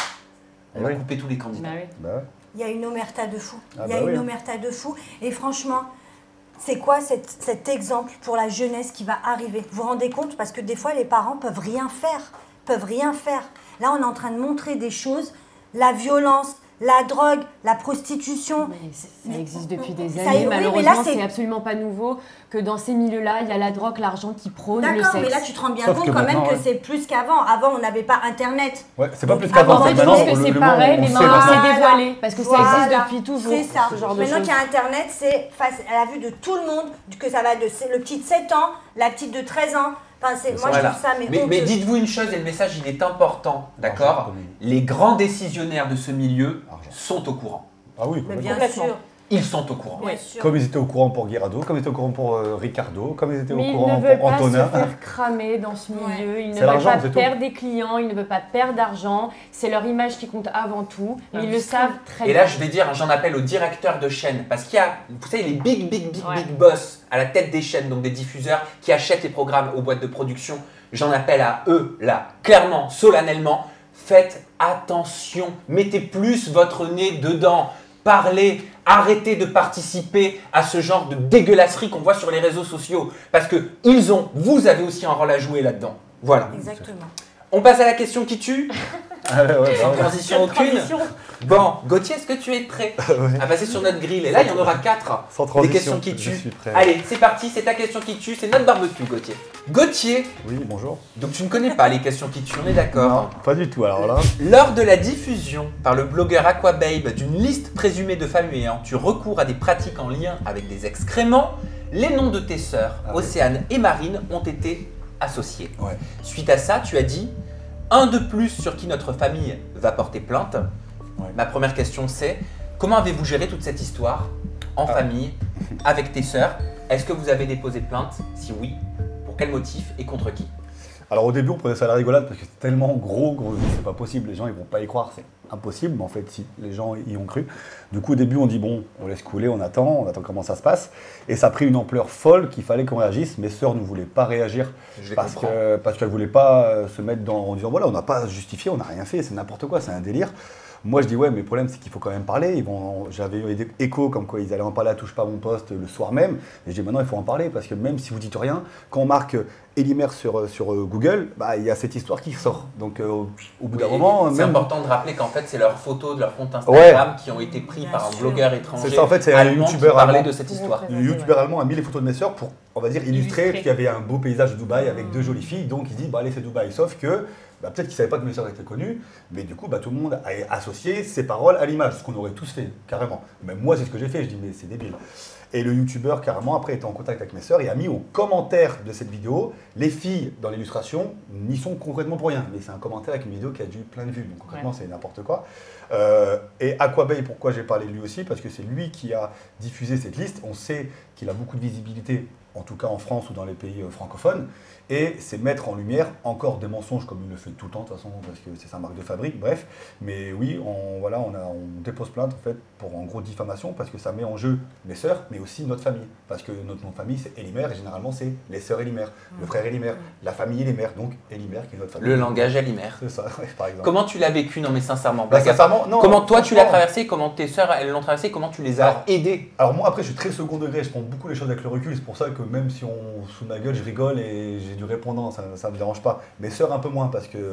on va oui. couper tous les candidats. Bah oui. Bah ouais. Il y a une omerta de fou. Ah Il y a bah une oui. omerta de fou. Et franchement, c'est quoi cette- cet exemple pour la jeunesse qui va arriver? Vous vous rendez compte? Parce que des fois, les parents peuvent rien faire. Peuvent rien faire. Là, on est en train de montrer des choses. La violence, la drogue, la prostitution. Ça existe depuis des Ça- années. oui, mais là, Malheureusement, c'est- c'est absolument pas nouveau que dans ces milieux-là, il y a la drogue, l'argent qui prône le D'accord, sexe. mais là, tu te rends bien Sauf compte que quand même maintenant, que ouais. c'est plus qu'avant. Avant, on n'avait pas Internet. Ouais, c'est pas Donc, plus qu'avant, avant, c'est je maintenant. pense que le- c'est le pareil, moment où mais on sait maintenant, maintenant. c'est dévoilé, parce que ça existe Voilà. depuis toujours, C'est ça. ce genre de Maintenant choses. qu'il y a Internet, c'est face à la vue de tout le monde, que ça va de c'est le petit de sept ans, la petite de treize ans. Enfin, c'est, moi, Voilà. je trouve ça mais, Mais, mais honteux. dites-vous une chose, et le message il est important, d'accord? Argent, comme Les grands décisionnaires de ce milieu Argent. sont au courant. Ah oui, Mais complètement. bien sûr. Ils sont au courant. Bien sûr. Comme ils étaient au courant pour Guirado, comme ils étaient au courant pour euh, Ricardo, comme ils étaient Mais au il courant ne veut pour pas Antonin. se faire cramer dans ce milieu, il ne C'est veut l'argent, pas c'est tout. perdre des clients, il ne veut pas perdre d'argent, c'est leur image qui compte avant tout, mais ils le savent très Et bien. là, je vais dire, j'en appelle aux directeurs de chaînes, parce qu'il y a, vous savez, les big, big, big, Ouais. big boss à la tête des chaînes, donc des diffuseurs qui achètent les programmes aux boîtes de production. J'en appelle à eux, là, clairement, solennellement. Faites attention, mettez plus votre nez dedans. Parlez, arrêtez de participer à ce genre de dégueulasserie qu'on voit sur les réseaux sociaux. Parce que ils ont, vous avez aussi un rôle à jouer là-dedans. Voilà. Exactement. On passe à la question qui tue. Ah ouais, ouais, Sans bah ouais. transition aucune. Transition. Bon, Gauthier, est-ce que tu es prêt Ouais. à passer sur notre grille? Et là, il y en aura quatre. Sans Des transition, questions qui je tuent. suis prêt. Allez, c'est parti, c'est ta question qui tue, c'est notre barbecue, Gauthier. Gauthier, Oui, bonjour. donc tu ne connais pas les questions qui tuent, on est d'accord? Non, pas du tout. Alors là, Lors de la diffusion par le blogueur Aquababe d'une liste présumée de femmes ayant eu recours à des pratiques en lien avec des excréments, les noms de tes sœurs, Ah oui. Océane et Marine, ont été associés. ouais. Suite à ça, tu as dit un de plus sur qui notre famille va porter plainte. Ouais. Ma première question c'est comment avez-vous géré toute cette histoire en Ah. famille avec tes sœurs? Est-ce que vous avez déposé plainte? Si oui, pour quel motif et contre qui? Alors au début, on prenait ça à la rigolade parce que c'est tellement gros qu'on se dit c'est pas possible, les gens ils vont pas y croire, c'est impossible, mais en fait si, les gens y ont cru. Du coup au début on dit bon, on laisse couler, on attend, on attend comment ça se passe. Et ça a pris une ampleur folle qu'il fallait qu'on réagisse. Mes sœurs ne voulaient pas réagir Je les parce comprends. que parce qu'elles voulaient pas euh, se mettre dans en disant voilà on n'a pas justifié, on n'a rien fait, c'est n'importe quoi, c'est un délire. Moi je dis ouais mais le problème c'est qu'il faut quand même parler. Ils vont, j'avais eu des échos comme quoi ils allaient en parler à Touche pas à mon poste le soir même. Et je dis maintenant il faut en parler parce que même si vous dites rien, quand on marque Elimère sur, sur euh, Google, bah, il y a cette histoire qui sort. Donc euh, au, au bout d'un Oui, moment, c'est même important de rappeler qu'en fait c'est leurs photos de leur compte Instagram qui ont été pris Bien par un sûr. blogueur étranger. c'est ça en fait, c'est un allemand qui youtubeur parlait allemand. de cette histoire. Le youtubeur allemand a mis les photos de mes sœurs pour, on va dire, illustrer Illustrer. qu'il y avait un beau paysage de Dubaï avec deux jolies filles. Donc il dit bah allez c'est Dubaï. Sauf que bah, peut-être qu'il savait pas que mes sœurs étaient connues, mais du coup bah, tout le monde a associé ses paroles à l'image, ce qu'on aurait tous fait carrément. Même moi c'est ce que j'ai fait. Je dis mais c'est débile. Et le youtubeur, carrément, après, était en contact avec mes sœurs et a mis au commentaire de cette vidéo, les filles dans l'illustration n'y sont concrètement pour rien. Mais c'est un commentaire avec une vidéo qui a dû plein de vues. Donc concrètement, Ouais. c'est n'importe quoi. Euh, et Aquabay, pourquoi j'ai parlé de lui aussi? Parce que c'est lui qui a diffusé cette liste. On sait qu'il a beaucoup de visibilité, en tout cas en France ou dans les pays euh, francophones. Et c'est mettre en lumière encore des mensonges comme il le fait tout le temps, de toute façon, parce que c'est sa marque de fabrique, bref. Mais oui, on, voilà, on, a, on dépose plainte en fait pour en gros diffamation parce que ça met en jeu mes sœurs, mais aussi notre famille. Parce que notre nom de famille, c'est Elimère et généralement, c'est les sœurs Elimère, le frère Elimère, la famille Elimère, donc Elimère qui est notre famille. Le langage Elimère. C'est ça, ouais, par exemple. Comment tu l'as vécu? Non mais sincèrement. Bah, sincèrement, non, comment toi tu l'as franchement. traversé? Comment tes sœurs elles l'ont traversé? Comment tu les as Alors, aidées? Alors moi après je suis très second degré, je prends beaucoup les choses avec le recul, c'est pour ça que même si on sous ma gueule je rigole et j'ai du répondant, ça ne me dérange pas. Mes sœurs un peu moins parce que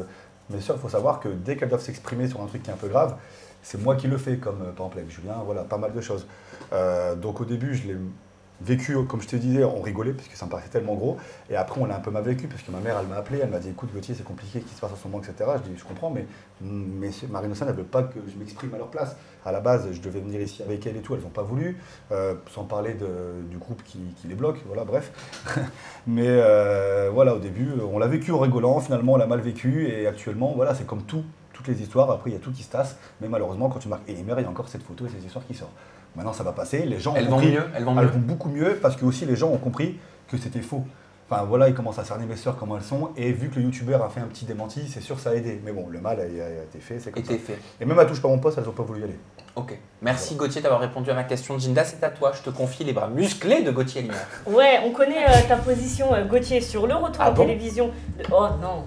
Mes sœurs, il faut savoir que dès qu'elles doivent s'exprimer sur un truc qui est un peu grave, c'est moi qui le fais, comme euh, par exemple avec Julien, voilà, pas mal de choses. Euh, donc au début, je l'ai vécu, comme je te disais, on rigolait, parce que ça me paraissait tellement gros. Et après, on l'a un peu mal vécu, parce que ma mère, elle m'a appelé, elle m'a dit, écoute Gauthier, c'est compliqué, qu'est-ce qui se passe en ce moment, et cetera. Je dis, je comprends, mais, mais Marine Océane, elle ne veut pas que je m'exprime à leur place. À la base, je devais venir ici avec elle et tout, elles n'ont pas voulu, euh, sans parler de, du groupe qui, qui les bloque, voilà, bref. mais euh, voilà, au début, on l'a vécu en rigolant, finalement, on l'a mal vécu, et actuellement, voilà, c'est comme tout. Toutes les histoires, après il y a tout qui se tasse, mais malheureusement quand tu marques Elémer, il y a encore cette photo et ces histoires qui sortent. Maintenant ça va passer, les gens elles ont vont compris, mieux, elles vont mieux. Elles vont beaucoup mieux parce que aussi les gens ont compris que c'était faux. Enfin voilà, ils commencent à cerner mes sœurs comment elles sont, et vu que le youtubeur a fait un petit démenti, c'est sûr que ça a aidé. Mais bon, le mal a, a, a été fait, c'est comme ça. fait. Et même à Touche pas mon poste, elles n'ont pas voulu y aller. Ok. Merci Gauthier d'avoir répondu à ma question. Jinda, c'est à toi. Je te confie les bras musclés de Gauthier Elémer. Ouais, on connaît euh, ta position, euh, Gauthier, sur le retour Ah en bon télévision. De... Oh non.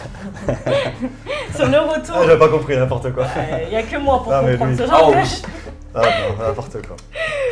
Sur le retour. Ah, j'ai pas compris, n'importe quoi. Il n'y a que moi pour ah, comprendre lui... ce genre oh, de... oui. Ah non, n'importe quoi.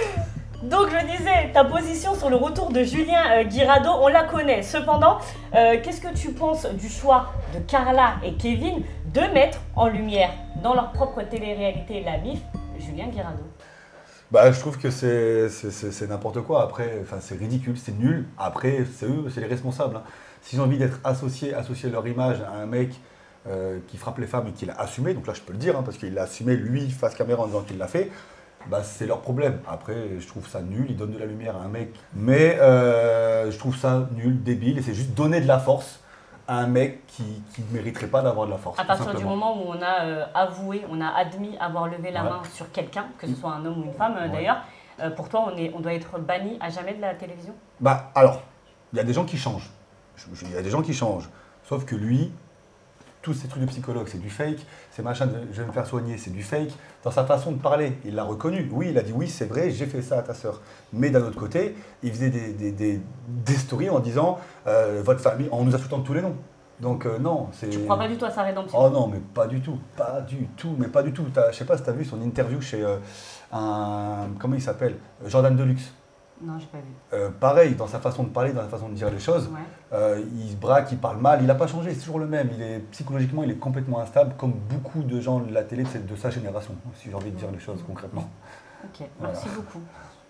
Donc je disais, ta position sur le retour de Julien euh, Guirado, on la connaît. Cependant, euh, qu'est-ce que tu penses du choix de Carla et Kevin de mettre en lumière dans leur propre télé-réalité La Mif, Julien Guirado? Bah, je trouve que c'est n'importe quoi. Après, c'est ridicule, c'est nul. Après, c'est eux, c'est les responsables. Hein. S'ils ont envie d'être associés, associer leur image à un mec euh, qui frappe les femmes et qui l'a assumé, donc là je peux le dire, hein, parce qu'il l'a assumé lui face caméra en disant qu'il l'a fait, bah, c'est leur problème. Après, je trouve ça nul, ils donnent de la lumière à un mec. Mais euh, je trouve ça nul, débile, et c'est juste donner de la force à un mec qui ne mériterait pas d'avoir de la force. À partir du moment où on a euh, avoué, on a admis avoir levé la ouais. main sur quelqu'un, que ce soit un homme ou une femme euh, ouais. d'ailleurs, euh, pour toi on, est, on doit être banni à jamais de la télévision? Bah alors, il y a des gens qui changent. Il y a des gens qui changent. Sauf que lui, tous ces trucs de psychologue, c'est du fake. Ces machins, je vais me faire soigner, c'est du fake. Dans sa façon de parler, il l'a reconnu. Oui, il a dit oui, c'est vrai, j'ai fait ça à ta sœur. Mais d'un autre côté, il faisait des, des, des, des stories en disant euh, votre famille, en nous insultant de tous les noms. Donc euh, non, c'est... Tu crois pas du tout à sa rédemption? Oh non, mais pas du tout, pas du tout, mais pas du tout. Je sais pas si tu as vu son interview chez euh, un... Comment il s'appelle? Jordan Deluxe. Non, j'ai pas vu. Euh, pareil, dans sa façon de parler, dans sa façon de dire les choses, ouais. euh, il se braque, il parle mal, il n'a pas changé, c'est toujours le même. Il est, psychologiquement, il est complètement instable, comme beaucoup de gens de la télé de, de sa génération, si j'ai envie de dire les choses concrètement. Ok, merci voilà. beaucoup.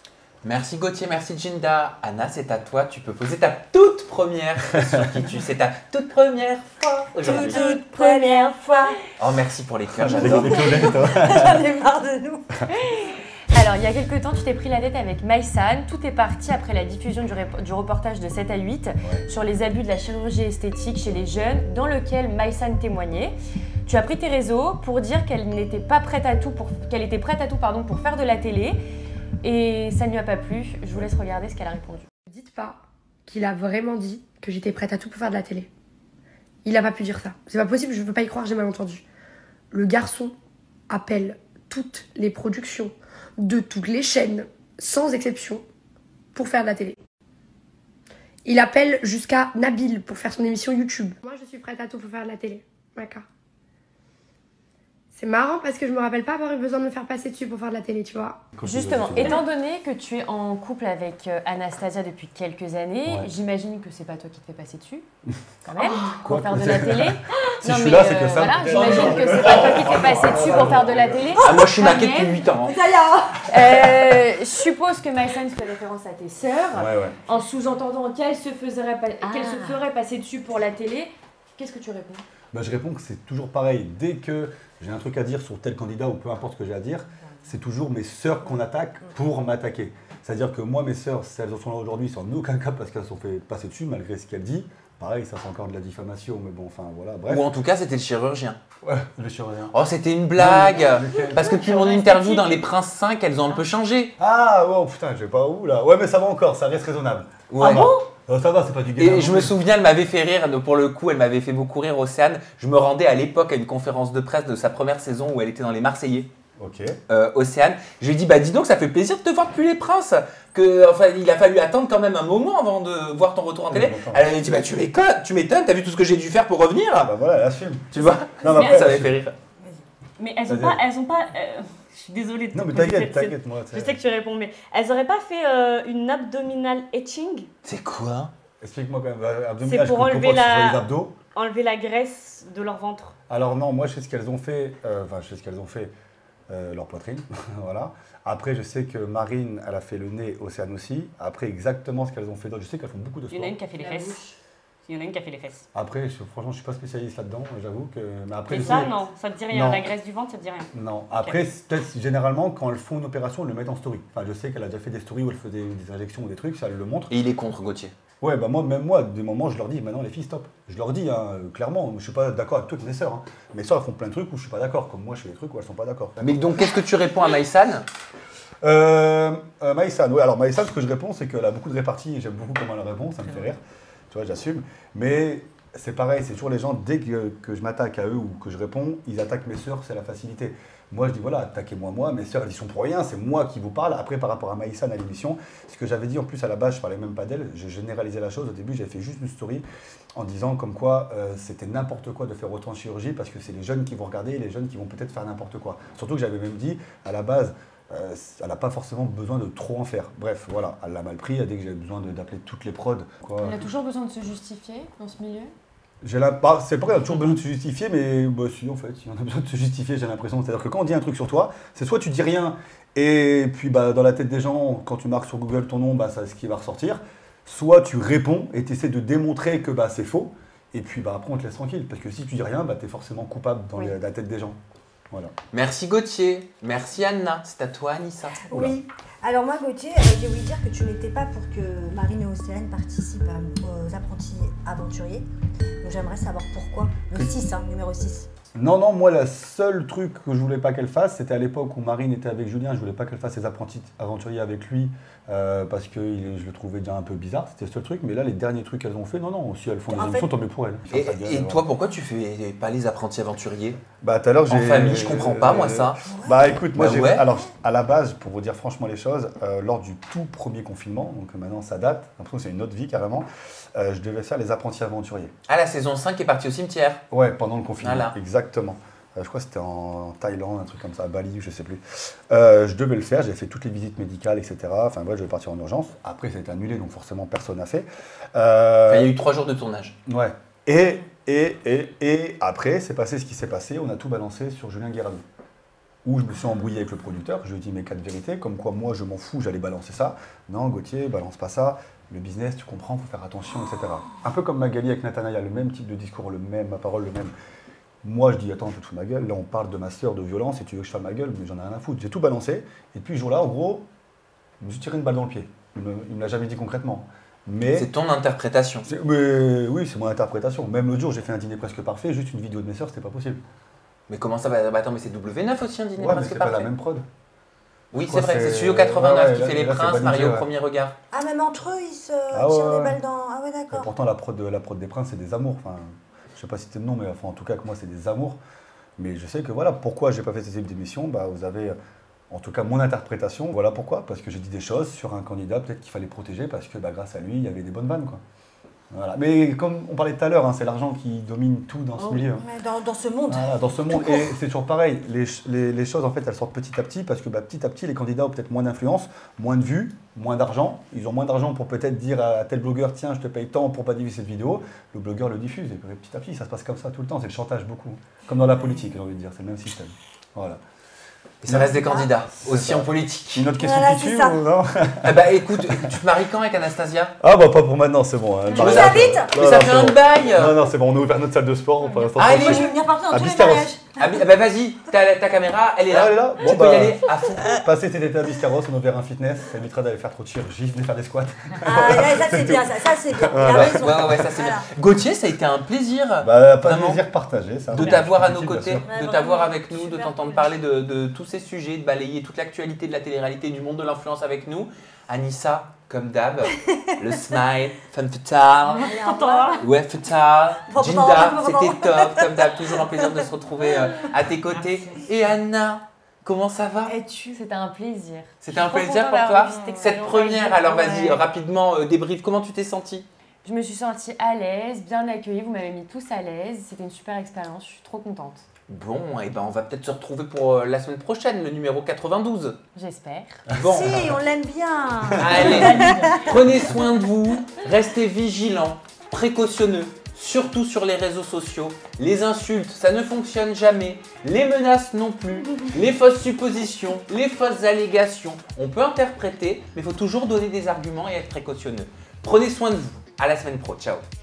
Merci Gauthier, merci Jinda. Anna, c'est à toi, tu peux poser ta toute première question qui tue. C'est ta toute première fois aujourd'hui. Toute, toute première fois. Oh, merci pour les cœurs, j'adore. J'en ai marre de nous. Alors, il y a quelques temps, tu t'es pris la tête avec Maïsan. Tout est parti après la diffusion du, du reportage de sept à huit ouais. sur les abus de la chirurgie esthétique chez les jeunes, dans lequel Maïsan témoignait. Tu as pris tes réseaux pour dire qu'elle n'était pas prête à tout, pour, qu'elle était prête à tout pardon, pour faire de la télé. Et ça ne lui a pas plu. Je vous laisse regarder ce qu'elle a répondu. Ne dites pas qu'il a vraiment dit que j'étais prête à tout pour faire de la télé. Il n'a pas pu dire ça. C'est pas possible, je ne veux pas y croire, j'ai mal entendu. Le garçon appelle toutes les productions de toutes les chaînes, sans exception, pour faire de la télé. Il appelle jusqu'à Nabil pour faire son émission YouTube. Moi, je suis prête à tout pour faire de la télé. D'accord. C'est marrant parce que je me rappelle pas avoir eu besoin de me faire passer dessus pour faire de la télé, tu vois. Justement, étant donné que tu es en couple avec Anastasia depuis quelques années, ouais. j'imagine que c'est pas toi qui te fais passer dessus, quand même, Quoi pour faire de la télé. Si non, je suis mais là, c'est que ça. Voilà, j'imagine que c'est pas toi qui te fais passer dessus pour faire de la télé. Ah, moi je suis maquée depuis huit ans. Hein. Euh, je suppose que Maïsan fait référence à tes sœurs, ouais, ouais. en sous-entendant qu'elles se, ah. qu se feraient passer dessus pour la télé. Qu'est-ce que tu réponds? Bah, je réponds que c'est toujours pareil. Dès que j'ai un truc à dire sur tel candidat ou peu importe ce que j'ai à dire, c'est toujours mes sœurs qu'on attaque pour m'attaquer. C'est-à-dire que moi, mes sœurs, si elles en sont là aujourd'hui, c'est en aucun cas parce qu'elles se sont fait passer dessus, malgré ce qu'elles disent. Pareil, ça c'est encore de la diffamation, mais bon, enfin voilà, bref. Ou en tout cas, c'était le chirurgien. Ouais, le chirurgien. Oh, c'était une blague. Parce que depuis mon interview dans Les Princes cinq, elles ont un peu changé. Ah, ouais, oh, putain, je vais pas où là. Ouais, mais ça va encore, ça reste raisonnable. Ouais. Ah bon? Non, ça va, c'est pas du Et je me souviens, elle m'avait fait rire, pour le coup, elle m'avait fait beaucoup rire, Océane. Je me rendais à l'époque à une conférence de presse de sa première saison où elle était dans Les Marseillais. Ok. Euh, Océane. Je lui ai dit, bah dis donc, ça fait plaisir de te voir depuis Les Princes. Que, enfin, il a fallu attendre quand même un moment avant de voir ton retour en télé. Elle avait dit, bah tu m'étonnes, t'as vu tout ce que j'ai dû faire pour revenir? Bah voilà, elle assume. Tu vois? Non, mais après, ça m'avait fait rire. Mais elles ont pas, elles ont pas. Euh, je suis désolée. De non mais t'inquiète, t'inquiète moi. Je sais que tu réponds, mais elles auraient pas fait euh, une abdominal etching? C'est quoi? Explique-moi quand même. Bah, C'est pour enlever les la... abdos. enlever la graisse de leur ventre. Alors non, moi je sais ce qu'elles ont fait, euh, enfin je sais ce qu'elles ont fait, euh, leur poitrine, voilà. Après je sais que Marine, elle a fait le nez, Océane aussi. Après exactement ce qu'elles ont fait d'autre, je sais qu'elles font beaucoup de sport. Il y en a une qui a fait les fesses. Il y en a une qui a fait les fesses. Après, je, franchement, je suis pas spécialiste là-dedans, j'avoue que... Mais après, Et je ça, sais... non, ça te dit rien, Non. la graisse du ventre, ça te dit rien. Non, après, Ok. peut-être généralement, quand elles font une opération, elles le mettent en story. Enfin, je sais qu'elle a déjà fait des stories où elle faisait des injections ou des trucs, ça elle le montre. Et il est contre Gauthier. Ouais, bah moi, même moi, des moments, je leur dis, maintenant les filles, stop. Je leur dis, hein, clairement, je suis pas d'accord avec toutes mes sœurs. Hein. Mes sœurs, elles font plein de trucs où je suis pas d'accord, comme moi, je fais des trucs où elles sont pas d'accord. Mais donc, qu'est-ce que tu réponds à Maïsan? euh, euh, Maïsan, ouais, alors Maïsan, ce que je réponds, c'est qu'elle a beaucoup de réparties et j'aime beaucoup comment elle répond, ça me fait rire. Tu vois, j'assume. Mais c'est pareil, c'est toujours les gens, dès que, que je m'attaque à eux ou que je réponds, ils attaquent mes sœurs, c'est la facilité. Moi, je dis, voilà, attaquez-moi, moi, mes sœurs, elles y sont pour rien, c'est moi qui vous parle. Après, par rapport à Maïsan, à l'émission, ce que j'avais dit en plus à la base, je parlais même pas d'elle, je généralisais la chose. Au début, j'avais fait juste une story en disant comme quoi euh, c'était n'importe quoi de faire autant de chirurgie parce que c'est les jeunes qui vont regarder et les jeunes qui vont peut-être faire n'importe quoi. Surtout que j'avais même dit, à la base, euh, elle n'a pas forcément besoin de trop en faire. Bref, voilà, elle l'a mal pris, elle a dit que j'avais besoin de- d'appeler toutes les prods. Quoi. Il a toujours besoin de se justifier dans ce milieu. J'ai la... bah, c'est pas qu'il a toujours besoin de se justifier, mais bah, si, en fait, il en a besoin de se justifier, j'ai l'impression. C'est-à-dire que quand on dit un truc sur toi, c'est soit tu dis rien, et puis bah, dans la tête des gens, quand tu marques sur Google ton nom, bah, c'est ce qui va ressortir, soit tu réponds et tu essaies de démontrer que bah, c'est faux, et puis bah, après on te laisse tranquille, parce que si tu dis rien, bah, tu es forcément coupable dans Oui. les- la tête des gens. Voilà. Merci Gauthier. Merci Anna. C'est à toi, Anissa. Oui. Alors moi, Gauthier, euh, j'ai voulu dire que tu n'étais pas pour que Marine et Océane participent euh, aux apprentis aventuriers. Donc j'aimerais savoir pourquoi. Le six, hein, numéro six. Non, non, moi, le seul truc que je voulais pas qu'elle fasse, c'était à l'époque où Marine était avec Julien, je voulais pas qu'elle fasse ses apprentis aventuriers avec lui, euh, parce que il- je le trouvais déjà un peu bizarre, c'était le seul truc, mais là, les derniers trucs qu'elles ont fait, non, non, si elles font des En émissions, fait- tant mieux pour elles. Et, Ça, ça gueule, et alors. toi, pourquoi tu fais pas les apprentis aventuriers? Bah, tout à l'heure, j'ai. En famille, je comprends pas, moi, ça. Bah, écoute, moi, Bah j'ai. ouais. Alors, à la base, pour vous dire franchement les choses, euh, lors du tout premier confinement, donc maintenant ça date, j'ai l'impression que c'est une autre vie carrément, euh, je devais faire les apprentis aventuriers. Ah, la saison cinq est partie au cimetière. Ouais, pendant le confinement, Voilà. exactement. Euh, je crois que c'était en Thaïlande, un truc comme ça, à Bali, je sais plus. Euh, je devais le faire, j'ai fait toutes les visites médicales, et cetera. Enfin bref, je devais partir en urgence. Après, ça a été annulé, donc forcément, personne n'a fait. Euh, Il y a eu trois jours de tournage. Ouais. Et, et, et, et après, c'est passé ce qui s'est passé, on a tout balancé sur Julien Guéranou. Où je me suis embrouillé avec le producteur, je lui ai dit mes quatre vérités, comme quoi moi je m'en fous, j'allais balancer ça. Non, Gauthier, balance pas ça. Le business, tu comprends, faut faire attention, et cetera. Un peu comme Magali avec Nathanaël, le même type de discours, le même, ma parole, le même. Moi, je dis, attends, je te fous ma gueule. Là, on parle de ma sœur, de violence, et tu veux que je fasse ma gueule, mais j'en ai rien à foutre. J'ai tout balancé. Et puis, ce jour-là, en gros, je me suis tiré une balle dans le pied. Il ne me l'a jamais dit concrètement. Mais C'est ton interprétation. c'est- mais oui, c'est mon interprétation. Même l'autre jour, j'ai fait un dîner presque parfait, juste une vidéo de mes sœurs, c'était pas possible. Mais comment ça va? Bah, attends, mais c'est W neuf aussi, un dîner Ouais, mais presque c'est pas parfait. la même prod. Oui, Je c'est crois vrai, que c'est Studio quatre-vingt-neuf ouais, qui là- fait Les là, c'est Princes, Banijé, Marie au ouais. premier regard. Ah, même entre eux, ils se Ah ouais, tirent ouais, des ouais. balles dans... Ah ouais, Et d'accord. pourtant, la prod, de, la prod des Princes, c'est des amours. Enfin, je sais pas si c'était le nom, mais enfin, en tout cas, que moi, c'est des amours. Mais je sais que voilà, pourquoi j'ai pas fait ce type d'émission, bah, vous avez, en tout cas, mon interprétation. Voilà pourquoi, parce que j'ai dit des choses sur un candidat, peut-être qu'il fallait protéger, parce que bah, grâce à lui, il y avait des bonnes vannes, quoi. Voilà. Mais comme on parlait tout à l'heure, hein, c'est l'argent qui domine tout dans ce Oh, milieu. ouais, dans, dans ce monde. Voilà, dans ce monde. Tout Et court. c'est toujours pareil. Les, ch- les, les choses, en fait, elles sortent petit à petit parce que bah, petit à petit, les candidats ont peut-être moins d'influence, moins de vues, moins d'argent. Ils ont moins d'argent pour peut-être dire à tel blogueur, tiens, je te paye tant pour pas diffuser cette vidéo. Le blogueur le diffuse. Et puis, petit à petit, ça se passe comme ça tout le temps. C'est le chantage beaucoup. Comme dans la politique, j'ai envie de dire. C'est le même système. Voilà. Et ça reste des candidats, C'est aussi ça. en politique. Une autre question Voilà, qui c'est tue ça. ou non? Ah bah écoute, tu te maries quand avec Anastasia? Ah bah pas pour maintenant, c'est bon. hein, le Tu nous mariage, invites euh, Mais non, ça non, fait c'est un bon. bail. Non, non, c'est bon, on a ouvert notre salle de sport. Pour l'instant, Allez, c'est Moi, je bon. vais venir partout dans À tous les Biscarrosse. mariages. Ah bi- ah bah vas-y, ta, ta caméra, elle est là. Ah, elle est là. Tu Bon, peux bah, y aller à fond. Passer cet été à Biscarrosse, on a ouvert un fitness. Ça évitera d'aller faire trop de chirurgie, venir faire des squats. Ah, là, ça, c'est bien, ça, ça c'est bien. Il a Voilà. raison. Ouais, ouais, ouais, ça c'est bien. Voilà. Gauthier, ça a été un plaisir Bah, pas de Vraiment. plaisir partagé. Ça. de t'avoir à nos Bien côtés, sûr. de Ouais, t'avoir vraiment, avec nous, de super t'entendre cool. parler de, de tous ces sujets, de balayer toute l'actualité de la télé-réalité, du monde de l'influence avec nous. Anissa, comme d'hab, le smile, femme fatale. Allez, au revoir. Ouais, fatal. Bon, Jinda, bon, bon, c'était bon. top, comme d'hab, toujours un plaisir de se retrouver euh, à tes côtés. Et Anna, comment ça va? Et tu C'était un plaisir. C'était un Je suis trop plaisir contente pour d'avoir toi vu cette cette expérience première, avec vous. alors vas-y, Ouais. euh, rapidement, euh, débrief, comment tu t'es sentie? Je me suis sentie à l'aise, bien accueillie, vous m'avez mis tous à l'aise. C'était une super expérience, je suis trop contente. Bon, et ben on va peut-être se retrouver pour euh, la semaine prochaine, le numéro quatre-vingt-douze. J'espère. Bon. Si, on l'aime bien. Allez, prenez soin de vous, restez vigilants, précautionneux, surtout sur les réseaux sociaux. Les insultes, ça ne fonctionne jamais. Les menaces non plus. Les fausses suppositions, les fausses allégations. On peut interpréter, mais il faut toujours donner des arguments et être précautionneux. Prenez soin de vous. À la semaine pro. Ciao.